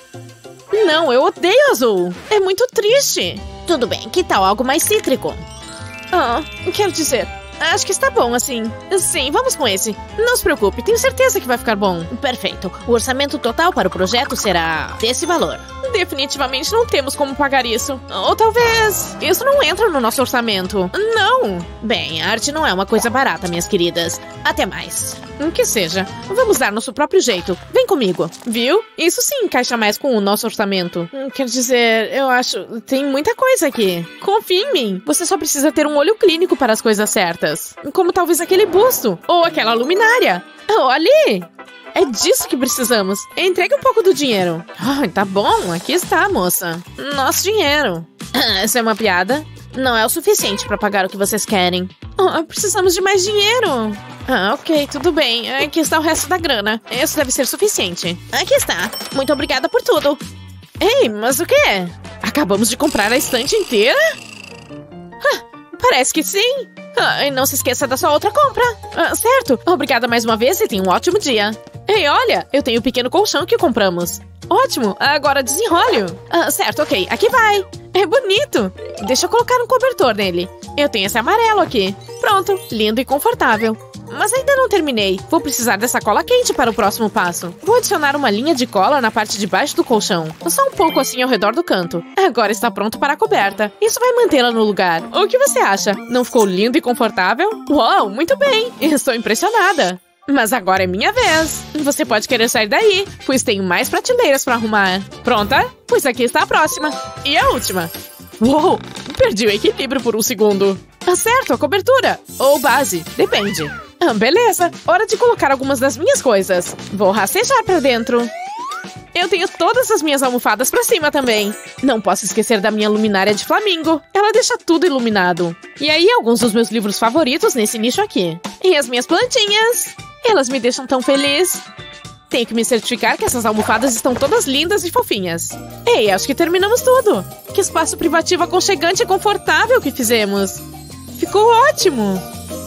Não, eu odeio azul. É muito triste. Tudo bem, que tal algo mais cítrico? Ah, quero dizer, acho que está bom assim. Sim, vamos com esse. Não se preocupe, tenho certeza que vai ficar bom. Perfeito. O orçamento total para o projeto será desse valor. Definitivamente não temos como pagar isso. Ou talvez isso não entra no nosso orçamento. Não. Bem, a arte não é uma coisa barata, minhas queridas. Até mais. Que seja. Vamos dar nosso próprio jeito. Vem comigo. Viu? Isso sim encaixa mais com o nosso orçamento. Quer dizer, eu acho... Tem muita coisa aqui. Confie em mim. Você só precisa ter um olho clínico para as coisas certas. Como talvez aquele busto. Ou aquela luminária. Oh, ali! É disso que precisamos. Entregue um pouco do dinheiro. Ah, tá bom. Aqui está, moça. Nosso dinheiro. Essa é uma piada? Não é o suficiente para pagar o que vocês querem. Oh, precisamos de mais dinheiro. Ah, ok, tudo bem. Aqui está o resto da grana. Isso deve ser suficiente. Aqui está. Muito obrigada por tudo. Ei, mas o quê? Acabamos de comprar a estante inteira? Ah, parece que sim. Ah, e não se esqueça da sua outra compra. Ah, certo. Obrigada mais uma vez e tenha um ótimo dia. Ei, olha, eu tenho o pequeno colchão que compramos. Ótimo, agora desenrole-o. Ah, certo, ok, aqui vai. É bonito. Deixa eu colocar um cobertor nele. Eu tenho esse amarelo aqui. Pronto, lindo e confortável. Mas ainda não terminei. Vou precisar dessa cola quente para o próximo passo. Vou adicionar uma linha de cola na parte de baixo do colchão. Só um pouco assim ao redor do canto. Agora está pronto para a coberta. Isso vai mantê-la no lugar. O que você acha? Não ficou lindo e confortável? Uau, muito bem. Estou impressionada. Mas agora é minha vez. Você pode querer sair daí, pois tenho mais prateleiras para arrumar. Pronta? Pois aqui está a próxima. E a última. Uou! Perdi o equilíbrio por um segundo. Acerto a cobertura. Ou base, depende. Ah, beleza, hora de colocar algumas das minhas coisas. Vou rastejar para dentro. Eu tenho todas as minhas almofadas para cima também. Não posso esquecer da minha luminária de flamingo. Ela deixa tudo iluminado. E aí, alguns dos meus livros favoritos nesse nicho aqui. E as minhas plantinhas. Elas me deixam tão feliz. Tenho que me certificar que essas almofadas estão todas lindas e fofinhas. Ei, acho que terminamos tudo. Que espaço privativo aconchegante e confortável que fizemos. Ficou ótimo.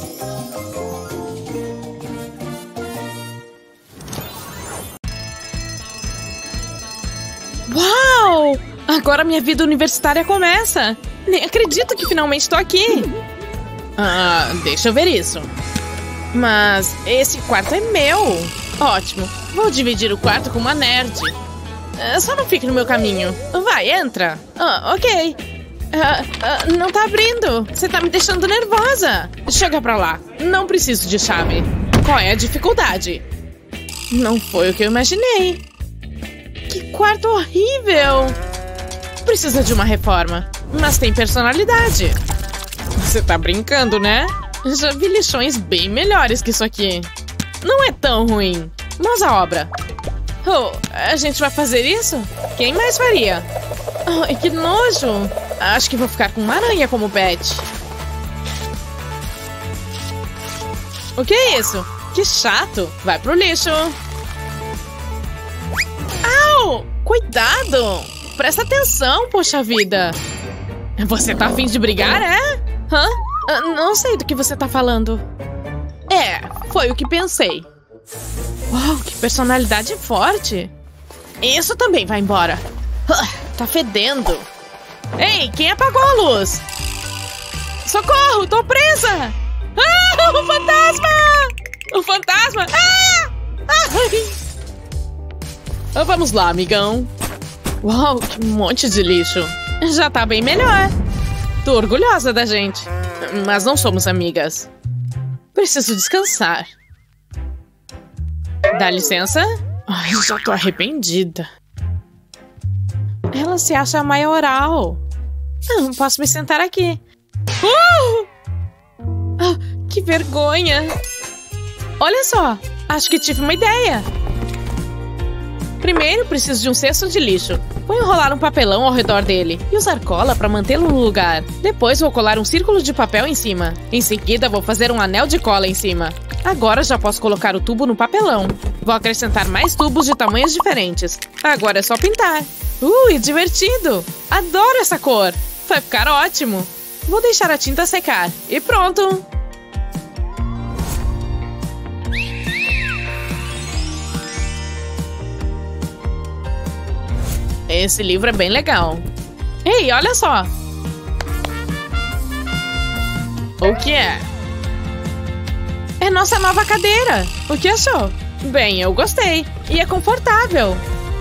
Uau! Agora minha vida universitária começa. Nem acredito que finalmente estou aqui. Ah, deixa eu ver isso. Mas esse quarto é meu. Ótimo. Vou dividir o quarto com uma nerd. Uh, só não fique no meu caminho. Vai, entra. Ah, ok. Uh, uh, não tá abrindo. Você tá me deixando nervosa. Chega pra lá. Não preciso de chave. Qual é a dificuldade? Não foi o que eu imaginei. Que quarto horrível. Precisa de uma reforma. Mas tem personalidade. Você tá brincando, né? Já vi lixões bem melhores que isso aqui. Não é tão ruim. Mas a obra. Oh, a gente vai fazer isso? Quem mais faria? Ai, que nojo. Acho que vou ficar com uma aranha como pet. O que é isso? Que chato. Vai pro lixo. Au! Cuidado! Presta atenção, poxa vida. Você tá a fim de brigar, é? Hã? Ah, não sei do que você tá falando. É, foi o que pensei. Uau, que personalidade forte. Isso também vai embora. Ah, tá fedendo. Ei, quem apagou a luz? Socorro, tô presa! Ah, o fantasma! O fantasma! Ah! Ai. Ah, vamos lá, amigão. Uau, que monte de lixo. Já tá bem melhor. Tô orgulhosa da gente. Mas não somos amigas. Preciso descansar. Dá licença? Ai, já tô arrependida. Ela se acha maioral. Não posso me sentar aqui. Uh! Ah, que vergonha. Olha só, acho que tive uma ideia. Primeiro, preciso de um cesto de lixo. Vou enrolar um papelão ao redor dele e usar cola para mantê-lo no lugar. Depois vou colar um círculo de papel em cima. Em seguida, vou fazer um anel de cola em cima. Agora já posso colocar o tubo no papelão. Vou acrescentar mais tubos de tamanhos diferentes. Agora é só pintar. Ui, divertido! Adoro essa cor! Vai ficar ótimo! Vou deixar a tinta secar. E pronto! Esse livro é bem legal. Ei, olha só! O que é? É nossa nova cadeira! O que achou? Bem, eu gostei. E é confortável.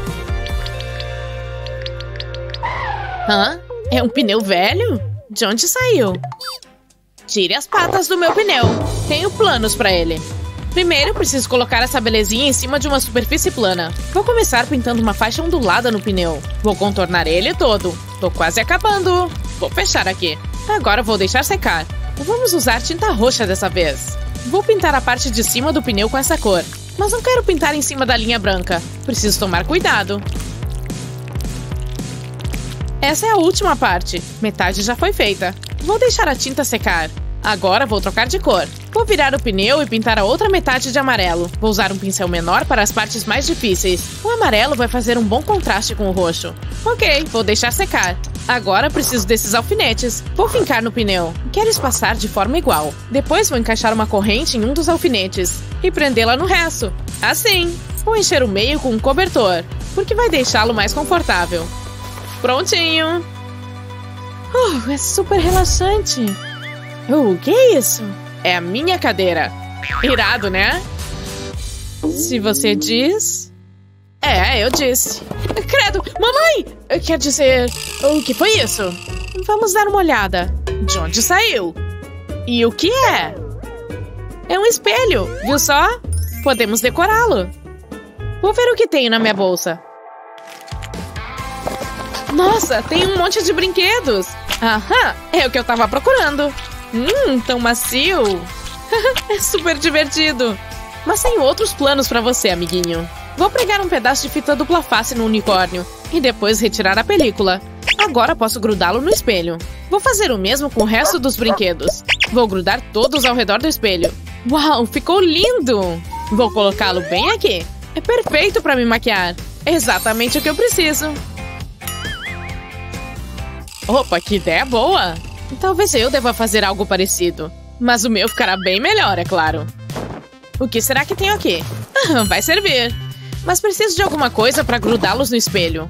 Hã? É um pneu velho? De onde saiu? Tire as patas do meu pneu. Tenho planos pra ele. Primeiro, preciso colocar essa belezinha em cima de uma superfície plana. Vou começar pintando uma faixa ondulada no pneu. Vou contornar ele todo. Tô quase acabando. Vou fechar aqui. Agora vou deixar secar. Vamos usar tinta roxa dessa vez. Vou pintar a parte de cima do pneu com essa cor. Mas não quero pintar em cima da linha branca. Preciso tomar cuidado. Essa é a última parte. Metade já foi feita. Vou deixar a tinta secar. Agora vou trocar de cor. Vou virar o pneu e pintar a outra metade de amarelo. Vou usar um pincel menor para as partes mais difíceis. O amarelo vai fazer um bom contraste com o roxo. Ok, vou deixar secar. Agora preciso desses alfinetes. Vou fincar no pneu. Quero espaçar de forma igual. Depois vou encaixar uma corrente em um dos alfinetes e prendê-la no resto. Assim. Vou encher o meio com um cobertor, porque vai deixá-lo mais confortável. Prontinho. Uh, é super relaxante. Uh, o que é isso? É a minha cadeira. Irado, né? Se você diz... É, eu disse. Credo, mamãe! Quer dizer, o que foi isso? Vamos dar uma olhada. De onde saiu? E o que é? É um espelho, viu só? Podemos decorá-lo. Vou ver o que tenho na minha bolsa. Nossa, tem um monte de brinquedos. Aham, é o que eu tava procurando. Hum, tão macio. É super divertido. Mas tenho outros planos pra você, amiguinho. Vou pregar um pedaço de fita dupla face no unicórnio e depois retirar a película. Agora posso grudá-lo no espelho. Vou fazer o mesmo com o resto dos brinquedos. Vou grudar todos ao redor do espelho. Uau, ficou lindo! Vou colocá-lo bem aqui. É perfeito pra me maquiar. É exatamente o que eu preciso. Opa, que ideia boa! Talvez eu deva fazer algo parecido. Mas o meu ficará bem melhor, é claro. O que será que tenho aqui? Ah, vai servir. Mas preciso de alguma coisa para grudá-los no espelho.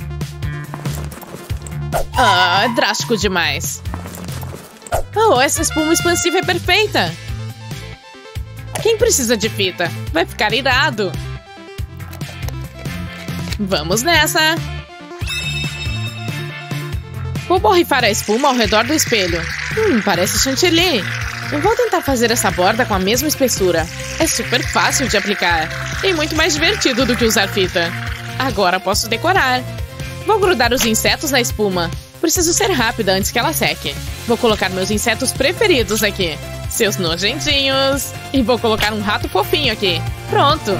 Ah, drástico demais. Oh, essa espuma expansiva é perfeita. Quem precisa de fita? Vai ficar irado. Vamos nessa. Vou borrifar a espuma ao redor do espelho. Hum, parece chantilly. Eu vou tentar fazer essa borda com a mesma espessura. É super fácil de aplicar. E muito mais divertido do que usar fita. Agora posso decorar. Vou grudar os insetos na espuma. Preciso ser rápida antes que ela seque. Vou colocar meus insetos preferidos aqui. Seus nojentinhos. E vou colocar um rato fofinho aqui. Pronto.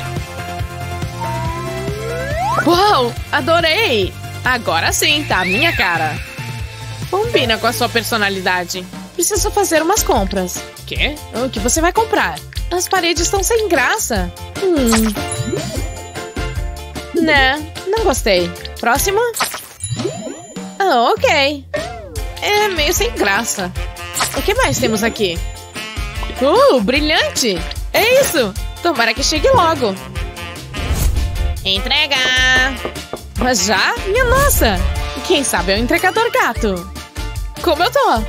Uau, adorei! Agora sim, tá a minha cara. Combina com a sua personalidade. preciso fazer umas compras. Quê? O que você vai comprar? As paredes estão sem graça. Hum. Né, não gostei. Próximo? Ah, ok. É meio sem graça. O que mais temos aqui? Uh, brilhante! É isso! Tomara que chegue logo. Entrega! Mas já? Minha nossa! Quem sabe é o entregador gato. Como eu tô?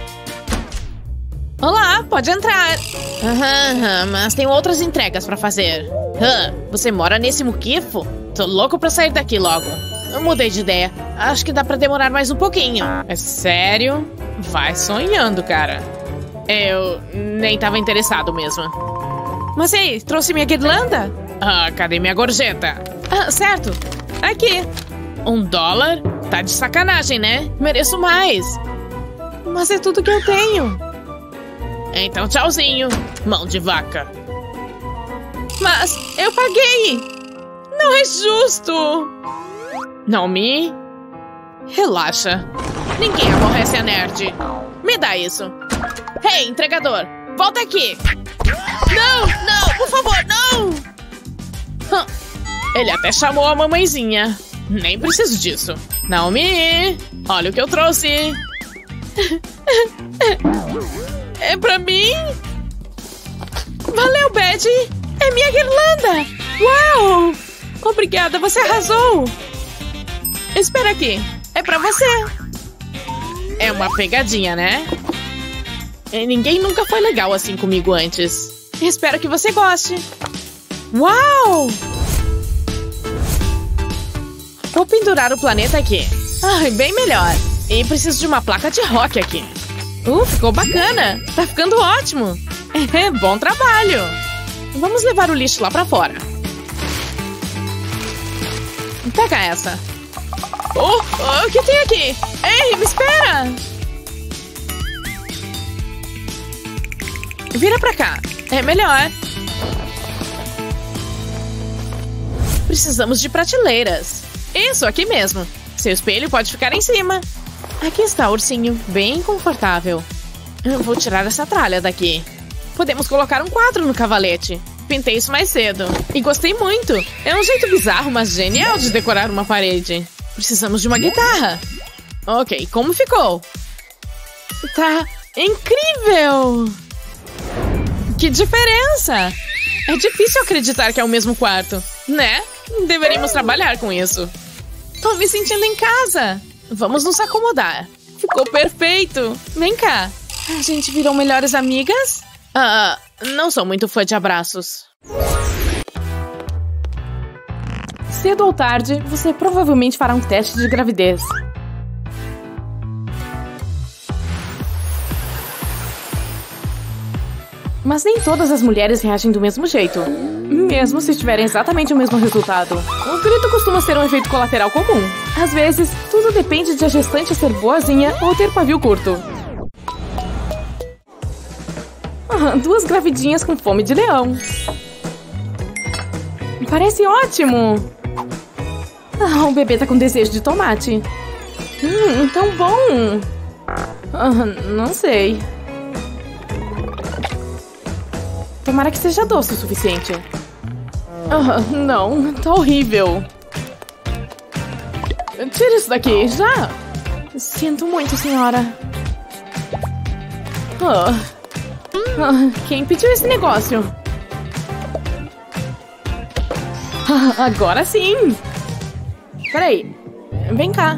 Olá, pode entrar. Aham, aham, mas tem outras entregas pra fazer. Hã, você mora nesse muquifo? Tô louco pra sair daqui logo. Eu mudei de ideia. Acho que dá pra demorar mais um pouquinho. É sério? Vai sonhando, cara. Eu nem tava interessado mesmo. Mas ei, trouxe minha guirlanda? Ah, cadê minha gorjeta? Ah, certo. Aqui. Um dólar? Tá de sacanagem, né? Mereço mais. Mas é tudo que eu tenho. Então tchauzinho, mão de vaca. Mas eu paguei. Não é justo. Naomi? Relaxa. Ninguém aborrece a nerd. Me dá isso. Hey, entregador, volta aqui. Não, não, por favor, não. Hum, ele até chamou a mamãezinha. Nem preciso disso. Naomi, olha o que eu trouxe. É pra mim? Valeu, Betty. É minha guirlanda. Uau! Obrigada, você arrasou. Espera aqui. É pra você. É uma pegadinha, né? Ninguém nunca foi legal assim comigo antes. Espero que você goste. Uau! Vou pendurar o planeta aqui. Ai, bem melhor. E preciso de uma placa de rock aqui. Uh, ficou bacana. Tá ficando ótimo. É, bom trabalho. Vamos levar o lixo lá pra fora. Pega essa. Oh, oh, o que tem aqui? Ei, me espera. Vira pra cá. É melhor. Precisamos de prateleiras. Isso, aqui mesmo. Seu espelho pode ficar em cima. Aqui está, ursinho. Bem confortável. Eu vou tirar essa tralha daqui. Podemos colocar um quadro no cavalete. Pintei isso mais cedo. E gostei muito. É um jeito bizarro, mas genial de decorar uma parede. Precisamos de uma guitarra. Ok, como ficou? Tá incrível! Que diferença! É difícil acreditar que é o mesmo quarto, né? Deveríamos trabalhar com isso. Tô me sentindo em casa. Vamos nos acomodar. Ficou perfeito. Vem cá. A gente virou melhores amigas? Ah, não sou muito fã de abraços. Cedo ou tarde, você provavelmente fará um teste de gravidez. Mas nem todas as mulheres reagem do mesmo jeito, mesmo se tiverem exatamente o mesmo resultado. O grito costuma ser um efeito colateral comum. Às vezes, tudo depende de a gestante ser boazinha ou ter pavio curto. Ah, duas gravidinhas com fome de leão. Parece ótimo! Ah, o bebê tá com desejo de tomate. Hum, tão bom! Ah, não sei. Tomara que seja doce o suficiente. Ah, não, tá horrível. Tira isso daqui, já! Sinto muito, senhora. Ah. Ah, quem pediu esse negócio? Ah, agora sim! Peraí, vem cá.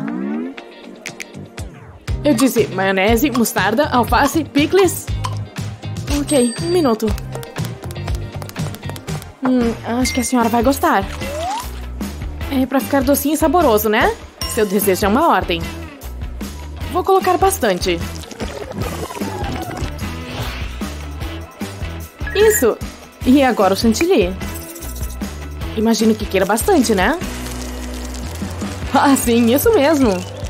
Eu disse maionese, mostarda, alface, picles. Ok, um minuto. Hum, acho que a senhora vai gostar. É pra ficar docinho e saboroso, né? Seu desejo é uma ordem. Vou colocar bastante. Isso! E agora o chantilly. Imagino que queira bastante, né? Ah, sim, isso mesmo.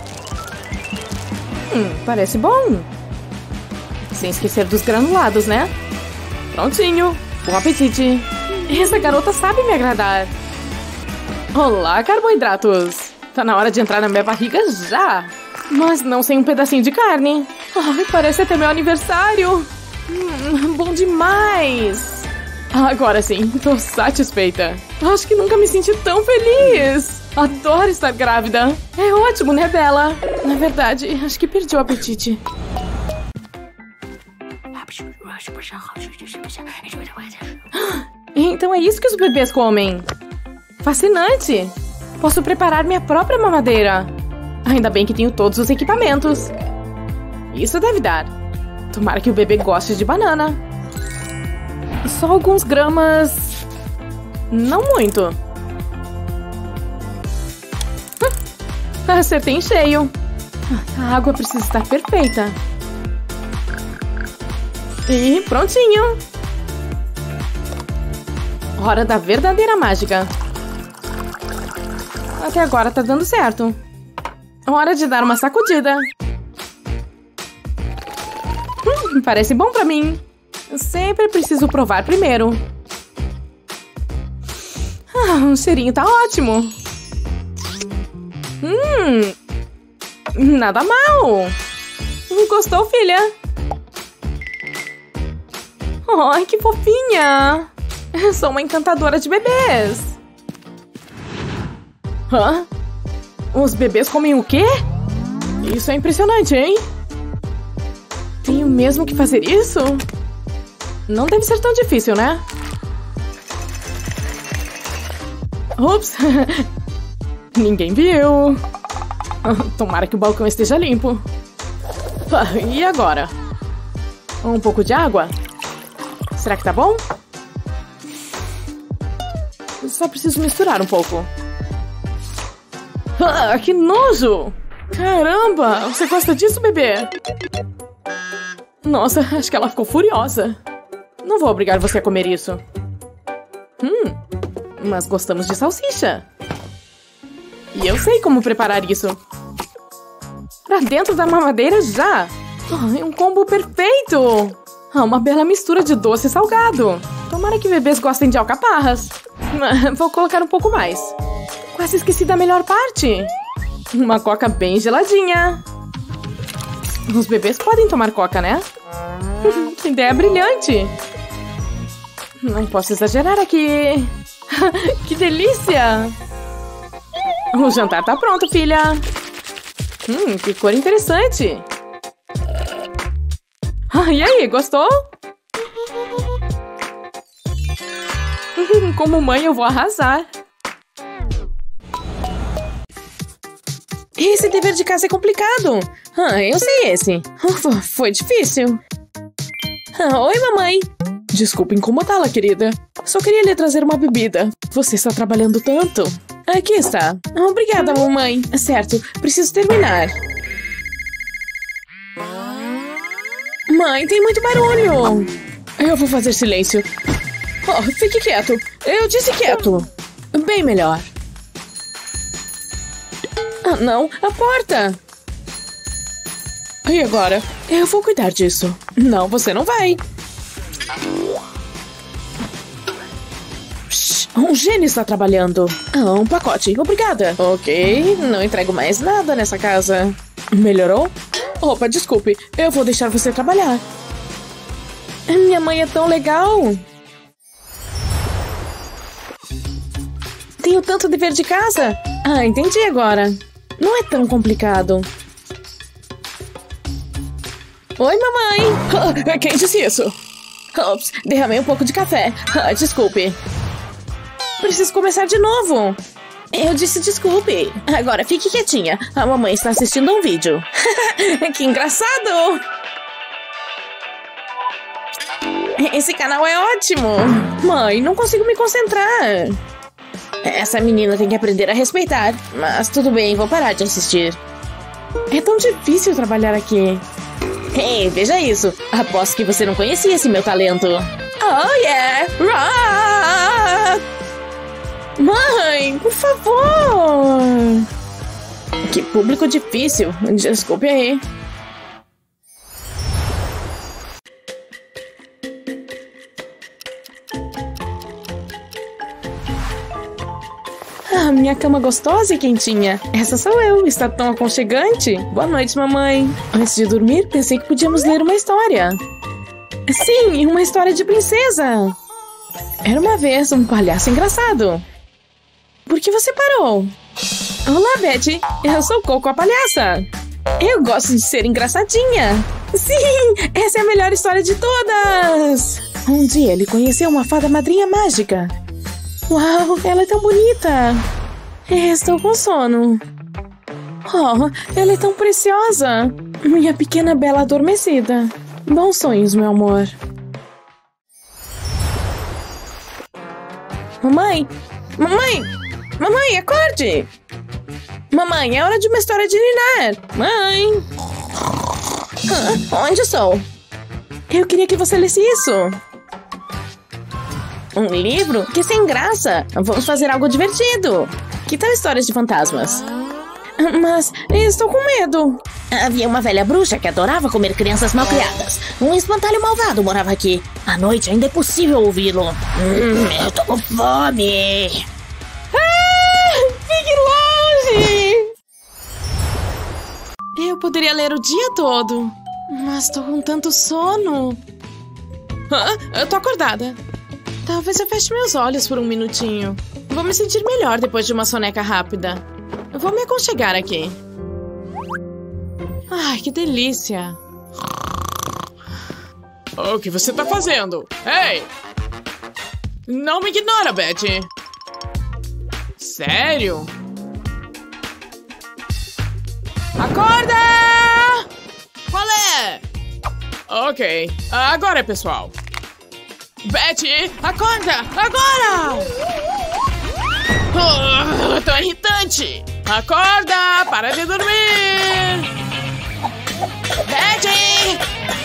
Hum, parece bom. Sem esquecer dos granulados, né? Prontinho. Bom apetite. Essa garota sabe me agradar. Olá, carboidratos. Tá na hora de entrar na minha barriga já. Mas não sem um pedacinho de carne. Ai, parece até meu aniversário. Hum, bom demais. Agora sim, tô satisfeita. Acho que nunca me senti tão feliz. Adoro estar grávida. É ótimo, né, Bella? Na verdade, acho que perdi o apetite. Então é isso que os bebês comem. Fascinante. Posso preparar minha própria mamadeira. Ainda bem que tenho todos os equipamentos. Isso deve dar. Tomara que o bebê goste de banana. Só alguns gramas... Não muito. Hum, acertei em cheio. A água precisa estar perfeita. E prontinho. Hora da verdadeira mágica. Até agora tá dando certo. Hora de dar uma sacudida. Hum, parece bom pra mim. Eu sempre preciso provar primeiro. Ah, o cheirinho tá ótimo. Hum, nada mal. Gostou, filha? Ai, que fofinha. Eu sou uma encantadora de bebês. Hã? Os bebês comem o quê? Isso é impressionante, hein? Tenho mesmo que fazer isso? Não deve ser tão difícil, né? Ups! Ninguém viu. Tomara que o balcão esteja limpo. E agora? Um pouco de água? Será que tá bom? Só preciso misturar um pouco. Ah, que nojo! Caramba! Você gosta disso, bebê? Nossa, acho que ela ficou furiosa. Não vou obrigar você a comer isso. Hum, mas gostamos de salsicha. E eu sei como preparar isso. Pra dentro da mamadeira já! Oh, é um combo perfeito! Ah, uma bela mistura de doce e salgado. Tomara que bebês gostem de alcaparras. Vou colocar um pouco mais. Quase esqueci da melhor parte. Uma coca bem geladinha. Os bebês podem tomar coca, né? Que ideia brilhante. Não posso exagerar aqui. Que delícia. O jantar tá pronto, filha. Hum, que cor interessante. Ah, e aí, gostou? Como mãe, eu vou arrasar. Esse dever de casa é complicado. Ah, eu sei esse. Foi difícil. Ah, oi, mamãe. Desculpa incomodá-la, querida. Só queria lhe trazer uma bebida. Você está trabalhando tanto. Aqui está. Obrigada, mamãe. Certo, preciso terminar. Mãe, tem muito barulho. Eu vou fazer silêncio. Oh, fique quieto. Eu disse quieto. Bem melhor. Ah, não. A porta. E agora? Eu vou cuidar disso. Não, você não vai. Shhh, um gênio está trabalhando. Ah, um pacote. Obrigada. Ok, não entrego mais nada nessa casa. Melhorou? Opa, desculpe. Eu vou deixar você trabalhar. Minha mãe é tão legal. Tenho tanto dever de casa. Ah, entendi agora. Não é tão complicado. Oi, mamãe. Ah, quem disse isso? Ops, derramei um pouco de café. Ah, desculpe. Preciso começar de novo. Eu disse desculpe. Agora fique quietinha. A mamãe está assistindo um vídeo. Que engraçado. Esse canal é ótimo. Mãe, não consigo me concentrar. Essa menina tem que aprender a respeitar. Mas tudo bem, vou parar de assistir. É tão difícil trabalhar aqui. Ei, veja isso. Aposto que você não conhecia esse meu talento. Oh, yeah! Rock! Mãe, por favor! Que público difícil. Desculpe aí. Ah, minha cama gostosa e quentinha. Essa sou eu, está tão aconchegante. Boa noite, mamãe. Antes de dormir, pensei que podíamos ler uma história. Sim, uma história de princesa. Era uma vez um palhaço engraçado. Por que você parou? Olá, Betty. Eu sou Coco, a palhaça. Eu gosto de ser engraçadinha. Sim, essa é a melhor história de todas. Um dia ele conheceu uma fada madrinha mágica. Uau, ela é tão bonita. Estou com sono. Oh, ela é tão preciosa. Minha pequena bela adormecida. Bons sonhos, meu amor. Mamãe! Mamãe! Mamãe, acorde! Mamãe, é hora de uma história de ninar. Mãe! Ah, onde estou? Eu queria que você lesse isso. Um livro? Que sem graça! Vamos fazer algo divertido! Que tal histórias de fantasmas? Mas eu estou com medo! Havia uma velha bruxa que adorava comer crianças malcriadas. Um espantalho malvado morava aqui. À noite ainda é possível ouvi-lo. Hum, eu tô com fome! Ah! Fique longe! Eu poderia ler o dia todo, mas tô com tanto sono. Ah, eu tô acordada. Talvez eu feche meus olhos por um minutinho. Vou me sentir melhor depois de uma soneca rápida. Eu vou me aconchegar aqui. Ai, que delícia. O que você tá fazendo? Ei! Não me ignora, Betty. Sério? Acorda! Qual é? Ok, agora, pessoal. Betty, acorda! Agora! Oh, tão irritante! Acorda! Para de dormir! Betty!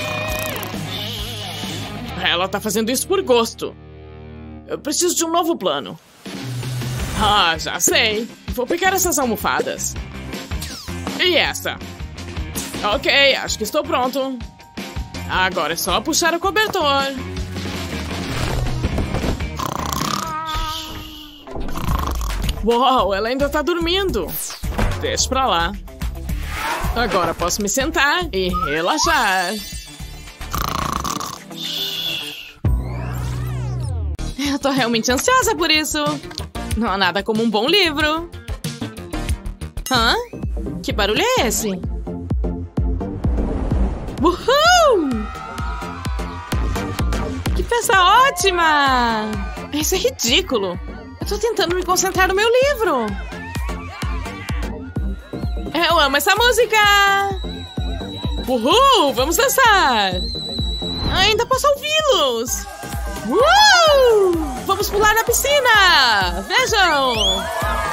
Ela tá fazendo isso por gosto. Eu preciso de um novo plano. Ah, já sei. Vou pegar essas almofadas. E essa. Ok, acho que estou pronto. Agora é só puxar o cobertor. Uau, ela ainda tá dormindo. Deixa pra lá. Agora posso me sentar e relaxar. Eu tô realmente ansiosa por isso. Não há nada como um bom livro. Hã? Que barulho é esse? Uhul! Que peça ótima! Isso é ridículo. Eu tô tentando me concentrar no meu livro. Eu amo essa música! Uhul! Vamos dançar! Ainda posso ouvi-los! Uh! Vamos pular na piscina! Vejam!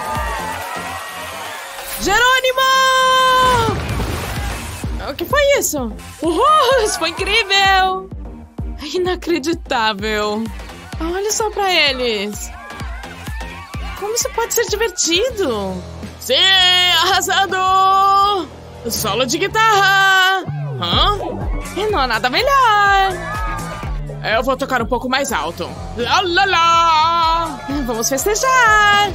Jerônimo! O que foi isso? Uhul! Isso foi incrível! Inacreditável! Olha só pra eles! Como isso pode ser divertido? Sim! Arrasando! Solo de guitarra! Hã? E não há nada melhor! Eu vou tocar um pouco mais alto. Lá, lá, lá. Vamos festejar!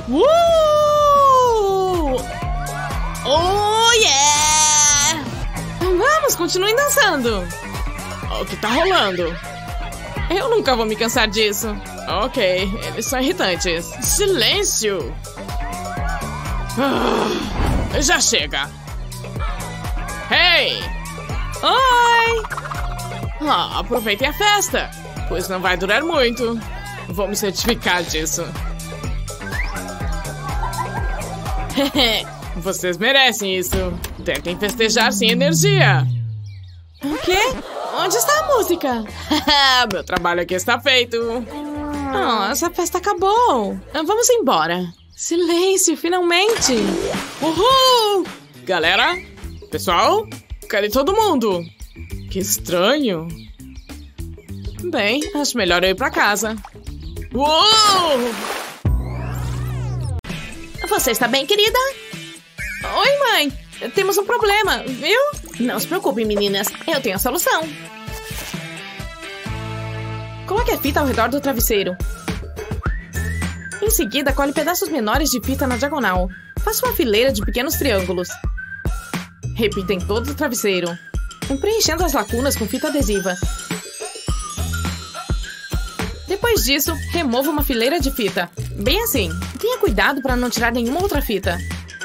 Uh! Oh, yeah! Vamos, continuem dançando! O que tá rolando? Eu nunca vou me cansar disso. Ok, eles são irritantes. Silêncio! Ah, já chega! Hey! Oi! Ah, aproveitem a festa, pois não vai durar muito. Vou me certificar disso. Vocês merecem isso. Tentem festejar sem energia. O quê? Onde está a música? Meu trabalho aqui está feito. Oh, essa festa acabou. Vamos embora. Silêncio, finalmente. Uhul! Galera, pessoal, cadê todo mundo? Que estranho. Bem, acho melhor eu ir pra casa. Uou! Você está bem, querida? Oi, mãe. Temos um problema, viu? Não se preocupem, meninas. Eu tenho a solução. Coloque a fita ao redor do travesseiro. Em seguida, colhe pedaços menores de fita na diagonal. Faça uma fileira de pequenos triângulos. Repita em todo o travesseiro, preenchendo as lacunas com fita adesiva. Depois disso, remova uma fileira de fita. Bem assim. Tenha cuidado para não tirar nenhuma outra fita.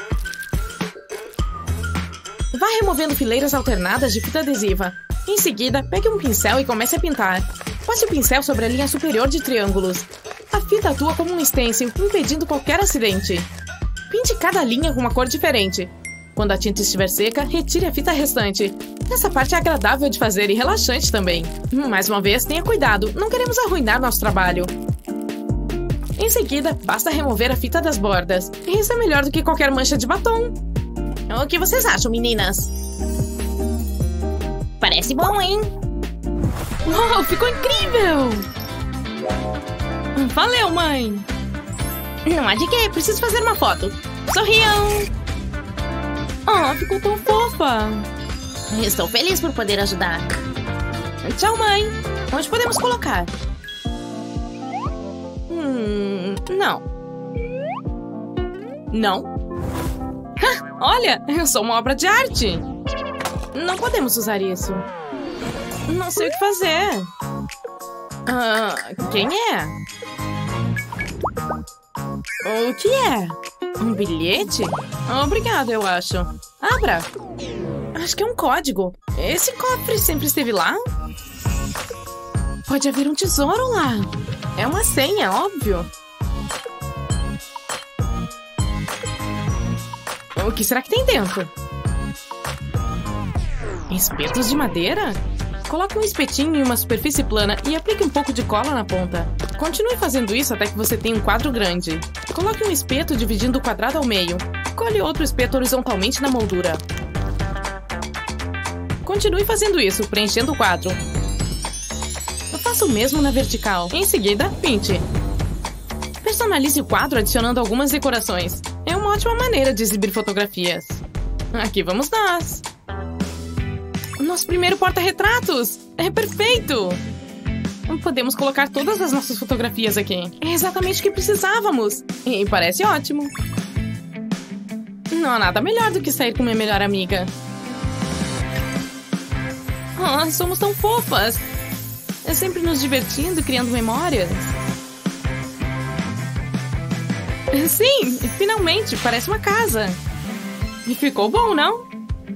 Vá removendo fileiras alternadas de fita adesiva. Em seguida, pegue um pincel e comece a pintar. Passe o pincel sobre a linha superior de triângulos. A fita atua como um stencil, impedindo qualquer acidente. Pinte cada linha com uma cor diferente. Quando a tinta estiver seca, retire a fita restante. Essa parte é agradável de fazer e relaxante também. Mais uma vez, tenha cuidado, não queremos arruinar nosso trabalho. Em seguida, basta remover a fita das bordas. Isso é melhor do que qualquer mancha de batom. O que vocês acham, meninas? Parece bom, hein? Uau, ficou incrível! Valeu, mãe! Não há de quê, preciso fazer uma foto. Sorriam! Oh, ficou tão fofa! Estou feliz por poder ajudar. Tchau, mãe! Onde podemos colocar? Hum, não. Não? Olha, eu sou uma obra de arte! Não podemos usar isso. Não sei o que fazer. Ah, quem é? O que é? Um bilhete? Obrigada, eu acho. Abra! Acho que é um código. Esse cofre sempre esteve lá? Pode haver um tesouro lá. É uma senha, óbvio. O que será que tem dentro? Espetos de madeira? Coloque um espetinho em uma superfície plana e aplique um pouco de cola na ponta. Continue fazendo isso até que você tenha um quadro grande. Coloque um espeto dividindo o quadrado ao meio. Cole outro espeto horizontalmente na moldura. Continue fazendo isso, preenchendo o quadro. Faça o mesmo na vertical. Em seguida, pinte. Personalize o quadro adicionando algumas decorações. É uma ótima maneira de exibir fotografias. Aqui vamos nós. Nosso primeiro porta-retratos! É perfeito! Podemos colocar todas as nossas fotografias aqui. É exatamente o que precisávamos. E parece ótimo. Não há nada melhor do que sair com minha melhor amiga. Oh, somos tão fofas! É sempre nos divertindo e criando memórias. Sim, finalmente, parece uma casa. E ficou bom, não?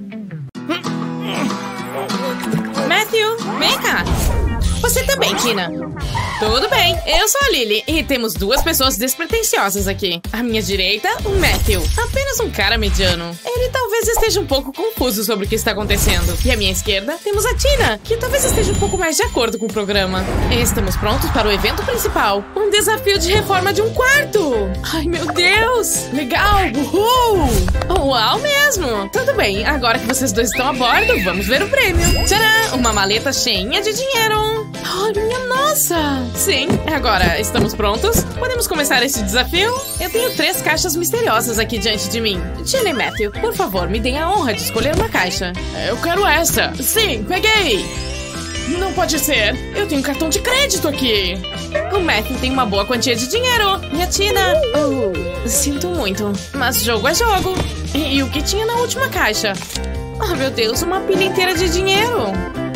Matthew, vem cá. Você também, Tina. Tudo bem, eu sou a Lily e temos duas pessoas despretensiosas aqui. À minha direita, o Matthew, apenas um cara mediano. Ele talvez esteja um pouco confuso sobre o que está acontecendo. E à minha esquerda, temos a Tina, que talvez esteja um pouco mais de acordo com o programa. Estamos prontos para o evento principal. Um desafio de reforma de um quarto. Ai, meu Deus. Legal, uhul. Uau mesmo. Tudo bem, agora que vocês dois estão a bordo, vamos ver o prêmio. Tcharam, uma maleta cheinha de dinheiro. Ai, minha nossa. Sim, agora estamos prontos? Podemos começar esse desafio? Eu tenho três caixas misteriosas aqui diante de mim. Tina e Matthew, por favor, me deem a honra de escolher uma caixa. Eu quero essa. Sim, peguei. Não pode ser. Eu tenho um cartão de crédito aqui. O Matthew tem uma boa quantia de dinheiro. E a Tina... Oh, sinto muito, mas jogo é jogo. E, e o que tinha na última caixa? Oh, meu Deus, uma pilha inteira de dinheiro.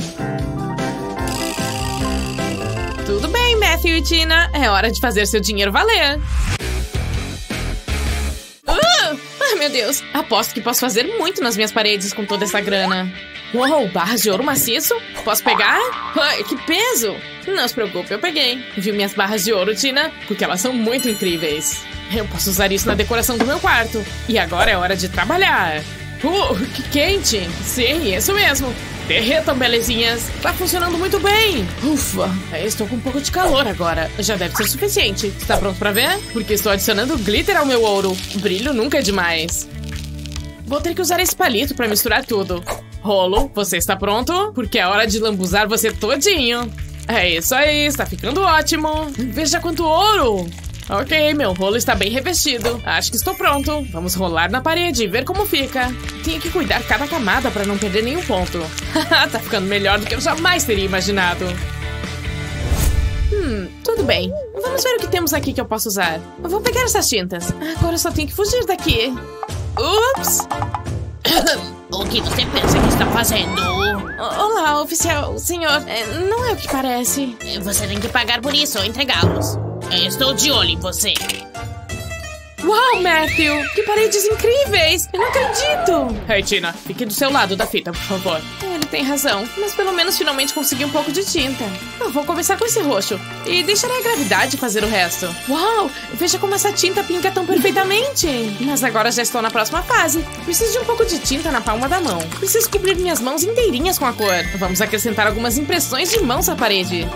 Tudo bem, Matthew e Tina. É hora de fazer seu dinheiro valer. Uh! Ah, meu Deus. Aposto que posso fazer muito nas minhas paredes com toda essa grana. Uou, barras de ouro maciço? Posso pegar? Ai, que peso! Não se preocupe, eu peguei. Viu minhas barras de ouro, Tina? Porque elas são muito incríveis. Eu posso usar isso na decoração do meu quarto. E agora é hora de trabalhar. Uh, que quente! Sim, isso mesmo. Derretam, belezinhas. Tá funcionando muito bem. Ufa, estou com um pouco de calor agora. Já deve ser suficiente. Está pronto pra ver? Porque estou adicionando glitter ao meu ouro. Brilho nunca é demais. Vou ter que usar esse palito pra misturar tudo. Rolo, você está pronto? Porque é hora de lambuzar você todinho. É isso aí, está ficando ótimo. Veja quanto ouro. Ok, meu rolo está bem revestido. Acho que estou pronto. Vamos rolar na parede e ver como fica. Tenho que cuidar cada camada para não perder nenhum ponto. Tá ficando melhor do que eu jamais teria imaginado. Hum, tudo bem. Vamos Vamos ver o que temos aqui que eu posso usar. Eu vou pegar essas tintas. Agora eu só tenho que fugir daqui. Ups! O que você pensa que está fazendo? Olá, oficial. Senhor, não é o que parece. Você tem que pagar por isso ou entregá-los. Estou de olho em você. Uau, Matthew! Que paredes incríveis! Eu não acredito! Hey, Tina, fique do seu lado da fita, por favor. Ele tem razão, mas pelo menos finalmente consegui um pouco de tinta. Eu vou começar com esse roxo e deixarei a gravidade fazer o resto. Uau! Veja como essa tinta pinta tão perfeitamente! Mas agora já estou na próxima fase. Preciso de um pouco de tinta na palma da mão. Preciso cobrir minhas mãos inteirinhas com a cor. Vamos acrescentar algumas impressões de mãos à parede.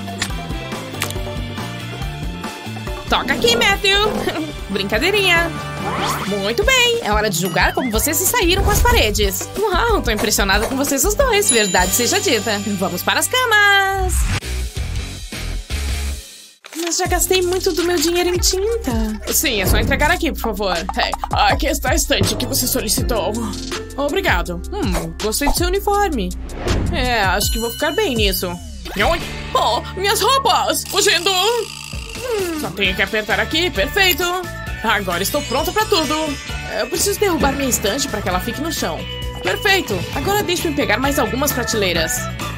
Toca aqui, Matthew! Brincadeirinha! Muito bem, é hora de julgar como vocês se saíram com as paredes. Uau, tô impressionada com vocês os dois, verdade seja dita. Vamos para as camas! Mas já gastei muito do meu dinheiro em tinta. Sim, é só entregar aqui, por favor. Hey, aqui está a estante que você solicitou. Obrigado. Hum, gostei do seu uniforme. É, acho que vou ficar bem nisso. Oh, minhas roupas! Fugindo! Hum, só tenho que apertar aqui, perfeito. Agora estou pronta pra tudo. Eu preciso derrubar minha estante para que ela fique no chão. Perfeito. Agora deixe-me pegar mais algumas prateleiras.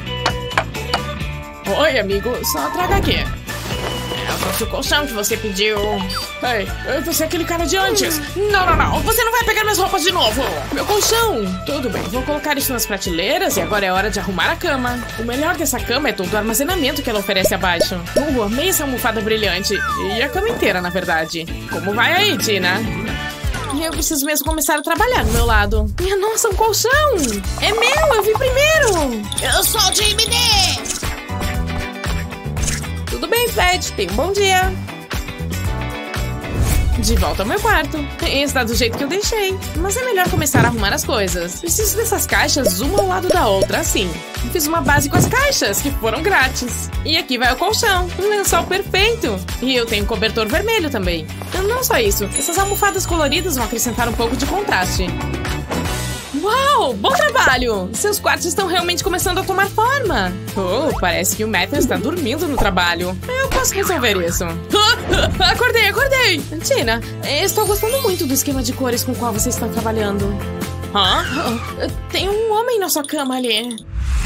Oi, amigo. Só traga aqui. Eu trouxe o colchão que você pediu. Ei, você é aquele cara de antes. Não, não, não. Você não vai pegar minhas roupas de novo. Meu colchão. Tudo bem, vou colocar isso nas prateleiras e agora é hora de arrumar a cama. O melhor dessa cama é todo o armazenamento que ela oferece abaixo. Uh, amei essa almofada brilhante. E a cama inteira, na verdade. Como vai aí, Tina? Eu preciso mesmo começar a trabalhar do meu lado. Minha nossa, um colchão! É meu, eu vi primeiro! Eu sou o J M D! Tudo bem, Fred. Tenha um bom dia. De volta ao meu quarto. Está do jeito que eu deixei. Mas é melhor começar a arrumar as coisas. Preciso dessas caixas uma ao lado da outra, assim. Fiz uma base com as caixas, que foram grátis. E aqui vai o colchão. Um lençol perfeito. E eu tenho um cobertor vermelho também. Não só isso. Essas almofadas coloridas vão acrescentar um pouco de contraste. Uau! Bom trabalho! Seus quartos estão realmente começando a tomar forma. Oh, parece que o Matthew está dormindo no trabalho. Eu posso resolver isso. Ah, acordei, acordei! Tina, estou gostando muito do esquema de cores com o qual você está trabalhando. Hã? Oh, tem um homem na sua cama ali.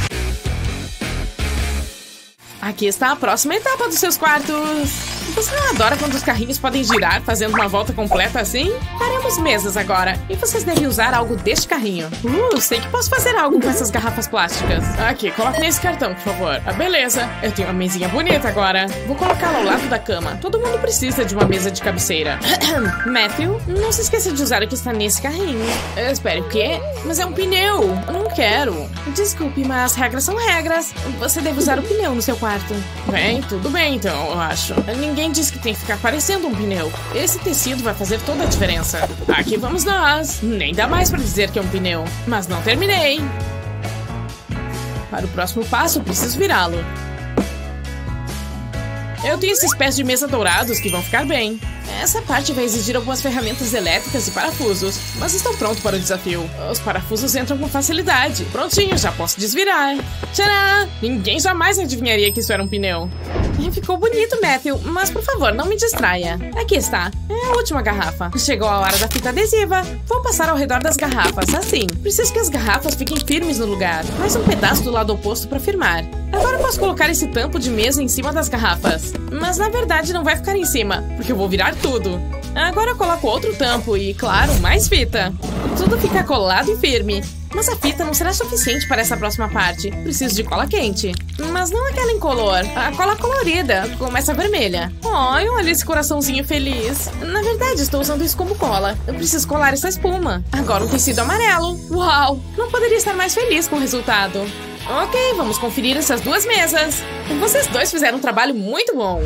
Aqui está a próxima etapa dos seus quartos. Você não adora quando os carrinhos podem girar fazendo uma volta completa assim? Faremos mesas agora. E vocês devem usar algo deste carrinho. Uh, sei que posso fazer algo com essas garrafas plásticas. Aqui, coloque nesse cartão, por favor. Ah, beleza. Eu tenho uma mesinha bonita agora. Vou colocá-la ao lado da cama. Todo mundo precisa de uma mesa de cabeceira. Matthew, não se esqueça de usar o que está nesse carrinho. Espere, o quê? Mas é um pneu. Não quero. Desculpe, mas regras são regras. Você deve usar o pneu no seu quarto. Bem, tudo bem então, eu acho. Ninguém disse que tem que ficar parecendo um pneu. Esse tecido vai fazer toda a diferença. Aqui vamos nós. Nem dá mais pra dizer que é um pneu. Mas não terminei. Para o próximo passo, preciso virá-lo. Eu tenho esses pés de mesa dourados que vão ficar bem. Essa parte vai exigir algumas ferramentas elétricas e parafusos, mas estou pronto para o desafio. Os parafusos entram com facilidade. Prontinho, já posso desvirar. Tcharam! Ninguém jamais adivinharia que isso era um pneu. Ficou bonito, Matthew, mas por favor, não me distraia. Aqui está. É a última garrafa. Chegou a hora da fita adesiva. Vou passar ao redor das garrafas, assim. Preciso que as garrafas fiquem firmes no lugar. Mais um pedaço do lado oposto para firmar. Agora posso colocar esse tampo de mesa em cima das garrafas. Mas na verdade não vai ficar em cima, porque eu vou virar tudo. Agora eu coloco outro tampo e, claro, mais fita. Tudo fica colado e firme. Mas a fita não será suficiente para essa próxima parte. Preciso de cola quente. Mas não aquela incolor. A cola colorida, como essa vermelha. Ai, olha esse coraçãozinho feliz. Na verdade, estou usando isso como cola. Eu preciso colar essa espuma. Agora um tecido amarelo. Uau! Não poderia estar mais feliz com o resultado. Ok, vamos conferir essas duas mesas. Vocês dois fizeram um trabalho muito bom.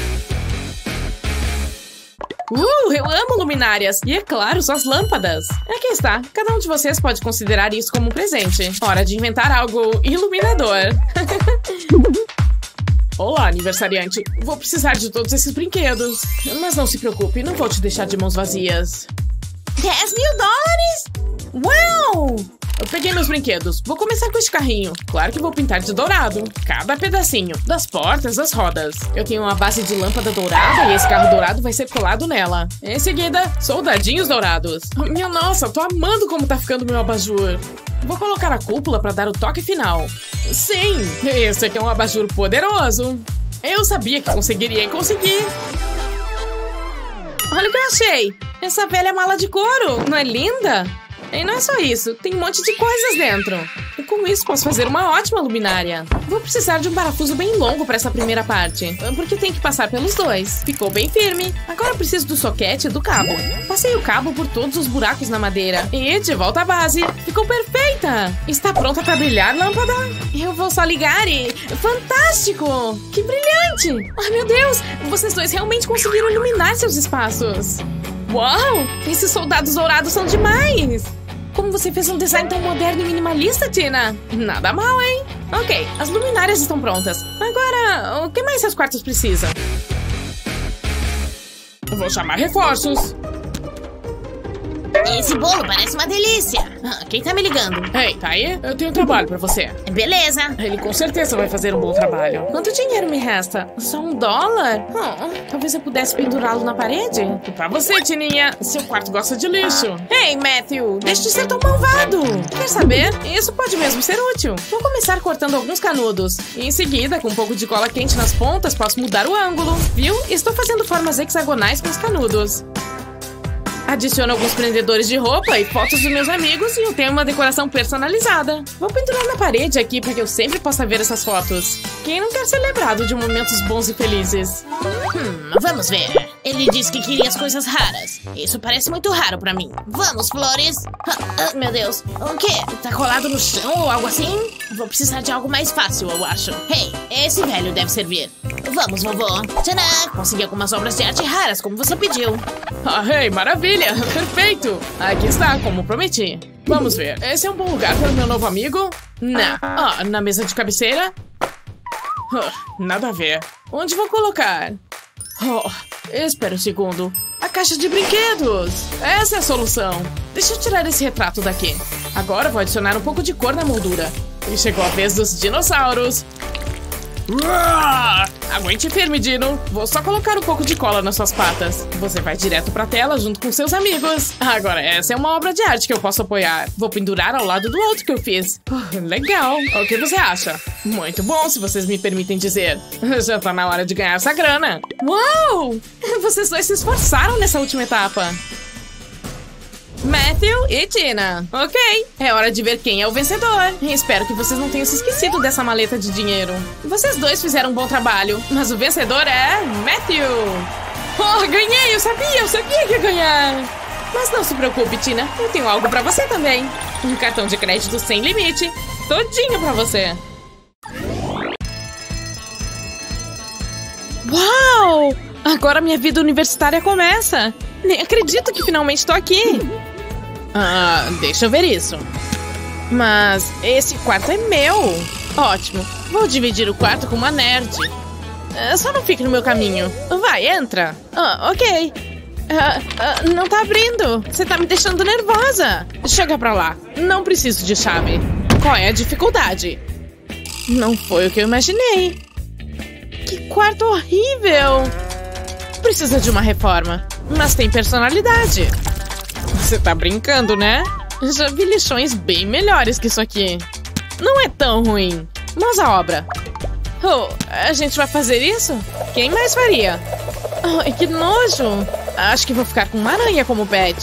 Uh, eu amo luminárias! E é claro, suas lâmpadas! Aqui está. Cada um de vocês pode considerar isso como um presente. Hora de inventar algo iluminador. Olá, aniversariante. Vou precisar de todos esses brinquedos. Mas não se preocupe, não vou te deixar de mãos vazias. dez mil dólares? Uau! Eu peguei meus brinquedos. Vou começar com este carrinho. Claro que vou pintar de dourado. Cada pedacinho. Das portas, das rodas. Eu tenho uma base de lâmpada dourada e esse carro dourado vai ser colado nela. Em seguida, soldadinhos dourados. Minha nossa, tô amando como tá ficando meu abajur. Vou colocar a cúpula pra dar o toque final. Sim, esse aqui é um abajur poderoso. Eu sabia que conseguiria e consegui. Olha o que eu achei. Essa velha mala de couro. Não é linda? E não é só isso, tem um monte de coisas dentro. E com isso posso fazer uma ótima luminária. Vou precisar de um parafuso bem longo para essa primeira parte, porque tem que passar pelos dois. Ficou bem firme. Agora eu preciso do soquete e do cabo. Passei o cabo por todos os buracos na madeira. E de volta à base. Ficou perfeita! Está pronta para brilhar, lâmpada? Eu vou só ligar e... Fantástico! Que brilhante! Ai, meu Deus! Vocês dois realmente conseguiram iluminar seus espaços. Uau! Esses soldados dourados são demais! Como você fez um design tão moderno e minimalista, Tina? Nada mal, hein? Ok, as luminárias estão prontas. Agora, o que mais seus quartos precisam? Vou chamar reforços. Esse bolo parece uma delícia. Ah, quem tá me ligando? Ei, tá aí? Eu tenho trabalho pra você. Beleza. Ele com certeza vai fazer um bom trabalho. Quanto dinheiro me resta? Só um dólar? Oh, talvez eu pudesse pendurá-lo na parede? Pra você, Tininha. Seu quarto gosta de lixo. Ei, Matthew, deixa de ser tão malvado. Quer saber? Isso pode mesmo ser útil. Vou começar cortando alguns canudos. E em seguida, com um pouco de cola quente nas pontas, posso mudar o ângulo. Viu? Estou fazendo formas hexagonais com os canudos. Adiciono alguns prendedores de roupa e fotos dos meus amigos e eu tenho uma decoração personalizada. Vou pendurar na parede aqui para que eu sempre possa ver essas fotos. Quem não quer ser lembrado de momentos bons e felizes? Hum, vamos ver. Ele disse que queria as coisas raras. Isso parece muito raro pra mim. Vamos, flores. Ah, ah, meu Deus. O quê? Tá colado no chão ou algo assim? Vou precisar de algo mais fácil, eu acho. Hey, esse velho deve servir. Vamos, vovô. Tcharam! Consegui algumas obras de arte raras, como você pediu. Ah, hey, maravilha! Perfeito! Aqui está, como prometi. Vamos ver. Esse é um bom lugar para o meu novo amigo? Não. Ah, na mesa de cabeceira? Ah, nada a ver. Onde vou colocar? Oh, espera um segundo. A caixa de brinquedos! Essa é a solução. Deixa eu tirar esse retrato daqui. Agora vou adicionar um pouco de cor na moldura. E chegou a vez dos dinossauros. Uah! Aguente firme, Dino. Vou só colocar um pouco de cola nas suas patas. Você vai direto pra tela junto com seus amigos. Agora, essa é uma obra de arte que eu posso apoiar. Vou pendurar ao lado do outro que eu fiz. Uh, legal. O que você acha? Muito bom, se vocês me permitem dizer. Já tá na hora de ganhar essa grana. Uau! Vocês dois se esforçaram nessa última etapa. Matthew e Tina. Ok, é hora de ver quem é o vencedor. Espero que vocês não tenham se esquecido dessa maleta de dinheiro. Vocês dois fizeram um bom trabalho, mas o vencedor é Matthew. Oh, ganhei! Eu sabia, eu sabia que ia ganhar. Mas não se preocupe, Tina. Eu tenho algo pra você também. Um cartão de crédito sem limite. Todinho pra você. Uau! Agora minha vida universitária começa. Nem acredito que finalmente tô aqui. Ah, deixa eu ver isso. Mas esse quarto é meu. Ótimo. Vou dividir o quarto com uma nerd. Uh, só não fique no meu caminho. Vai, entra. Ah, ok. Uh, uh, não tá abrindo. Você tá me deixando nervosa. Chega pra lá. Não preciso de chave. Qual é a dificuldade? Não foi o que eu imaginei. Que quarto horrível. Precisa de uma reforma. Mas tem personalidade. Você tá brincando, né? Já vi lixões bem melhores que isso aqui. Não é tão ruim. Mãos à obra. Oh, a gente vai fazer isso? Quem mais faria? Ai, que nojo. Acho que vou ficar com uma aranha como pet.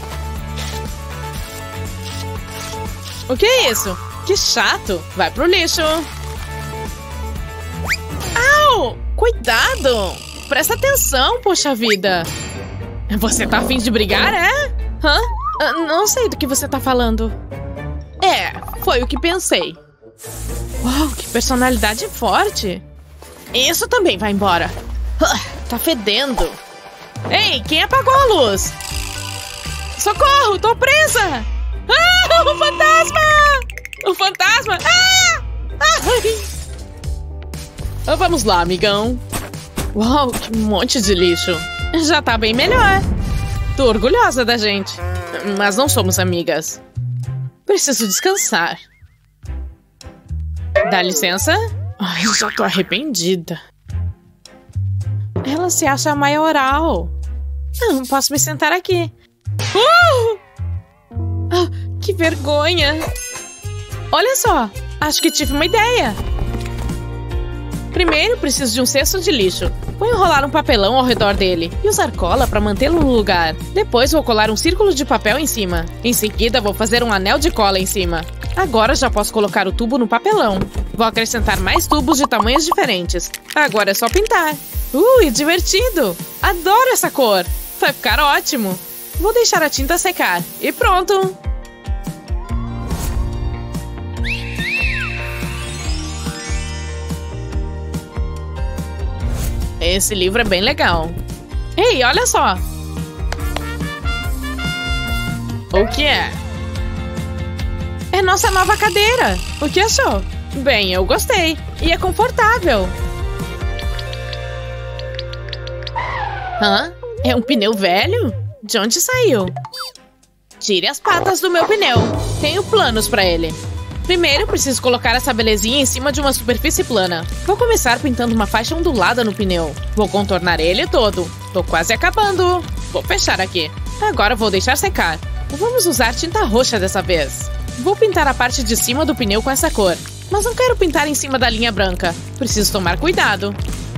O que é isso? Que chato. Vai pro lixo. Au! Cuidado! Presta atenção, poxa vida. Você tá a fim de brigar, é? Hã? Uh, não sei do que você tá falando. É, foi o que pensei. Uau, que personalidade forte. Isso também vai embora. Uh, tá fedendo. Ei, quem apagou a luz? Socorro, tô presa! Ah, o fantasma! O fantasma! Ah! Ah! Vamos lá, amigão. Uau, que monte de lixo. Já tá bem melhor. Tô orgulhosa da gente. Mas não somos amigas. Preciso descansar. Dá licença? Ai, já tô arrependida. Ela se acha maioral. Não posso me sentar aqui. Uh! Ah, que vergonha. Olha só, acho que tive uma ideia. Primeiro, preciso de um cesto de lixo. Vou enrolar um papelão ao redor dele e usar cola para mantê-lo no lugar. Depois vou colar um círculo de papel em cima. Em seguida, vou fazer um anel de cola em cima. Agora já posso colocar o tubo no papelão. Vou acrescentar mais tubos de tamanhos diferentes. Agora é só pintar. Ui, divertido! Adoro essa cor! Vai ficar ótimo! Vou deixar a tinta secar. E pronto! Esse livro é bem legal. Ei, olha só! O que é? É nossa nova cadeira! O que achou? Bem, eu gostei. E é confortável. Hã? É um pneu velho? De onde saiu? Tire as patas do meu pneu. Tenho planos pra ele. Primeiro, preciso colocar essa belezinha em cima de uma superfície plana. Vou começar pintando uma faixa ondulada no pneu. Vou contornar ele todo. Tô quase acabando. Vou fechar aqui. Agora vou deixar secar. Vamos usar tinta roxa dessa vez. Vou pintar a parte de cima do pneu com essa cor. Mas não quero pintar em cima da linha branca. Preciso tomar cuidado.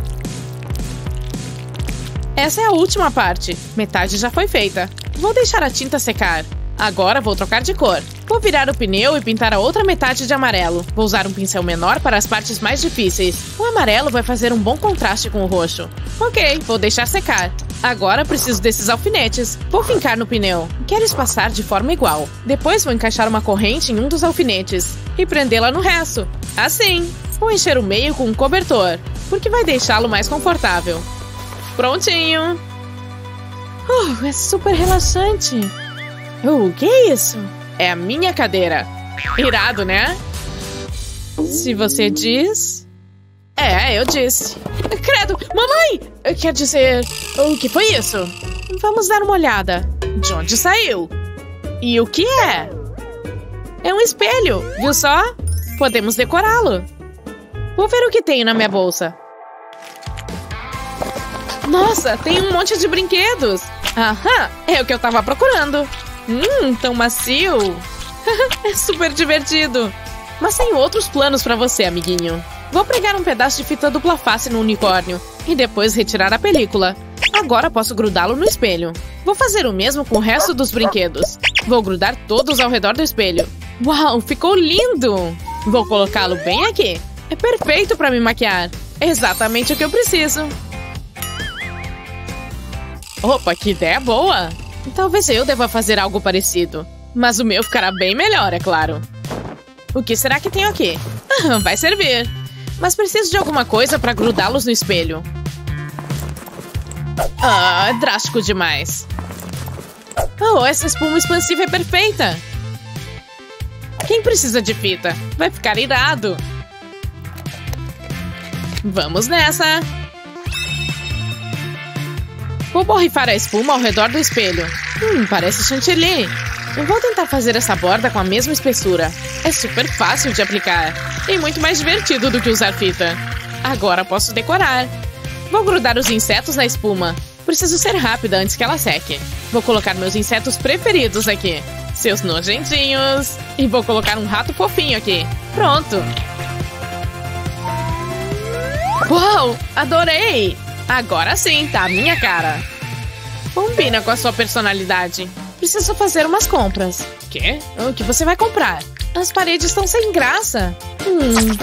Essa é a última parte. Metade já foi feita. Vou deixar a tinta secar. Agora vou trocar de cor. Vou virar o pneu e pintar a outra metade de amarelo. Vou usar um pincel menor para as partes mais difíceis. O amarelo vai fazer um bom contraste com o roxo. Ok, vou deixar secar. Agora preciso desses alfinetes. Vou fincar no pneu. Quero espaçar de forma igual. Depois vou encaixar uma corrente em um dos alfinetes e prendê-la no resto. Assim. Vou encher o meio com um cobertor, porque vai deixá-lo mais confortável. Prontinho. Uh, é super relaxante. Uh, o que é isso? É a minha cadeira. Irado, né? Se você diz... É, eu disse. Credo, mamãe! Quer dizer, o que foi isso? Vamos dar uma olhada. De onde saiu? E o que é? É um espelho, viu só? Podemos decorá-lo. Vou ver o que tenho na minha bolsa. Nossa, tem um monte de brinquedos. Aham, é o que eu tava procurando. Hum, tão macio. É super divertido. Mas tenho outros planos pra você, amiguinho. Vou pregar um pedaço de fita dupla face no unicórnio e depois retirar a película. Agora posso grudá-lo no espelho. Vou fazer o mesmo com o resto dos brinquedos. Vou grudar todos ao redor do espelho. Uau, ficou lindo! Vou colocá-lo bem aqui. É perfeito pra me maquiar. É exatamente o que eu preciso. Opa, que ideia boa! Talvez eu deva fazer algo parecido. Mas o meu ficará bem melhor, é claro. O que será que tenho aqui? Vai servir. Mas preciso de alguma coisa para grudá-los no espelho. Ah, é drástico demais. Oh, essa espuma expansiva é perfeita. Quem precisa de fita? Vai ficar irado. Vamos nessa. Vou borrifar a espuma ao redor do espelho. Hum, parece chantilly. Eu vou tentar fazer essa borda com a mesma espessura. É super fácil de aplicar. E muito mais divertido do que usar fita. Agora posso decorar. Vou grudar os insetos na espuma. Preciso ser rápida antes que ela seque. Vou colocar meus insetos preferidos aqui. Seus nojentinhos. E vou colocar um rato fofinho aqui. Pronto. Uau, adorei! Agora sim, tá a minha cara. Combina com a sua personalidade. Preciso fazer umas compras. Quê? O que você vai comprar? As paredes estão sem graça. Hum.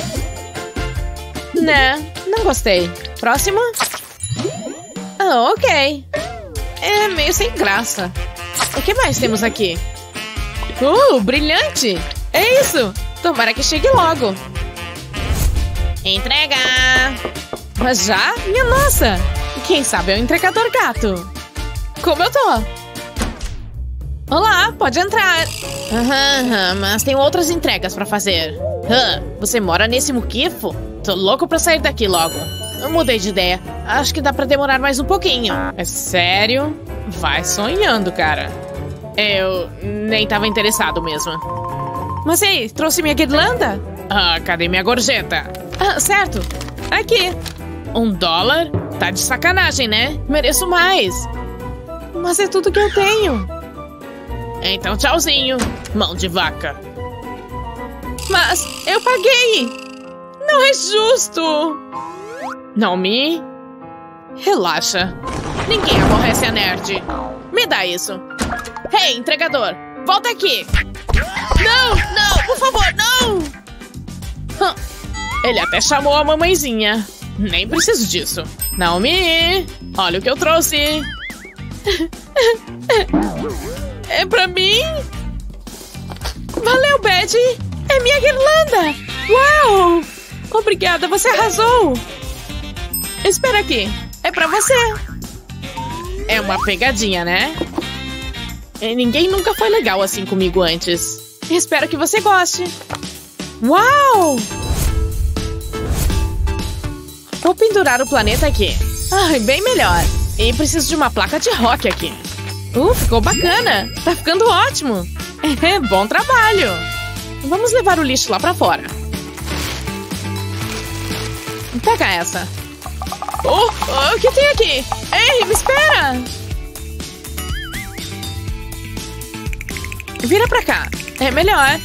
Né, não gostei. Próximo? Ah, ok. É meio sem graça. O que mais temos aqui? Uh, brilhante! É isso! Tomara que chegue logo. Entrega! Mas já? Minha nossa! Quem sabe é o entregador gato. Como eu tô? Olá, pode entrar. Aham, mas tenho outras entregas pra fazer. Hã, você mora nesse muquifo? Tô louco pra sair daqui logo. Eu mudei de ideia. Acho que dá pra demorar mais um pouquinho. É sério? Vai sonhando, cara. Eu nem tava interessado mesmo. Mas ei, trouxe minha guirlanda? Ah, cadê minha gorjeta? Ah, certo. Aqui. Um dólar? Tá de sacanagem, né? Mereço mais. Mas é tudo que eu tenho. Então, tchauzinho, mão de vaca. Mas eu paguei. Não é justo. Naomi, relaxa. Ninguém aborrece a nerd. Me dá isso. Hey, entregador, volta aqui. Não, não, por favor, não. Hum, ele até chamou a mamãezinha. Nem preciso disso. Naomi, olha o que eu trouxe. É pra mim? Valeu, Betty. É minha guirlanda. Uau! Obrigada, você arrasou. Espera aqui. É pra você. É uma pegadinha, né? Ninguém nunca foi legal assim comigo antes. Espero que você goste. Uau! Vou pendurar o planeta aqui. Ai, bem melhor. E preciso de uma placa de rock aqui. Uh, ficou bacana. Tá ficando ótimo. É, bom trabalho. Vamos levar o lixo lá pra fora. Pega essa. Oh, oh, o que tem aqui? Ei, me espera. Vira pra cá. É melhor.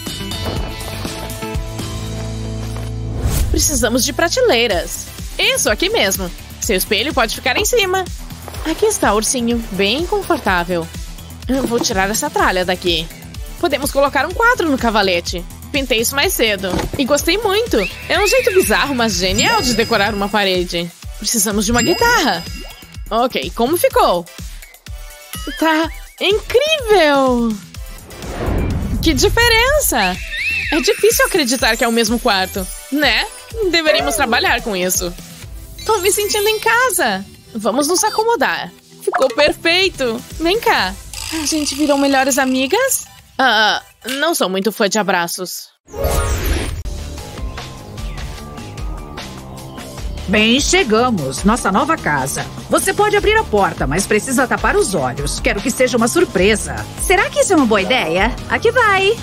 Precisamos de prateleiras. Isso, aqui mesmo. Seu espelho pode ficar em cima. Aqui está, ursinho. Bem confortável. Eu vou tirar essa tralha daqui. Podemos colocar um quadro no cavalete. Pintei isso mais cedo. E gostei muito. É um jeito bizarro, mas genial de decorar uma parede. Precisamos de uma guitarra. Ok, como ficou? Tá incrível! Que diferença! É difícil acreditar que é o mesmo quarto, né? Deveríamos trabalhar com isso. Tô me sentindo em casa. Vamos nos acomodar. Ficou perfeito. Vem cá. A gente virou melhores amigas? Ah, não sou muito fã de abraços. Bem, chegamos. Nossa nova casa. Você pode abrir a porta, mas precisa tapar os olhos. Quero que seja uma surpresa. Será que isso é uma boa ideia? Aqui vai.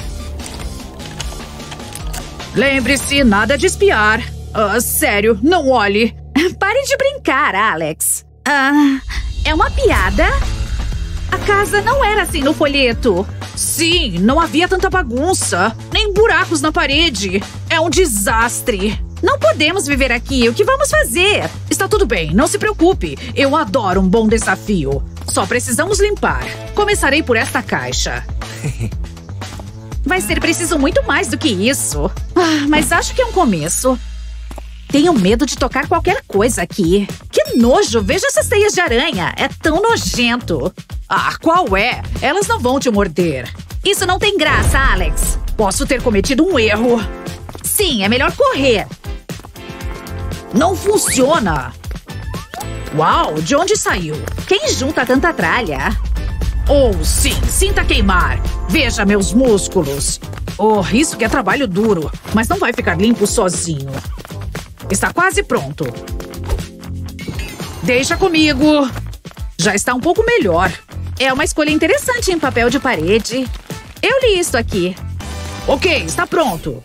Lembre-se, nada de espiar. Ah, sério, não olhe. Pare de brincar, Alex. Ah, é uma piada? A casa não era assim no folheto. Sim, não havia tanta bagunça. Nem buracos na parede. É um desastre. Não podemos viver aqui. O que vamos fazer? Está tudo bem, não se preocupe. Eu adoro um bom desafio. Só precisamos limpar. Começarei por esta caixa. Vai ser preciso muito mais do que isso. Ah, mas acho que é um começo. Tenho medo de tocar qualquer coisa aqui. Que nojo! Veja essas teias de aranha. É tão nojento. Ah, qual é? Elas não vão te morder. Isso não tem graça, Alex. Posso ter cometido um erro. Sim, é melhor correr. Não funciona. Uau, de onde saiu? Quem junta tanta tralha? Oh, sim, sinta queimar. Veja meus músculos. Oh, isso que é trabalho duro. Mas não vai ficar limpo sozinho. Está quase pronto. Deixa comigo. Já está um pouco melhor. É uma escolha interessante em papel de parede. Eu li isso aqui. Ok, está pronto.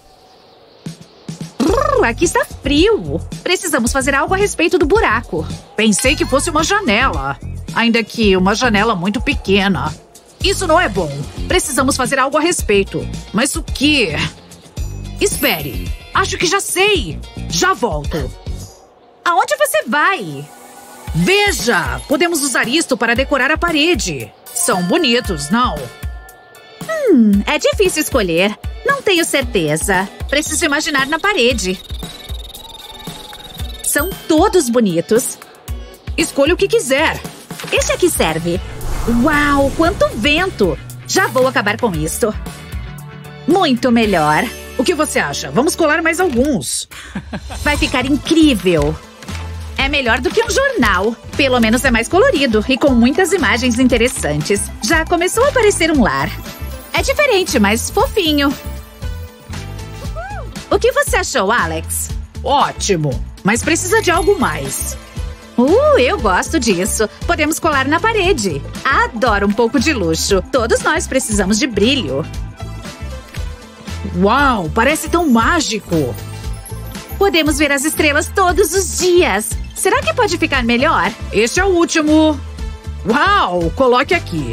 Uh, aqui está frio. Precisamos fazer algo a respeito do buraco. Pensei que fosse uma janela. Ainda que uma janela muito pequena. Isso não é bom. Precisamos fazer algo a respeito. Mas o quê? Espere. Acho que já sei. Já volto. Aonde você vai? Veja! Podemos usar isto para decorar a parede. São bonitos, não? Hum, é difícil escolher. Não tenho certeza. Preciso imaginar na parede. São todos bonitos. Escolha o que quiser. Este aqui serve. Uau, quanto vento! Já vou acabar com isso. Muito melhor. O que você acha? Vamos colar mais alguns. Vai ficar incrível. É melhor do que um jornal. Pelo menos é mais colorido e com muitas imagens interessantes. Já começou a aparecer um lar. É diferente, mas fofinho. O que você achou, Alex? Ótimo, mas precisa de algo mais. Uh, eu gosto disso. Podemos colar na parede. Adoro um pouco de luxo. Todos nós precisamos de brilho. Uau, parece tão mágico. Podemos ver as estrelas todos os dias. Será que pode ficar melhor? Este é o último. Uau, coloque aqui.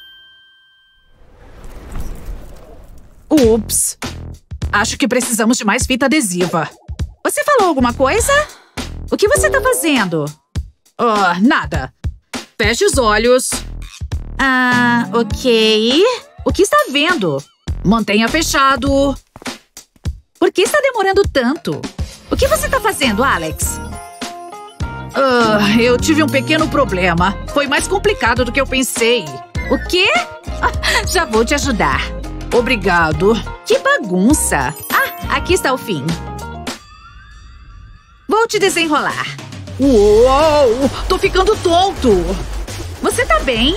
Ups. Acho que precisamos de mais fita adesiva. Você falou alguma coisa? O que você tá fazendo? Ah, nada. Feche os olhos. Ah, ok. O que está vendo? Mantenha fechado. Por que está demorando tanto? O que você tá fazendo, Alex? Ah, eu tive um pequeno problema. Foi mais complicado do que eu pensei. O quê? Já vou te ajudar. Obrigado. Que bagunça. Ah, aqui está o fim. Vou te desenrolar. Uou! Tô ficando tonto. Você tá bem?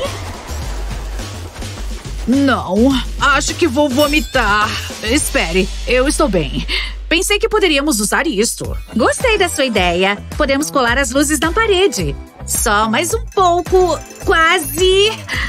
Não, acho que vou vomitar. Espere, eu estou bem. Pensei que poderíamos usar isto. Gostei da sua ideia. Podemos colar as luzes na parede. Só mais um pouco. Quase.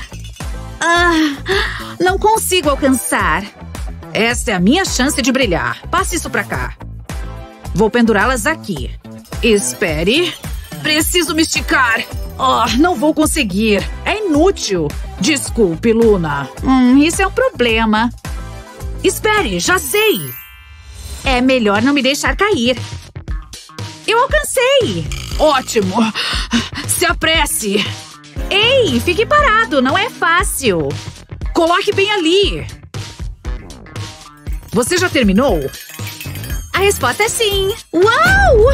Ah, não consigo alcançar. Esta é a minha chance de brilhar. Passe isso pra cá. Vou pendurá-las aqui. Espere. Preciso me esticar. Oh, não vou conseguir. É inútil. Desculpe, Luna. Hum, isso é um problema. Espere, já sei. É melhor não me deixar cair. Eu alcancei. Ótimo. Se apresse. Ei, fique parado. Não é fácil. Coloque bem ali. Você já terminou? A resposta é sim. Uau!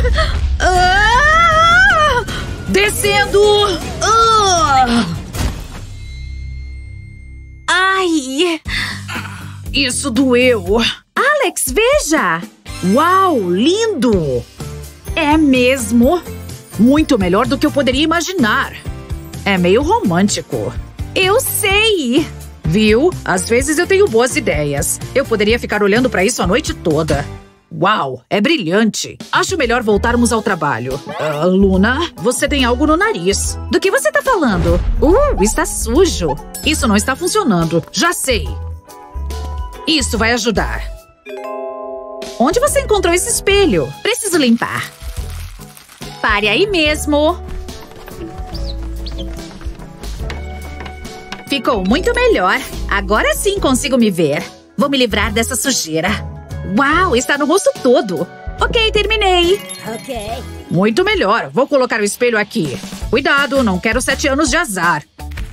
Ah! Descendo! Ah! Ai! Isso doeu. Alex, veja! Uau, lindo! É mesmo? Muito melhor do que eu poderia imaginar. É meio romântico. Eu sei! Viu? Às vezes eu tenho boas ideias. Eu poderia ficar olhando pra isso a noite toda. Uau, é brilhante. Acho melhor voltarmos ao trabalho. Uh, Luna, você tem algo no nariz. Do que você tá falando? Uh, está sujo. Isso não está funcionando. Já sei. Isso vai ajudar. Onde você encontrou esse espelho? Preciso limpar. Pare aí mesmo. Ficou muito melhor. Agora sim consigo me ver. Vou me livrar dessa sujeira. Uau, está no rosto todo. Ok, terminei. Ok. Muito melhor. Vou colocar o espelho aqui. Cuidado, não quero sete anos de azar.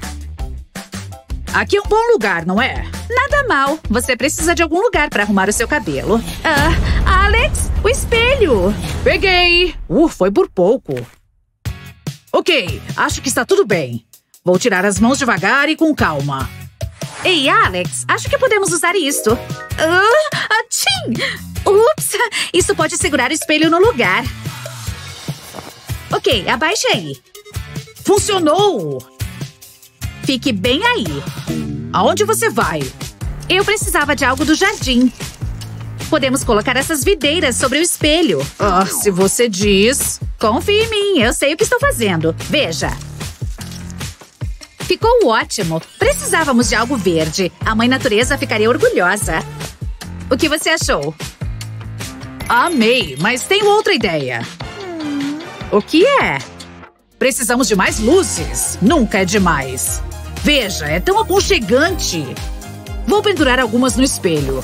Aqui é um bom lugar, não é? Nada mal. Você precisa de algum lugar para arrumar o seu cabelo. Ah, Alex, o espelho. Peguei. Uh, foi por pouco. Ok, acho que está tudo bem. Vou tirar as mãos devagar e com calma. Ei, Alex, acho que podemos usar isto. Ah, atchim! Ups! Isso pode segurar o espelho no lugar. Ok, abaixe aí. Funcionou! Fique bem aí. Aonde você vai? Eu precisava de algo do jardim. Podemos colocar essas videiras sobre o espelho. Ah, se você diz... Confie em mim, eu sei o que estou fazendo. Veja. Ficou ótimo. Precisávamos de algo verde. A mãe natureza ficaria orgulhosa. O que você achou? Amei, mas tenho outra ideia. O que é? Precisamos de mais luzes. Nunca é demais. Veja, é tão aconchegante. Vou pendurar algumas no espelho.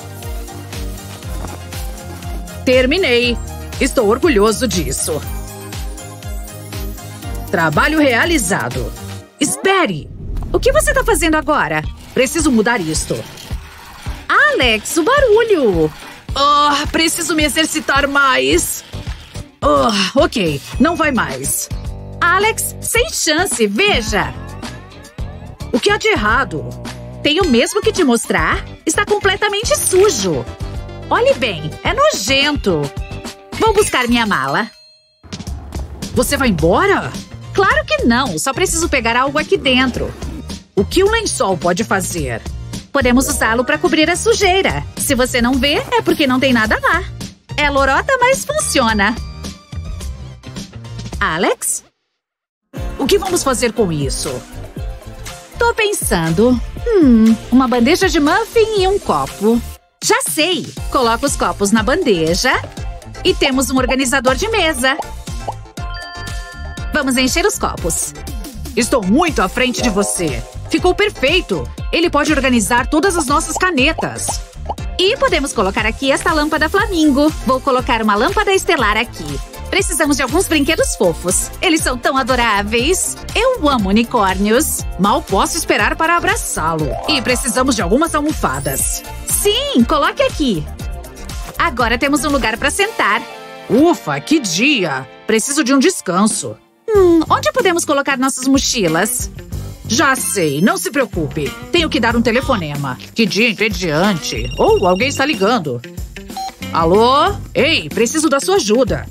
Terminei. Estou orgulhoso disso. Trabalho realizado. Espere! O que você tá fazendo agora? Preciso mudar isto. Alex, o barulho! Oh, preciso me exercitar mais. Oh, ok, não vai mais. Alex, sem chance, veja! O que há de errado? Tenho mesmo que te mostrar. Está completamente sujo. Olhe bem, é nojento. Vou buscar minha mala. Você vai embora? Claro que não, só preciso pegar algo aqui dentro. O que um lençol pode fazer? Podemos usá-lo para cobrir a sujeira. Se você não vê, é porque não tem nada lá. É lorota, mas funciona. Alex? O que vamos fazer com isso? Tô pensando. Hum, uma bandeja de muffin e um copo. Já sei! Coloca os copos na bandeja e temos um organizador de mesa. Vamos encher os copos. Estou muito à frente de você. Ficou perfeito! Ele pode organizar todas as nossas canetas. E podemos colocar aqui esta lâmpada flamingo. Vou colocar uma lâmpada estelar aqui. Precisamos de alguns brinquedos fofos. Eles são tão adoráveis. Eu amo unicórnios. Mal posso esperar para abraçá-lo. E precisamos de algumas almofadas. Sim, coloque aqui. Agora temos um lugar para sentar. Ufa, que dia! Preciso de um descanso. Hum, onde podemos colocar nossas mochilas? Já sei, não se preocupe. Tenho que dar um telefonema. Que dia entediante. Ou oh, alguém está ligando. Alô? Ei, preciso da sua ajuda.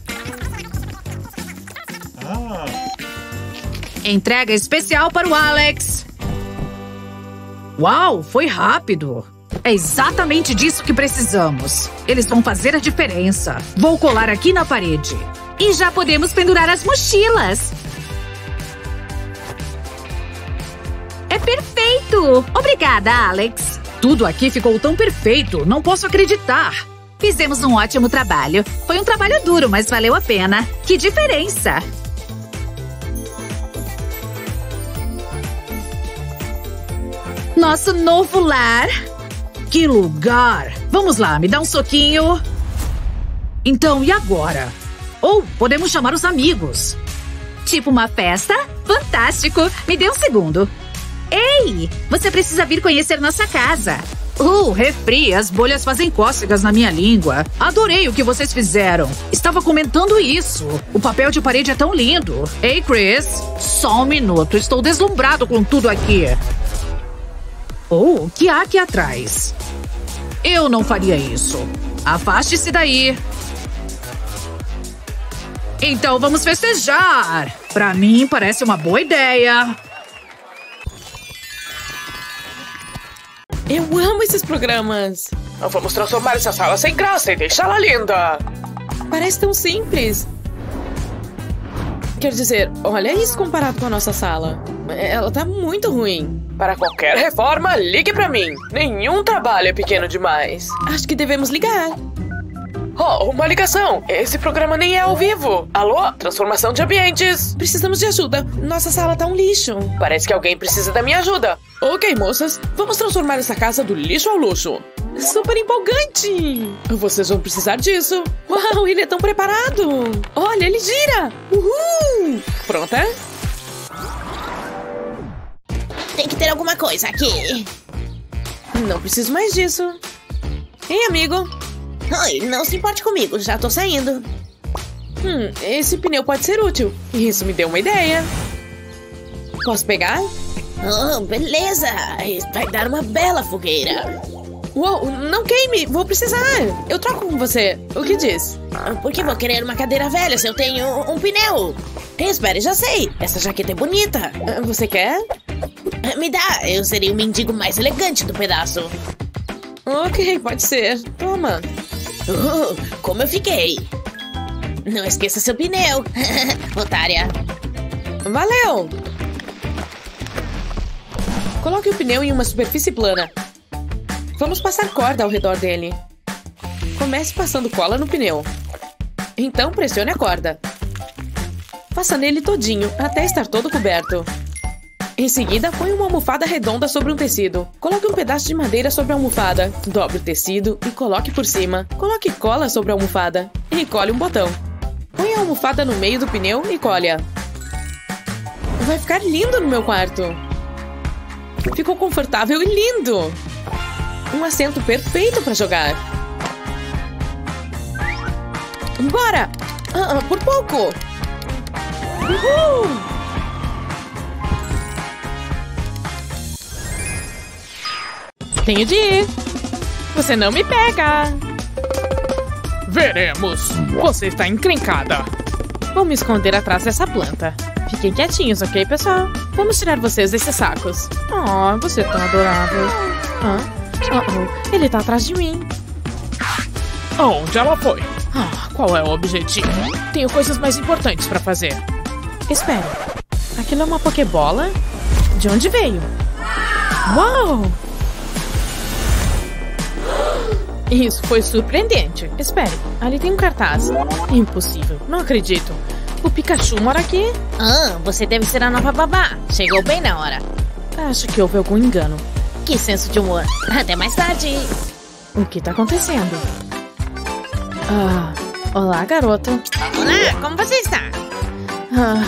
Ah. Entrega especial para o Alex. Uau, foi rápido. É exatamente disso que precisamos. Eles vão fazer a diferença. Vou colar aqui na parede. E já podemos pendurar as mochilas. É perfeito! Obrigada, Alex. Tudo aqui ficou tão perfeito, não posso acreditar. Fizemos um ótimo trabalho. Foi um trabalho duro, mas valeu a pena. Que diferença! Nosso novo lar. Que lugar! Vamos lá, me dá um soquinho. Então, e agora? Ou podemos chamar os amigos. Tipo uma festa? Fantástico! Me dê um segundo. Ei! Você precisa vir conhecer nossa casa. Uh, refri, as bolhas fazem cócegas na minha língua. Adorei o que vocês fizeram. Estava comentando isso. O papel de parede é tão lindo. Ei, Chris, só um minuto. Estou deslumbrado com tudo aqui. Oh, o que há aqui atrás? Eu não faria isso. Afaste-se daí. Então vamos festejar. Pra mim, parece uma boa ideia. Eu amo esses programas. Vamos transformar essa sala sem graça e deixá-la linda. Parece tão simples. Quer dizer, olha isso comparado com a nossa sala. Ela tá muito ruim. Para qualquer reforma, ligue pra mim. Nenhum trabalho é pequeno demais. Acho que devemos ligar. Oh, uma ligação. Esse programa nem é ao vivo. Alô? Transformação de ambientes. Precisamos de ajuda. Nossa sala tá um lixo. Parece que alguém precisa da minha ajuda. Ok, moças. Vamos transformar essa casa do lixo ao luxo. Super empolgante. Vocês vão precisar disso. Uau, ele é tão preparado. Olha, ele gira. Uhul. Pronta? Tem que ter alguma coisa aqui. Não preciso mais disso. Ei, amigo. Oi, não se importe comigo, já tô saindo. Hum, esse pneu pode ser útil. Isso me deu uma ideia. Posso pegar? Oh, beleza. Vai dar uma bela fogueira. Uou, não queime, vou precisar. Eu troco com você. O que diz? Por que vou querer uma cadeira velha se eu tenho um pneu? Espere, já sei. Essa jaqueta é bonita. Você quer? Me dá, eu serei o mendigo mais elegante do pedaço. Ok, pode ser. Toma. Uh, como eu fiquei. Não esqueça seu pneu. Otária. Valeu. Coloque o pneu em uma superfície plana. Vamos passar corda ao redor dele. Comece passando cola no pneu. Então pressione a corda. Passa nele todinho, até estar todo coberto. Em seguida, põe uma almofada redonda sobre um tecido. Coloque um pedaço de madeira sobre a almofada. Dobre o tecido e coloque por cima. Coloque cola sobre a almofada. E cole um botão. Põe a almofada no meio do pneu e colhe-a. Vai ficar lindo no meu quarto. Ficou confortável e lindo. Um assento perfeito para jogar. Bora! Ah, por pouco! Uhul! Tenho de ir. Você não me pega. Veremos. Você está encrencada. Vou me esconder atrás dessa planta. Fiquem quietinhos, ok, pessoal? Vamos tirar vocês desses sacos. Oh, você é tão adorável. Ah, oh, oh. Ele tá atrás de mim. Onde ela foi? Ah, qual é o objetivo? Tenho coisas mais importantes para fazer. Espere. Aquilo é uma pokebola? De onde veio? Uau! Isso foi surpreendente. Espere, ali tem um cartaz. Impossível, não acredito. O Pikachu mora aqui? Ah, você deve ser a nova babá. Chegou bem na hora. Acho que houve algum engano. Que senso de humor. Até mais tarde. O que tá acontecendo? Ah, olá, garota. Olá, como você está? Ah.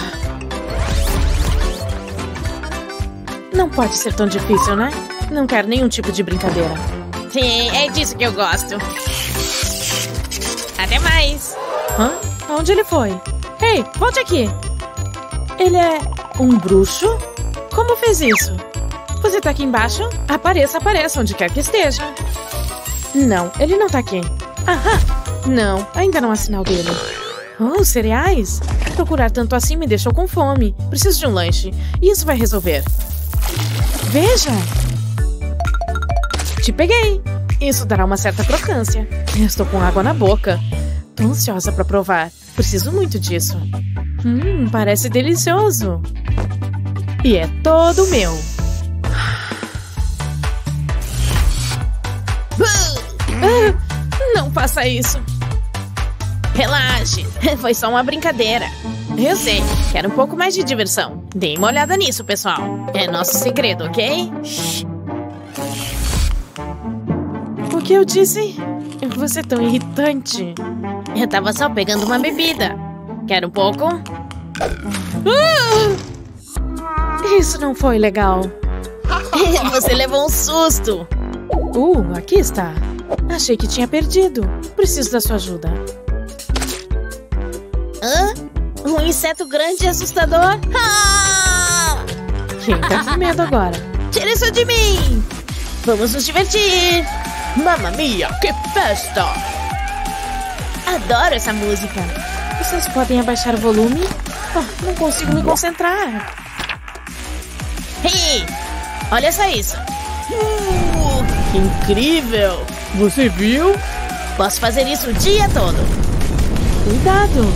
Não pode ser tão difícil, né? Não quero nenhum tipo de brincadeira. Sim, é disso que eu gosto. Até mais. Hã? Aonde ele foi? Ei, volte aqui. Ele é um bruxo? Como fez isso? Você tá aqui embaixo? Apareça, apareça, onde quer que esteja. Não, ele não tá aqui. Aham. Não, ainda não há sinal dele. Oh, cereais? Procurar tanto assim me deixou com fome. Preciso de um lanche. E isso vai resolver. Veja! Te peguei! Isso dará uma certa crocância. Eu estou com água na boca. Tô ansiosa pra provar. Preciso muito disso. Hum, parece delicioso. E é todo meu. Ah, não faça isso. Relaxe, foi só uma brincadeira. Eu sei, quero um pouco mais de diversão. Dê uma olhada nisso, pessoal. É nosso segredo, ok? O que eu disse? Você é tão irritante. Eu tava só pegando uma bebida. Quer um pouco? Ah! Isso não foi legal. Você levou um susto. Uh, aqui está. Achei que tinha perdido. Preciso da sua ajuda. Hã? Um inseto grande e assustador? Ah! Quem tá com medo agora? Tira isso de mim! Vamos nos divertir! Mamma mia, que festa! Adoro essa música. Vocês podem abaixar o volume? Oh, não consigo me concentrar. Hey, olha só isso. Uh, que incrível! Você viu? Posso fazer isso o dia todo. Cuidado.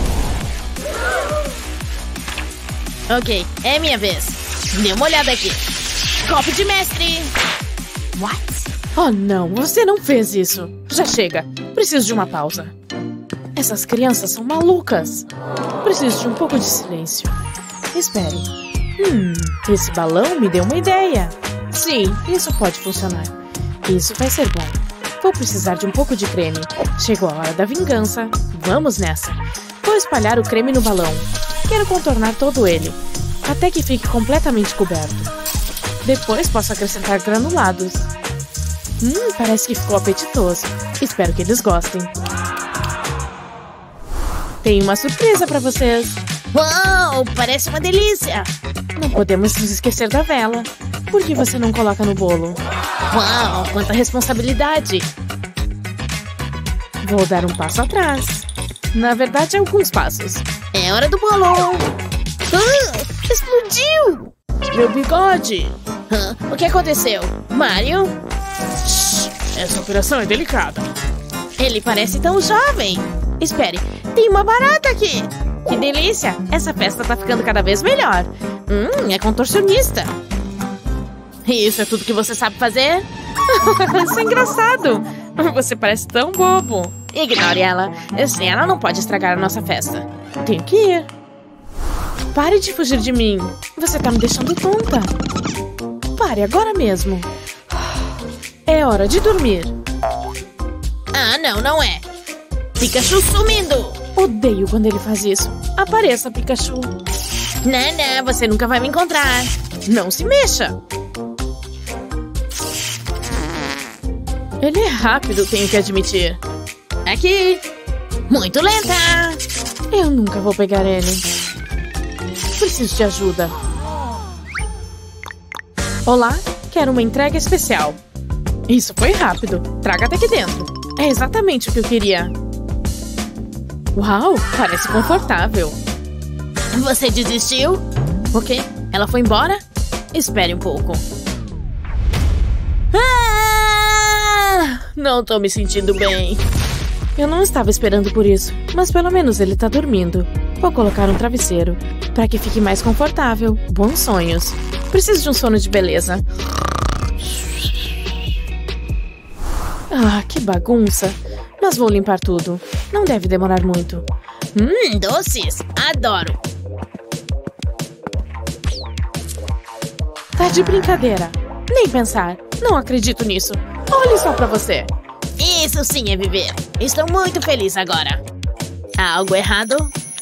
Ok, é minha vez. Dê uma olhada aqui. Copo de mestre. What? Oh, não, você não fez isso. Já chega. Preciso de uma pausa. Essas crianças são malucas. Preciso de um pouco de silêncio. Espere. Hum, esse balão me deu uma ideia. Sim, isso pode funcionar. Isso vai ser bom. Vou precisar de um pouco de creme. Chegou a hora da vingança. Vamos nessa. Vou espalhar o creme no balão. Quero contornar todo ele, até que fique completamente coberto. Depois posso acrescentar granulados. Hum, parece que ficou apetitoso. Espero que eles gostem. Tenho uma surpresa para vocês. Uau, parece uma delícia. Não podemos nos esquecer da vela. Por que você não coloca no bolo? Uau, quanta responsabilidade. Vou dar um passo atrás. Na verdade, alguns passos. É hora do bolo. Ah, explodiu. Meu bigode. Ah, o que aconteceu? Mario? Shhh, essa operação é delicada. Ele parece tão jovem. Espere, tem uma barata aqui. Que delícia. Essa festa tá ficando cada vez melhor. Hum, é contorcionista. Isso é tudo que você sabe fazer? Isso é engraçado. Você parece tão bobo. Ignore ela. Assim, ela não pode estragar a nossa festa. Tenho que ir. Pare de fugir de mim. Você tá me deixando tonta. Pare agora mesmo. É hora de dormir. Ah, não, não é. Pikachu sumindo. Odeio quando ele faz isso. Apareça, Pikachu. Não, não, você nunca vai me encontrar. Não se mexa. Ele é rápido, tenho que admitir. Aqui. Muito lenta. Eu nunca vou pegar ele. Preciso de ajuda. Olá, quero uma entrega especial. Isso foi rápido. Traga até aqui dentro. É exatamente o que eu queria. Uau, parece confortável. Você desistiu? O quê? Ela foi embora? Espere um pouco. Ah! Não tô me sentindo bem. Eu não estava esperando por isso, mas pelo menos ele tá dormindo. Vou colocar um travesseiro, para que fique mais confortável. Bons sonhos. Preciso de um sono de beleza. Ah, Que bagunça. Mas vou limpar tudo. Não deve demorar muito. Hum, doces. Adoro. Tá de brincadeira. Nem pensar. Não acredito nisso. Olhe só pra você. Isso sim é viver. Estou muito feliz agora. Há algo errado?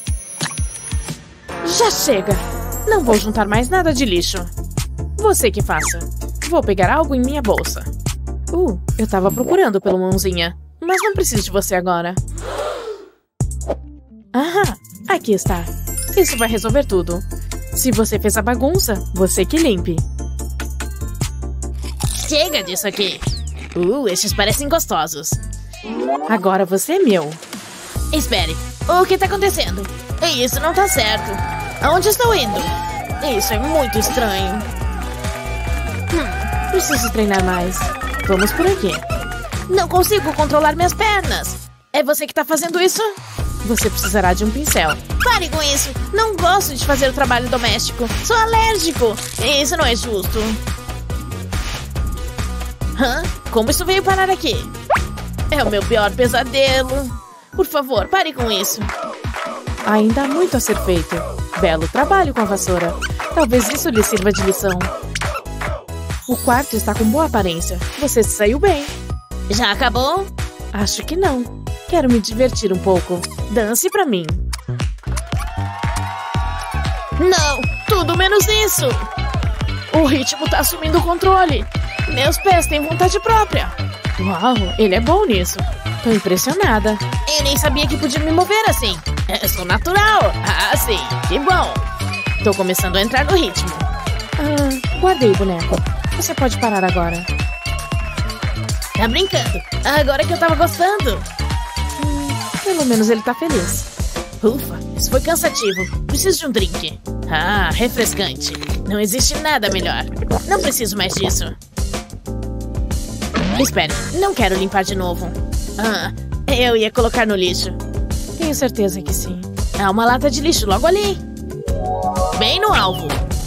Já chega. Não vou juntar mais nada de lixo. Você que faça. Vou pegar algo em minha bolsa. Uh, eu tava procurando pelo mãozinha. Mas não preciso de você agora. Ah, aqui está. Isso vai resolver tudo. Se você fez a bagunça, você que limpe. Chega disso aqui. Uh, estes parecem gostosos. Agora você é meu. Espere, o que tá acontecendo? Isso não tá certo. Aonde estou indo? Isso é muito estranho. Hum, preciso treinar mais. Vamos por aqui. Não consigo controlar minhas pernas. É você que tá fazendo isso? Você precisará de um pincel. Pare com isso. Não gosto de fazer o trabalho doméstico. Sou alérgico. Isso não é justo. Hã? Como isso veio parar aqui? É o meu pior pesadelo. Por favor, pare com isso. Ainda há muito a ser feito. Belo trabalho com a vassoura. Talvez isso lhe sirva de lição. O quarto está com boa aparência. Você se saiu bem. Já acabou? Acho que não. Quero me divertir um pouco. Dance pra mim. Não, tudo menos isso. O ritmo tá assumindo o controle. Meus pés têm vontade própria. Uau, ele é bom nisso. Tô impressionada. Eu nem sabia que podia me mover assim. Eu sou natural. Ah, sim. Que bom. Tô começando a entrar no ritmo. Ah, guardei o boneco. Você pode parar agora. Tá brincando. Agora que eu tava gostando. Hum, pelo menos ele tá feliz. Ufa, isso foi cansativo. Preciso de um drink. Ah, refrescante. Não existe nada melhor. Não preciso mais disso. Espere, não quero limpar de novo. Ah, eu ia colocar no lixo. Tenho certeza que sim. Há uma lata de lixo logo ali. Bem no alvo.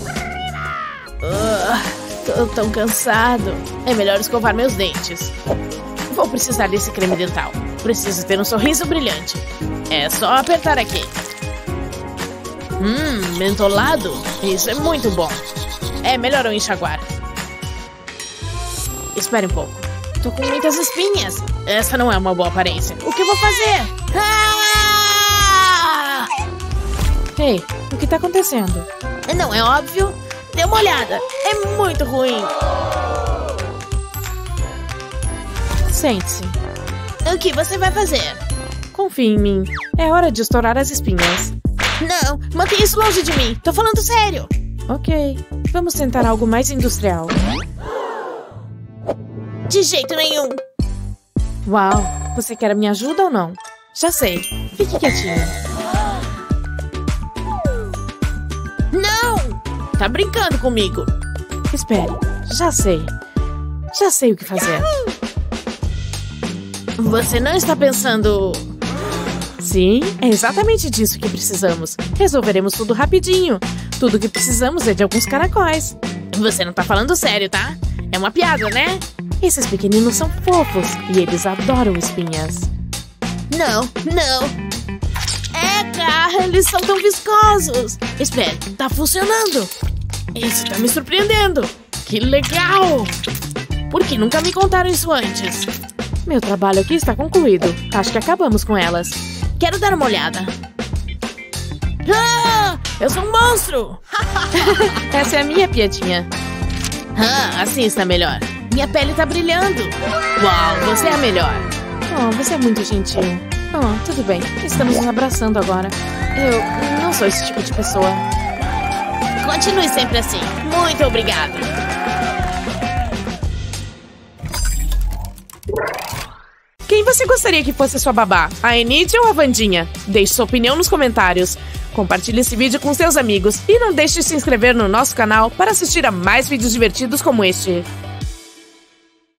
Uh, tô tão cansado. É melhor escovar meus dentes. Vou precisar desse creme dental. Preciso ter um sorriso brilhante. É só apertar aqui. Hum, mentolado. Isso é muito bom. É melhor eu enxaguar. Espere um pouco. Tô com muitas espinhas. Essa não é uma boa aparência. O que eu vou fazer? Ah! Ei, o que tá acontecendo? Não é óbvio? Dê uma olhada. É muito ruim. Sente-se. O que você vai fazer? Confie em mim. É hora de estourar as espinhas. Não, mantenha isso longe de mim. Tô falando sério. Ok. Vamos tentar algo mais industrial. De jeito nenhum. Uau, você quer a minha ajuda ou não? Já sei. Fique quietinha. Não! Tá brincando comigo. Espere. Já sei. Já sei o que fazer. Você não está pensando... Sim, é exatamente disso que precisamos. Resolveremos tudo rapidinho. Tudo que precisamos é de alguns caracóis. Você não tá falando sério, tá? É uma piada, né? Esses pequeninos são fofos e eles adoram espinhas. Não, não. Eca, eles são tão viscosos. Espere, tá funcionando. Isso tá me surpreendendo. Que legal. Por que nunca me contaram isso antes? Meu trabalho aqui está concluído. Acho que acabamos com elas. Quero dar uma olhada. Ah, eu sou um monstro. Essa é a minha piadinha. Ah, assim está melhor. Minha pele tá brilhando. Uau, você é a melhor. Oh, você é muito gentil. Oh, tudo bem. Estamos nos abraçando agora. Eu não sou esse tipo de pessoa. Continue sempre assim. Muito obrigada. Quem você gostaria que fosse sua babá? A Enid ou a Vandinha? Deixe sua opinião nos comentários. Compartilhe esse vídeo com seus amigos. E não deixe de se inscrever no nosso canal para assistir a mais vídeos divertidos como este.